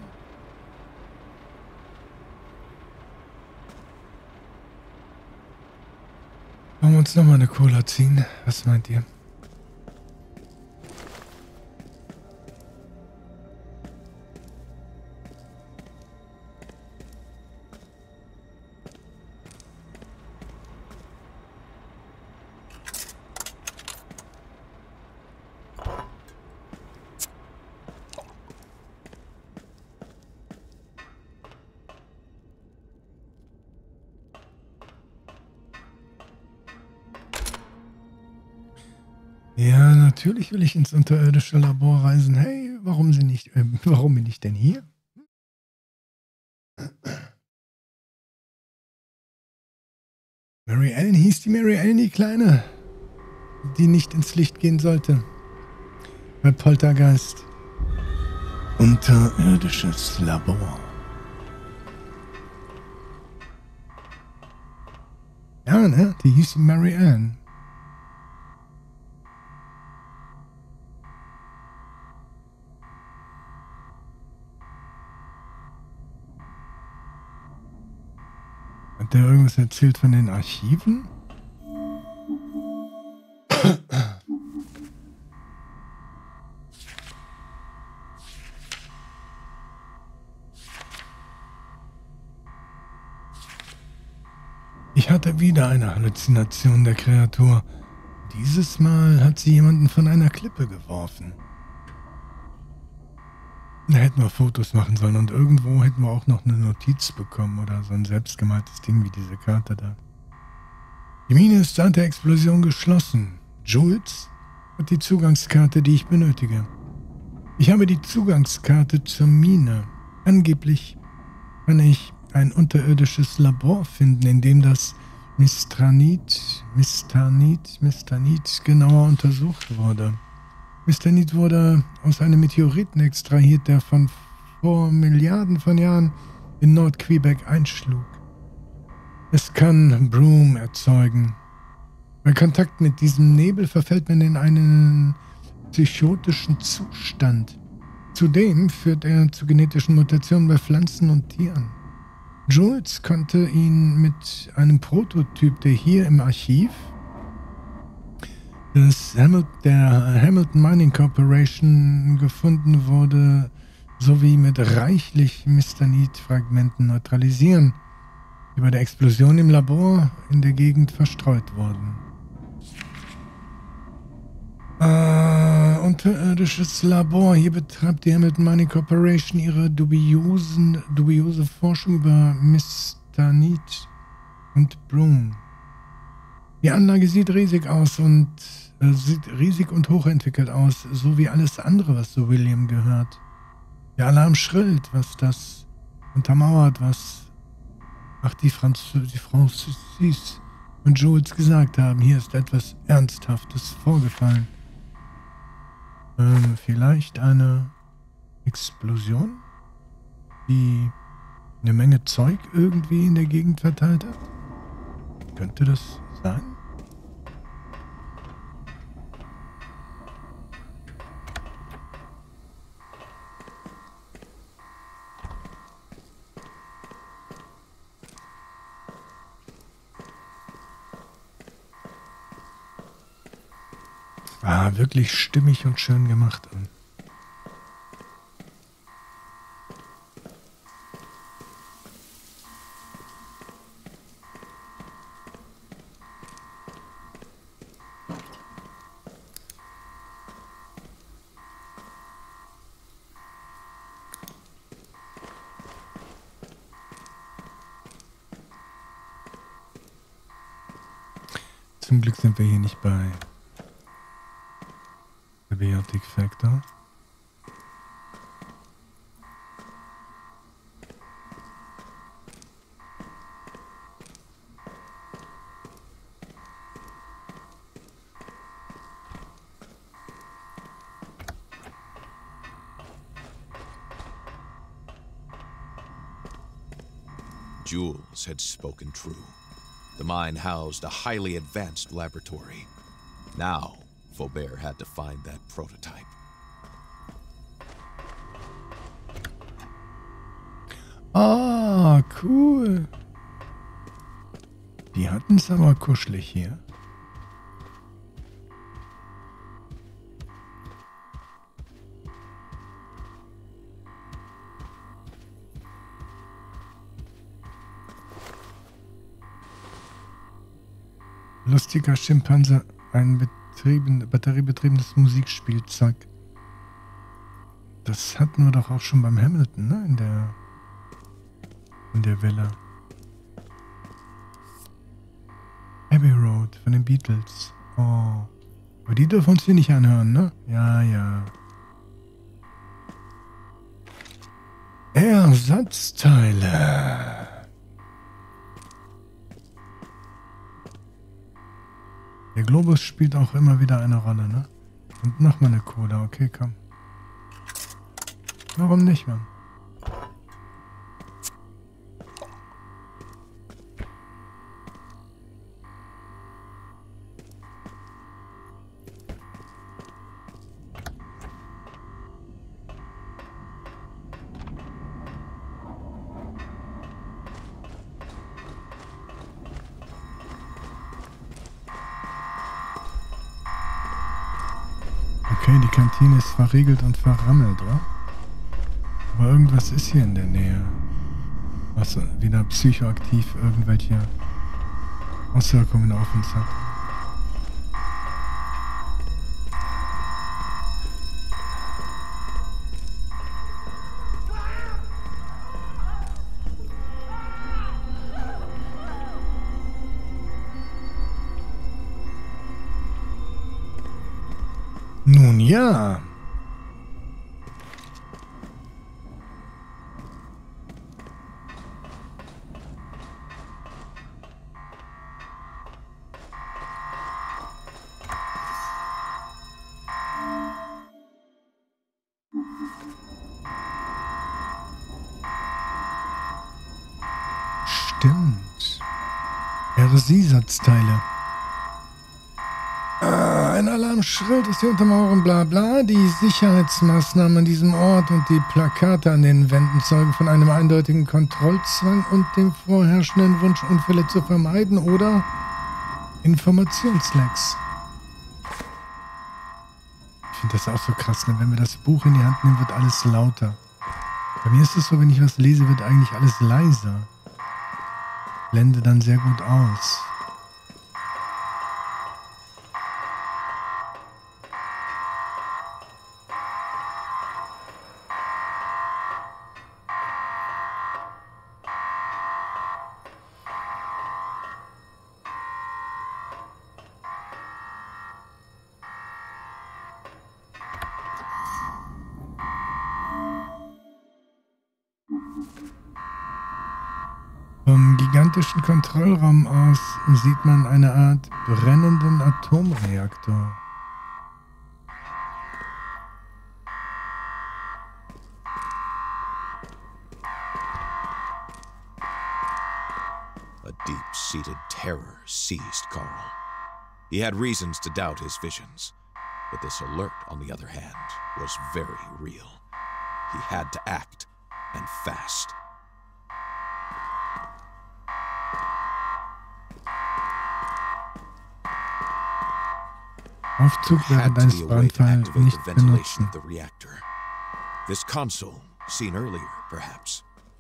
Wollen wir uns nochmal eine Cola ziehen? Was meint ihr? Ja, natürlich will ich ins unterirdische Labor reisen. Hey, warum sie nicht, äh, warum bin ich denn hier? Mary Ellen, hieß die Mary Ellen die Kleine, die nicht ins Licht gehen sollte. Bei Poltergeist. Unterirdisches Labor. Ja, ne? Die hieß Mary Ellen. Hat der irgendwas erzählt von den Archiven? Ich hatte wieder eine Halluzination der Kreatur. Dieses Mal hat sie jemanden von einer Klippe geworfen. Da hätten wir Fotos machen sollen und irgendwo hätten wir auch noch eine Notiz bekommen oder so ein selbstgemaltes Ding wie diese Karte da. Die Mine ist seit der Explosion geschlossen. Jules hat die Zugangskarte, die ich benötige. Ich habe die Zugangskarte zur Mine. Angeblich kann ich ein unterirdisches Labor finden, in dem das Mistranit, Mistanit, Mistanit genauer untersucht wurde. Mistanit wurde aus einem Meteoriten extrahiert, der von vor Milliarden von Jahren in Nord-Quebec einschlug. Es kann Broom erzeugen. Bei Kontakt mit diesem Nebel verfällt man in einen psychotischen Zustand. Zudem führt er zu genetischen Mutationen bei Pflanzen und Tieren. Jules konnte ihn mit einem Prototyp, der hier im Archiv des Hamil- der Hamilton Mining Corporation gefunden wurde, sowie mit reichlich Mistanit-Fragmenten neutralisieren, die bei der Explosion im Labor in der Gegend verstreut wurden. Äh, unterirdisches Labor. Hier betreibt die Hamilton Mining Corporation ihre dubiosen, dubiose Forschung über Mistanit und Broom. Die Anlage sieht riesig aus und äh, sieht riesig und hochentwickelt aus, so wie alles andere, was zu William gehört. Der Alarm schrillt, was das untermauert, was ach die, Franz die Frau Sis und Jules gesagt haben. Hier ist etwas Ernsthaftes vorgefallen. Ähm, vielleicht eine Explosion, die eine Menge Zeug irgendwie in der Gegend verteilt hat? Könnte das sein? Ah, wirklich stimmig und schön gemacht. Zum Glück sind wir hier nicht bei Biotic Factor. Jules had spoken true. The mine housed a highly advanced laboratory. Now, Faubert had to find that prototype. Ah, cool. Die hatten es aber kuschelig hier. Lustiger Schimpanse, ein betrieben, batteriebetriebenes Musikspielzeug. Das hatten wir doch auch schon beim Hamilton, ne? In der in der Villa. Abbey Road von den Beatles. Oh. Aber die dürfen uns hier nicht anhören, ne? Ja, ja. Ersatzteile. Der Globus spielt auch immer wieder eine Rolle, ne? Und nochmal eine Cola. Okay, komm. Warum nicht, Mann? Okay, die Kantine ist verriegelt und verrammelt, oder? Aber irgendwas ist hier in der Nähe. Was wieder psychoaktiv irgendwelche Auswirkungen auf uns hat. Nun ja. Stimmt. R S I-Satzteile. Ah, ein Alarm schrillt aus der Untermauerung, bla bla. Die Sicherheitsmaßnahmen an diesem Ort und die Plakate an den Wänden zeugen von einem eindeutigen Kontrollzwang und dem vorherrschenden Wunsch, Unfälle zu vermeiden oder Informationslecks. Ich finde das auch so krass, ne? Wenn wir das Buch in die Hand nehmen, wird alles lauter. Bei mir ist es so, wenn ich was lese, wird eigentlich alles leiser. Blende dann sehr gut aus. Vom gigantischen Kontrollraum aus sieht man eine Art brennenden Atomreaktor. A deep-seated terror seized Carl. He had reasons to doubt his visions, but this alert, on the other hand, was very real. He had to act, and fast. Aufzug während eines Brandfalls nicht benutzen. The reactor. This console, seen earlier, perhaps.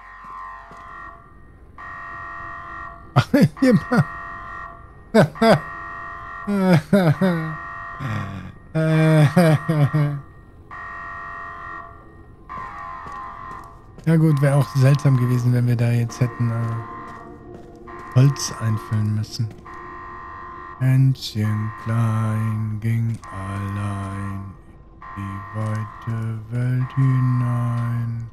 Ja gut, wäre auch seltsam gewesen, wenn wir da jetzt hätten äh, Holz einfüllen müssen. Händchen klein ging allein in die weite Welt hinein.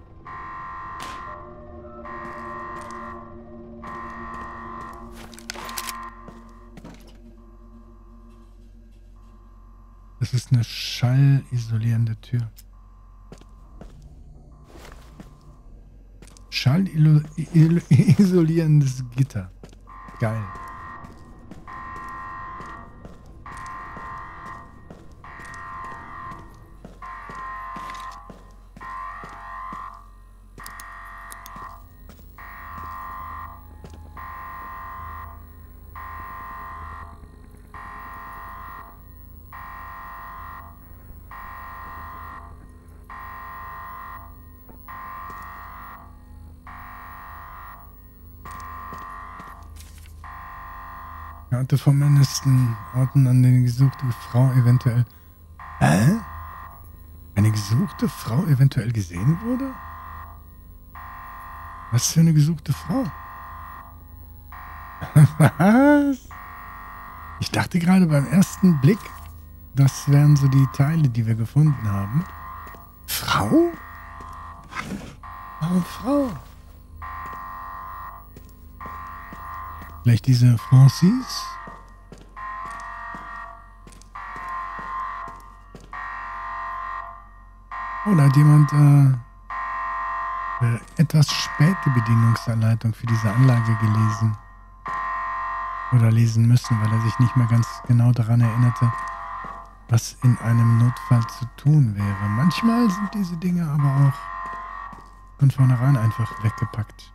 Das ist eine schallisolierende Tür. Schallisolierendes Gitter. Geil. Karte vom mindestens Orten, an denen die gesuchte Frau eventuell... Hä? Eine gesuchte Frau eventuell gesehen wurde? Was für eine gesuchte Frau? Was? Ich dachte gerade beim ersten Blick, das wären so die Teile, die wir gefunden haben. Frau? Warum Frau? Vielleicht diese Francis? Oh, da hat jemand äh, äh, etwas spät die Bedienungsanleitung für diese Anlage gelesen. Oder lesen müssen, weil er sich nicht mehr ganz genau daran erinnerte, was in einem Notfall zu tun wäre. Manchmal sind diese Dinge aber auch von vornherein einfach weggepackt.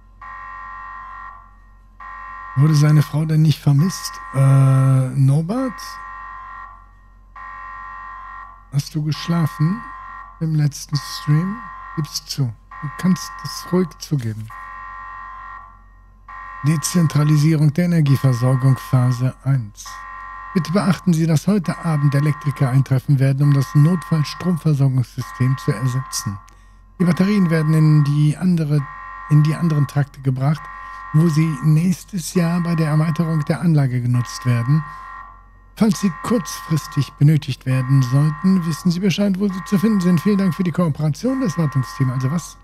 Wurde seine Frau denn nicht vermisst? Äh, Norbert? Hast du geschlafen im letzten Stream? Gib's zu. Du kannst es ruhig zugeben. Dezentralisierung der Energieversorgung Phase eins. Bitte beachten Sie, dass heute Abend Elektriker eintreffen werden, um das Notfallstromversorgungssystem zu ersetzen. Die Batterien werden in die, andere, in die anderen Trakte gebracht, wo sie nächstes Jahr bei der Erweiterung der Anlage genutzt werden. Falls sie kurzfristig benötigt werden sollten, wissen Sie Bescheid, wo sie zu finden sind. Vielen Dank für die Kooperation des Wartungsteams. Also was?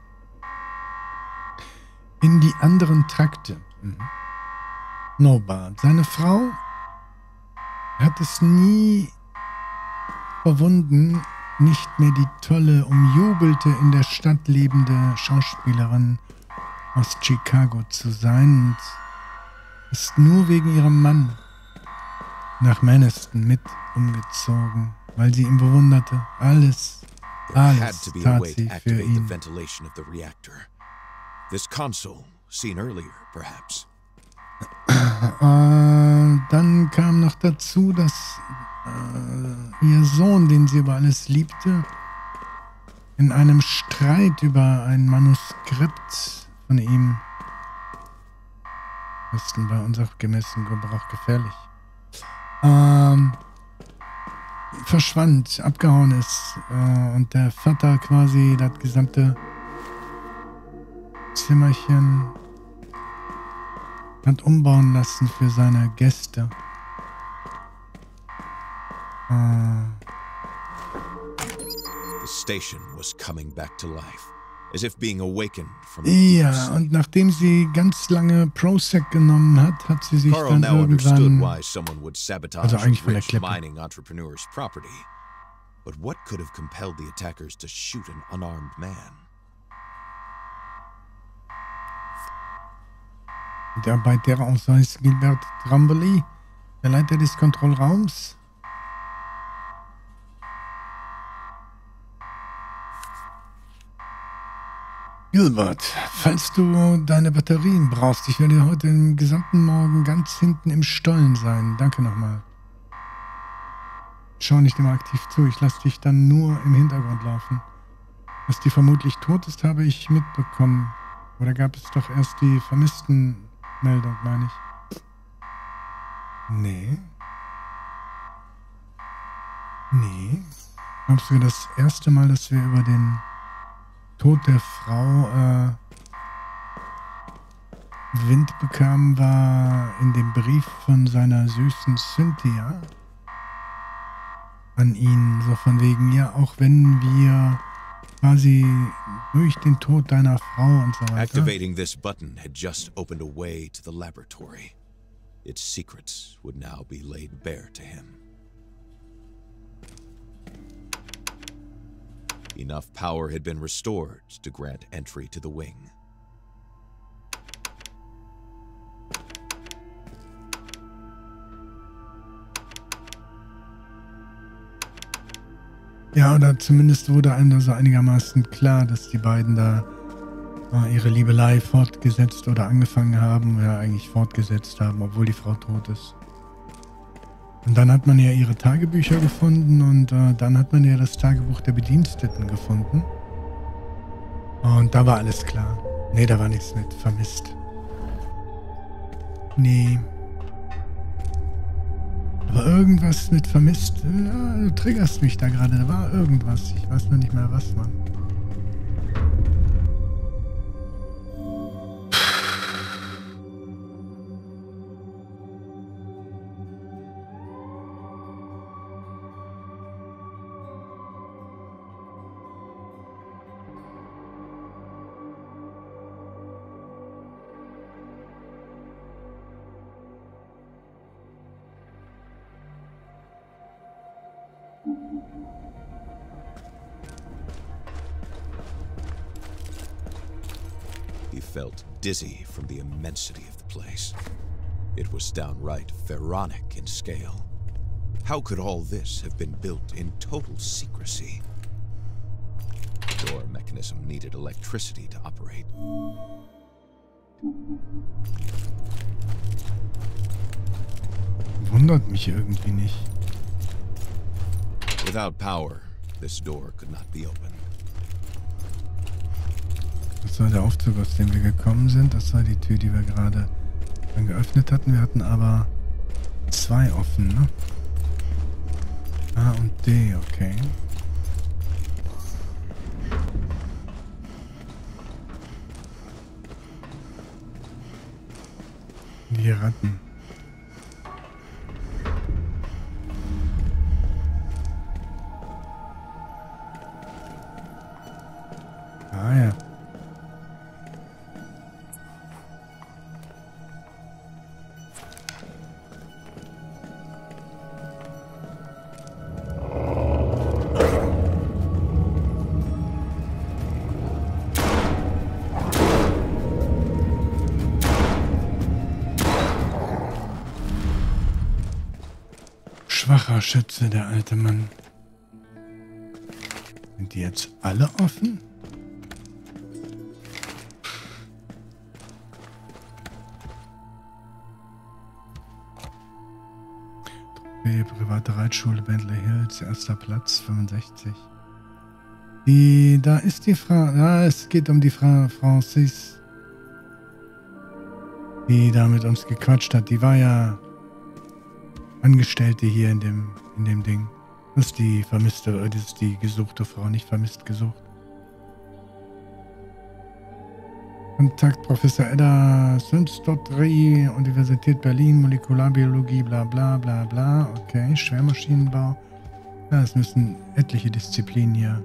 In die anderen Trakte. Mhm. Norbert, seine Frau hat es nie verwunden, nicht mehr die tolle, umjubelte, in der Stadt lebende Schauspielerin aus Chicago zu sein und ist nur wegen ihrem Mann nach Manhattan mit umgezogen, weil sie ihn bewunderte. Alles, alles tat sie für ihn. This console, seen earlier, perhaps. Äh, dann kam noch dazu, dass äh, ihr Sohn, den sie über alles liebte, in einem Streit über ein Manuskript von ihm, ist bei unsachgemäßen Gebrauch gefährlich, ähm, verschwand, abgehauen ist äh, und der Vater quasi das gesamte Zimmerchen hat umbauen lassen für seine Gäste. Äh. The station was coming back to life, as if being awakened from a Ja, und nachdem sie ganz lange Prozac genommen hat, hat sie sich Carl dann now understood irgendwann, why someone would sabotage also eigentlich a von der rich Klippe. mining entrepreneur's property. But what could have compelled the attackers to shoot an unarmed man? Der bei der Ausweis Gilbert Tramboli, der Leiter des Kontrollraums. Gilbert, falls du deine Batterien brauchst, ich werde heute den gesamten Morgen ganz hinten im Stollen sein. Danke nochmal. Schau nicht immer aktiv zu, ich lasse dich dann nur im Hintergrund laufen. Dass die vermutlich tot ist, habe ich mitbekommen. Oder gab es doch erst die Vermisstenmeldung, meine ich. Nee. Nee. Glaubst du, das erste Mal, dass wir über den Tod der Frau äh, Wind bekamen, war in dem Brief von seiner süßen Cynthia an ihn, so von wegen, ja, auch wenn wir quasi durch den Tod deiner Frau und so weiter. Activating this button had just opened a way to the laboratory. Its secrets would now be laid bare to him. Enough power had been restored to grant entry to the wing. Ja, oder zumindest wurde einem da so einigermaßen klar, dass die beiden da äh, ihre Liebelei fortgesetzt oder angefangen haben, ja eigentlich fortgesetzt haben, obwohl die Frau tot ist. Und dann hat man ja ihre Tagebücher gefunden und äh, dann hat man ja das Tagebuch der Bediensteten gefunden. Und da war alles klar. Nee, da war nichts mit vermisst. Nee. Aber irgendwas mit vermisst, ja, du triggerst mich da gerade. Da war irgendwas. Ich weiß noch nicht mehr was, Mann. He felt dizzy from the immensity of the place. It was downright pharaonic in scale. How could all this have been built in total secrecy? The door mechanism needed electricity to operate. Wundert mich irgendwie nicht. Without power, This door could not be opened. Das war der Aufzug, aus dem wir gekommen sind. Das war die Tür, die wir gerade dann geöffnet hatten. Wir hatten aber zwei offen, ne? A und D, okay. Die Ratten. Ah ja. Schwacher Schütze, der alte Mann. Sind die jetzt alle offen? Trophäe, private Reitschule, Bentley Hills, erster Platz, fünfundsechzig. Die, da ist die Frau, ja, es geht um die Frau Francis, die da mit uns gequatscht hat. Die war ja Angestellte hier in dem, in dem Ding. Das ist die vermisste, das ist die gesuchte Frau, nicht vermisst gesucht. Kontakt Professor Edda Sundstotri, Universität Berlin, Molekularbiologie, bla bla bla bla. Okay, Schwermaschinenbau. Ja, es müssen etliche Disziplinen hier.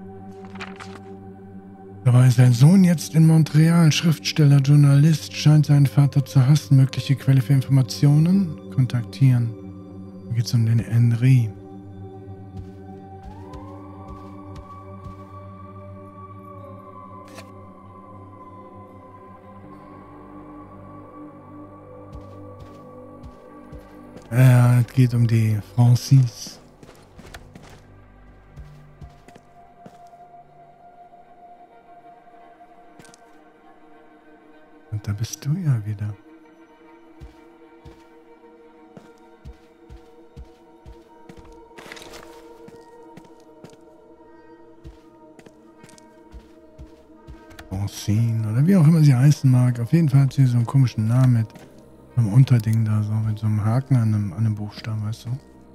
Dabei ist sein Sohn jetzt in Montreal, Schriftsteller, Journalist, scheint seinen Vater zu hassen. Mögliche Quelle für Informationen? Kontaktieren. Hier geht es um den Henry. Ja, es geht um die Francis. Und da bist du ja wieder. Francine oder wie auch immer sie heißen mag. Auf jeden Fall hat sie so einen komischen Namen mit einem Unterding da, so mit so einem Haken an einem, an einem Buchstaben, weißt du?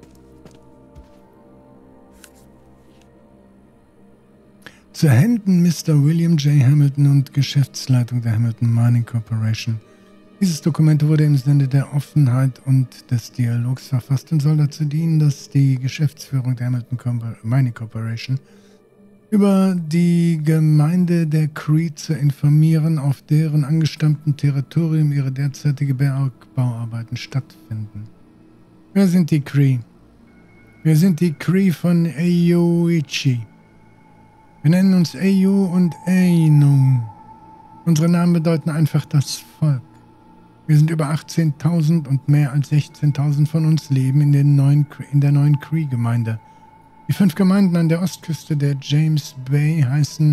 Zu Händen Mister William J. Hamilton und Geschäftsleitung der Hamilton Mining Corporation. Dieses Dokument wurde im Sinne der Offenheit und des Dialogs verfasst und soll dazu dienen, dass die Geschäftsführung der Hamilton Mining Corporation über die Gemeinde der Cree zu informieren, auf deren angestammtem Territorium ihre derzeitige Bergbauarbeiten stattfinden. Wer sind die Cree? Wir sind die Cree von Eyoichi. Wir nennen uns Eyu und Einu. Unsere Namen bedeuten einfach das Volk. Wir sind über achtzehntausend und mehr als sechzehntausend von uns leben in, den neuen, in der neuen Cree-Gemeinde. Die fünf Gemeinden an der Ostküste der James Bay heißen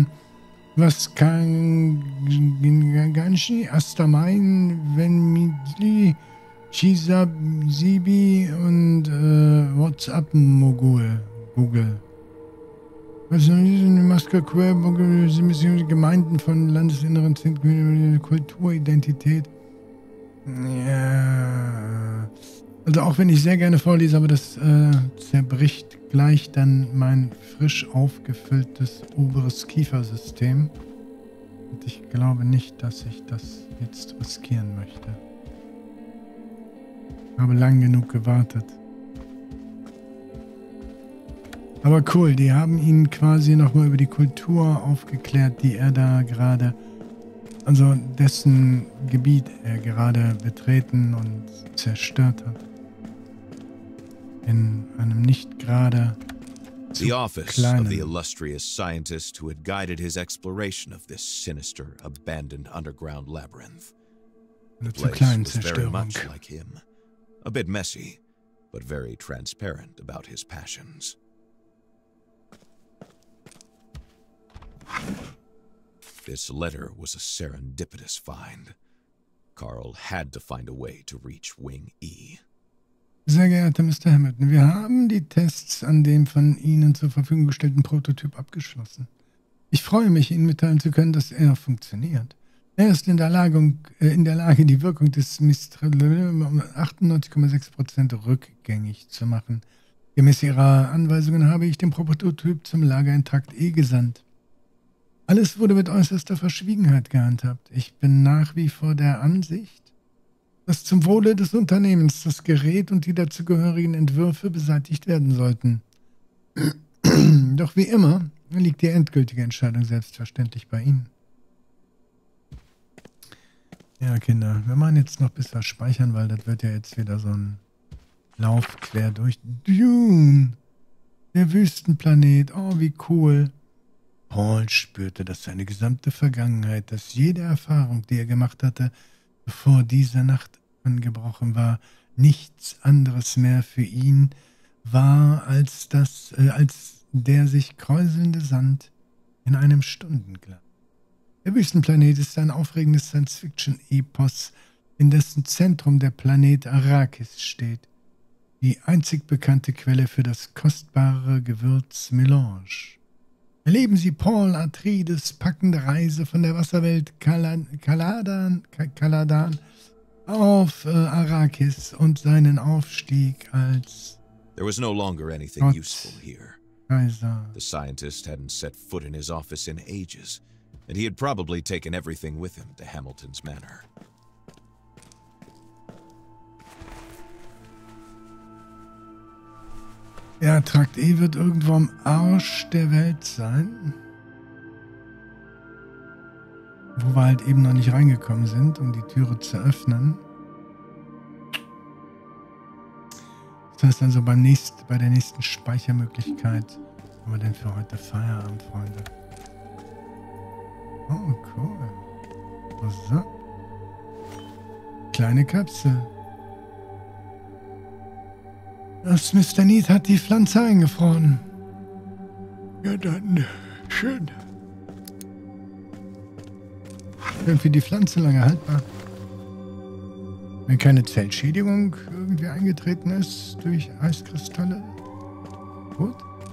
Waskanganshi, Astamain, Venmidli, Chisabibi und äh, WhatsApp Mogul. Google. Also diese Masker-Queer Gemeinden von Landesinneren sind Kulturidentität. Ja. Also auch wenn ich sehr gerne vorlese, aber das äh, zerbricht gleich dann mein frisch aufgefülltes oberes Kiefersystem. Und ich glaube nicht, dass ich das jetzt riskieren möchte. Ich habe lang genug gewartet. Aber cool, die haben ihn quasi nochmal über die Kultur aufgeklärt, die er da gerade, also dessen Gebiet er gerade betreten und zerstört hat. In einem nicht gerade The office of the illustrious scientist who had guided his exploration of this sinister, abandoned underground labyrinth. The place was very much like him. A bit messy, but very transparent about his passions. This letter was a serendipitous find. Carl had to find a way to reach Wing E. Sehr geehrter Mister Hamilton, wir haben die Tests an dem von Ihnen zur Verfügung gestellten Prototyp abgeschlossen. Ich freue mich, Ihnen mitteilen zu können, dass er funktioniert. Er ist in der Lage, äh, in der Lage die Wirkung des Mistral um achtundneunzig Komma sechs Prozent rückgängig zu machen. Gemäß Ihrer Anweisungen habe ich den Prototyp zum Lager in Trakt E gesandt. Alles wurde mit äußerster Verschwiegenheit gehandhabt. Ich bin nach wie vor der Ansicht, dass zum Wohle des Unternehmens das Gerät und die dazugehörigen Entwürfe beseitigt werden sollten. Doch wie immer liegt die endgültige Entscheidung selbstverständlich bei Ihnen. Ja, Kinder, wir machen jetzt noch bis wir speichern, weil das wird ja jetzt wieder so ein Lauf quer durch Dune. Der Wüstenplanet, oh, wie cool. Paul spürte, dass seine gesamte Vergangenheit, dass jede Erfahrung, die er gemacht hatte, bevor diese Nacht angebrochen war, nichts anderes mehr für ihn war, als, das, äh, als der sich kräuselnde Sand in einem Stundenglas. Der Wüstenplanet ist ein aufregendes Science-Fiction-Epos, in dessen Zentrum der Planet Arrakis steht, die einzig bekannte Quelle für das kostbare Gewürz Melange. Erleben Sie Paul Atreides packende Reise von der Wasserwelt Kaladan, Kaladan auf äh, Arrakis und seinen Aufstieg als There was no longer anything Gott useful here. Kaiser. The scientist hadn't set foot in his office in ages, and he had probably taken everything with him to Hamilton's Manor. Ja, Trakt E wird irgendwo am Arsch der Welt sein. Wo wir halt eben noch nicht reingekommen sind, um die Türe zu öffnen. Das heißt also beim nächsten, bei der nächsten Speichermöglichkeit haben wir denn für heute Feierabend, Freunde. Oh, cool. Was so? Kleine Kapsel. Das Mister Need hat die Pflanze eingefroren. Ja, dann schön. Irgendwie die Pflanze lange haltbar. Wenn keine Zellschädigung irgendwie eingetreten ist durch Eiskristalle. Gut.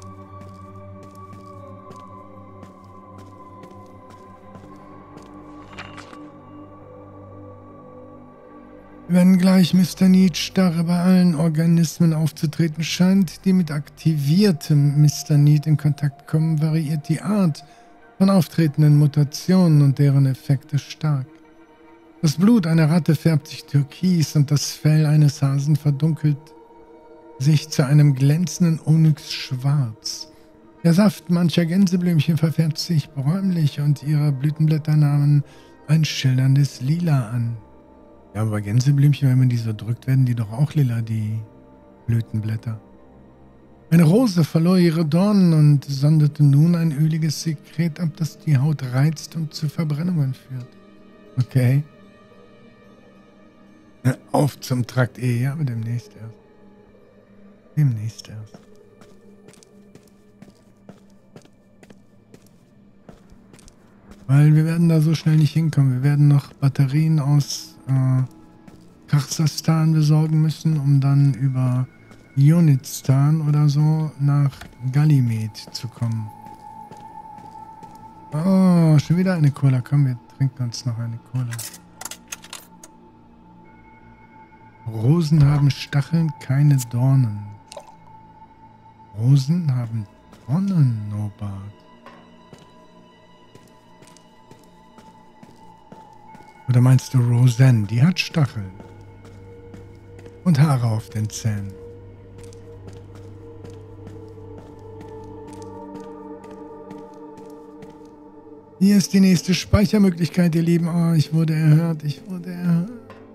Wenngleich Mister Need starre bei allen Organismen aufzutreten scheint, die mit aktiviertem Mister Need in Kontakt kommen, variiert die Art von auftretenden Mutationen und deren Effekte stark. Das Blut einer Ratte färbt sich türkis und das Fell eines Hasen verdunkelt sich zu einem glänzenden Onyxschwarz. Der Saft mancher Gänseblümchen verfärbt sich bräunlich und ihre Blütenblätter nahmen ein schillerndes Lila an. Ja, aber Gänseblümchen, wenn man die so drückt, werden die doch auch lila, die Blütenblätter. Eine Rose verlor ihre Dornen und sonderte nun ein öliges Sekret ab, das die Haut reizt und zu Verbrennungen führt. Okay. Ja, auf zum Trakt E, ja, aber demnächst erst. Demnächst erst. Weil wir werden da so schnell nicht hinkommen. Wir werden noch Batterien aus äh, Kasachstan besorgen müssen, um dann über Yunitstan oder so nach Galimed zu kommen. Oh, schon wieder eine Cola. Komm, wir trinken uns noch eine Cola. Rosen haben Stacheln, keine Dornen. Rosen haben Dornen, Norbert. Oder meinst du Roseanne? Die hat Stacheln. Und Haare auf den Zähnen. Hier ist die nächste Speichermöglichkeit, ihr Lieben. Oh, ich wurde erhört. Ich wurde erhört.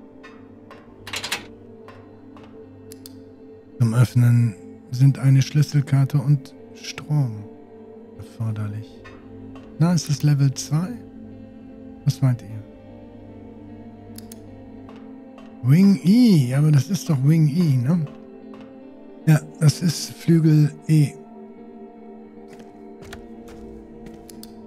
Zum Öffnen sind eine Schlüsselkarte und Strom erforderlich. Na, ist das Level zwei? Was meint ihr? Wing E, aber das ist doch Wing E, ne? Ja, das ist Flügel E.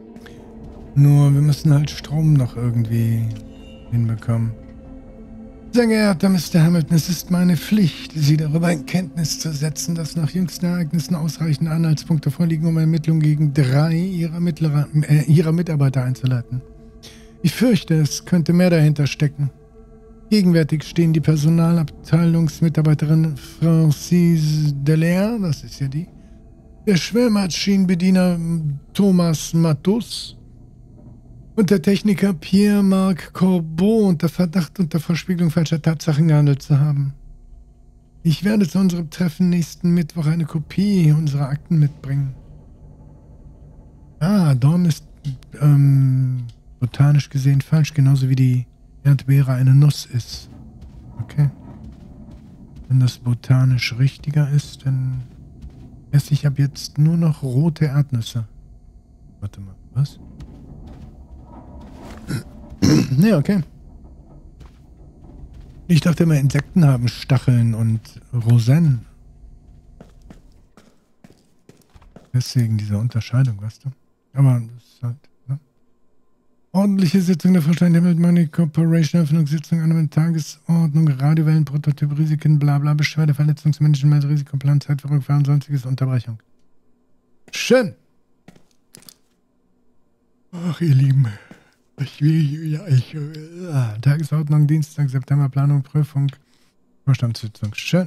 Nur, wir müssen halt Strom noch irgendwie hinbekommen. Sehr geehrter Mister Hamilton, es ist meine Pflicht, Sie darüber in Kenntnis zu setzen, dass nach jüngsten Ereignissen ausreichende Anhaltspunkte vorliegen, um Ermittlungen gegen drei Ihrer, Mittlerer, äh, ihrer Mitarbeiter einzuleiten. Ich fürchte, es könnte mehr dahinter stecken. Gegenwärtig stehen die Personalabteilungsmitarbeiterin Francis Delaire, das ist ja die, der Schwermaschinenbediener Thomas Matus und der Techniker Pierre-Marc Corbeau unter Verdacht unter Verspiegelung falscher Tatsachen gehandelt zu haben. Ich werde zu unserem Treffen nächsten Mittwoch eine Kopie unserer Akten mitbringen. Ah, Dorn ist ähm, botanisch gesehen falsch, genauso wie die Erdbeere eine Nuss ist. Okay. Wenn das botanisch richtiger ist, dann esse ich ab jetzt nur noch rote Erdnüsse. Warte mal, was? Ne, okay. Ich dachte immer, Insekten haben Stacheln und Rosennen. Deswegen diese Unterscheidung, weißt du? Aber das ist halt, ne? Ordentliche Sitzung der Vorstand der Money Corporation, Eröffnungssitzung, eine Tagesordnung, Radiowellen, Prototyp, Risiken, bla bla, Beschwerde, Verletzungsmanagement, Risikoplan, Zeitverrückfahren, sonstiges, Unterbrechung. Schön! Ach, ihr Lieben. Ich will, ja, ich, ja, Tagesordnung, Dienstag, September, Planung, Prüfung, Vorstandssitzung. Schön.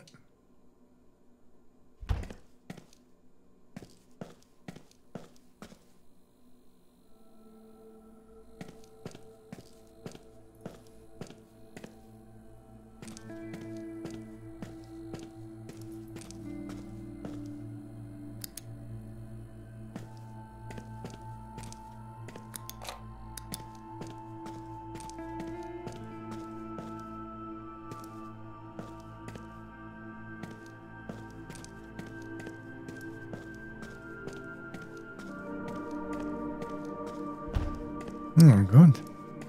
Oh Gott.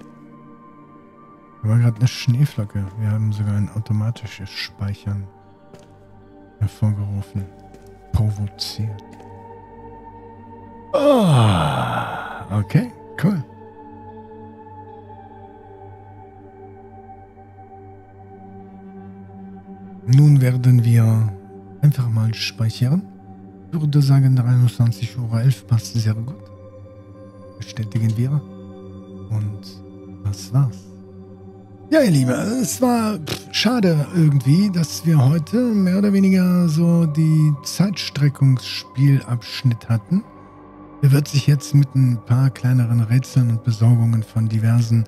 Da war gerade eine Schneeflocke. Wir haben sogar ein automatisches Speichern hervorgerufen. Provoziert. Oh, okay, cool. Nun werden wir einfach mal speichern. Ich würde sagen, dreiundzwanzig Uhr elf passt sehr gut. Bestätigen wir. Und das war's. Ja, ihr Lieben, es war pff, schade irgendwie, dass wir heute mehr oder weniger so die Zeitstreckungsspielabschnitt hatten. Er wird sich jetzt mit ein paar kleineren Rätseln und Besorgungen von diversen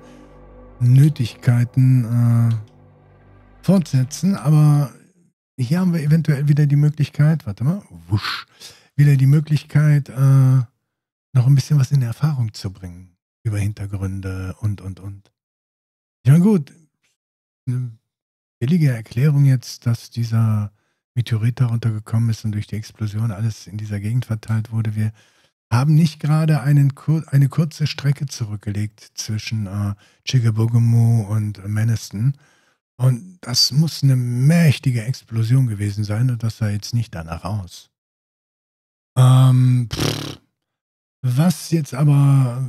Nötigkeiten äh, fortsetzen, aber hier haben wir eventuell wieder die Möglichkeit, warte mal, wusch, wieder die Möglichkeit, äh, noch ein bisschen was in Erfahrung zu bringen. Über Hintergründe und, und, und. Ja gut, eine billige Erklärung jetzt, dass dieser Meteorit darunter gekommen ist und durch die Explosion alles in dieser Gegend verteilt wurde. Wir haben nicht gerade einen, eine kurze Strecke zurückgelegt zwischen äh, Chickabogumu und Maniston. Und das muss eine mächtige Explosion gewesen sein und das sah jetzt nicht danach aus. Ähm, pff, was jetzt aber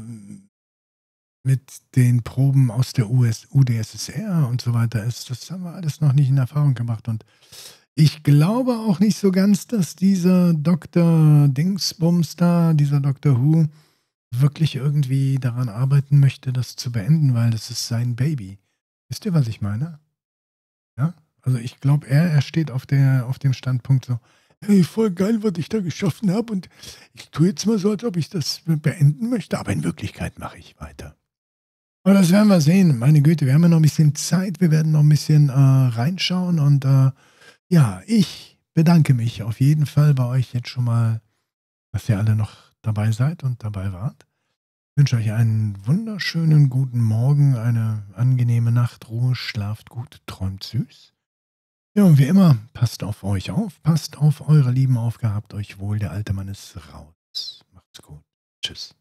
mit den Proben aus der U S, U D S S R und so weiter ist, das haben wir alles noch nicht in Erfahrung gebracht. Und ich glaube auch nicht so ganz, dass dieser Doktor Dingsbums da, dieser Doktor Who, wirklich irgendwie daran arbeiten möchte, das zu beenden, weil das ist sein Baby. Wisst ihr, was ich meine? Ja? Also ich glaube, er, er steht auf, der, auf dem Standpunkt so, hey, voll geil, was ich da geschaffen habe und ich tue jetzt mal so, als ob ich das beenden möchte, aber in Wirklichkeit mache ich weiter. Aber das werden wir sehen. Meine Güte, wir haben ja noch ein bisschen Zeit. Wir werden noch ein bisschen äh, reinschauen. Und äh, ja, ich bedanke mich auf jeden Fall bei euch jetzt schon mal, dass ihr alle noch dabei seid und dabei wart. Ich wünsche euch einen wunderschönen guten Morgen, eine angenehme Nachtruhe, schlaft gut, träumt süß. Ja, und wie immer, passt auf euch auf, passt auf eure Lieben auf, gehabt euch wohl. Der alte Mann ist raus. Macht's gut. Tschüss.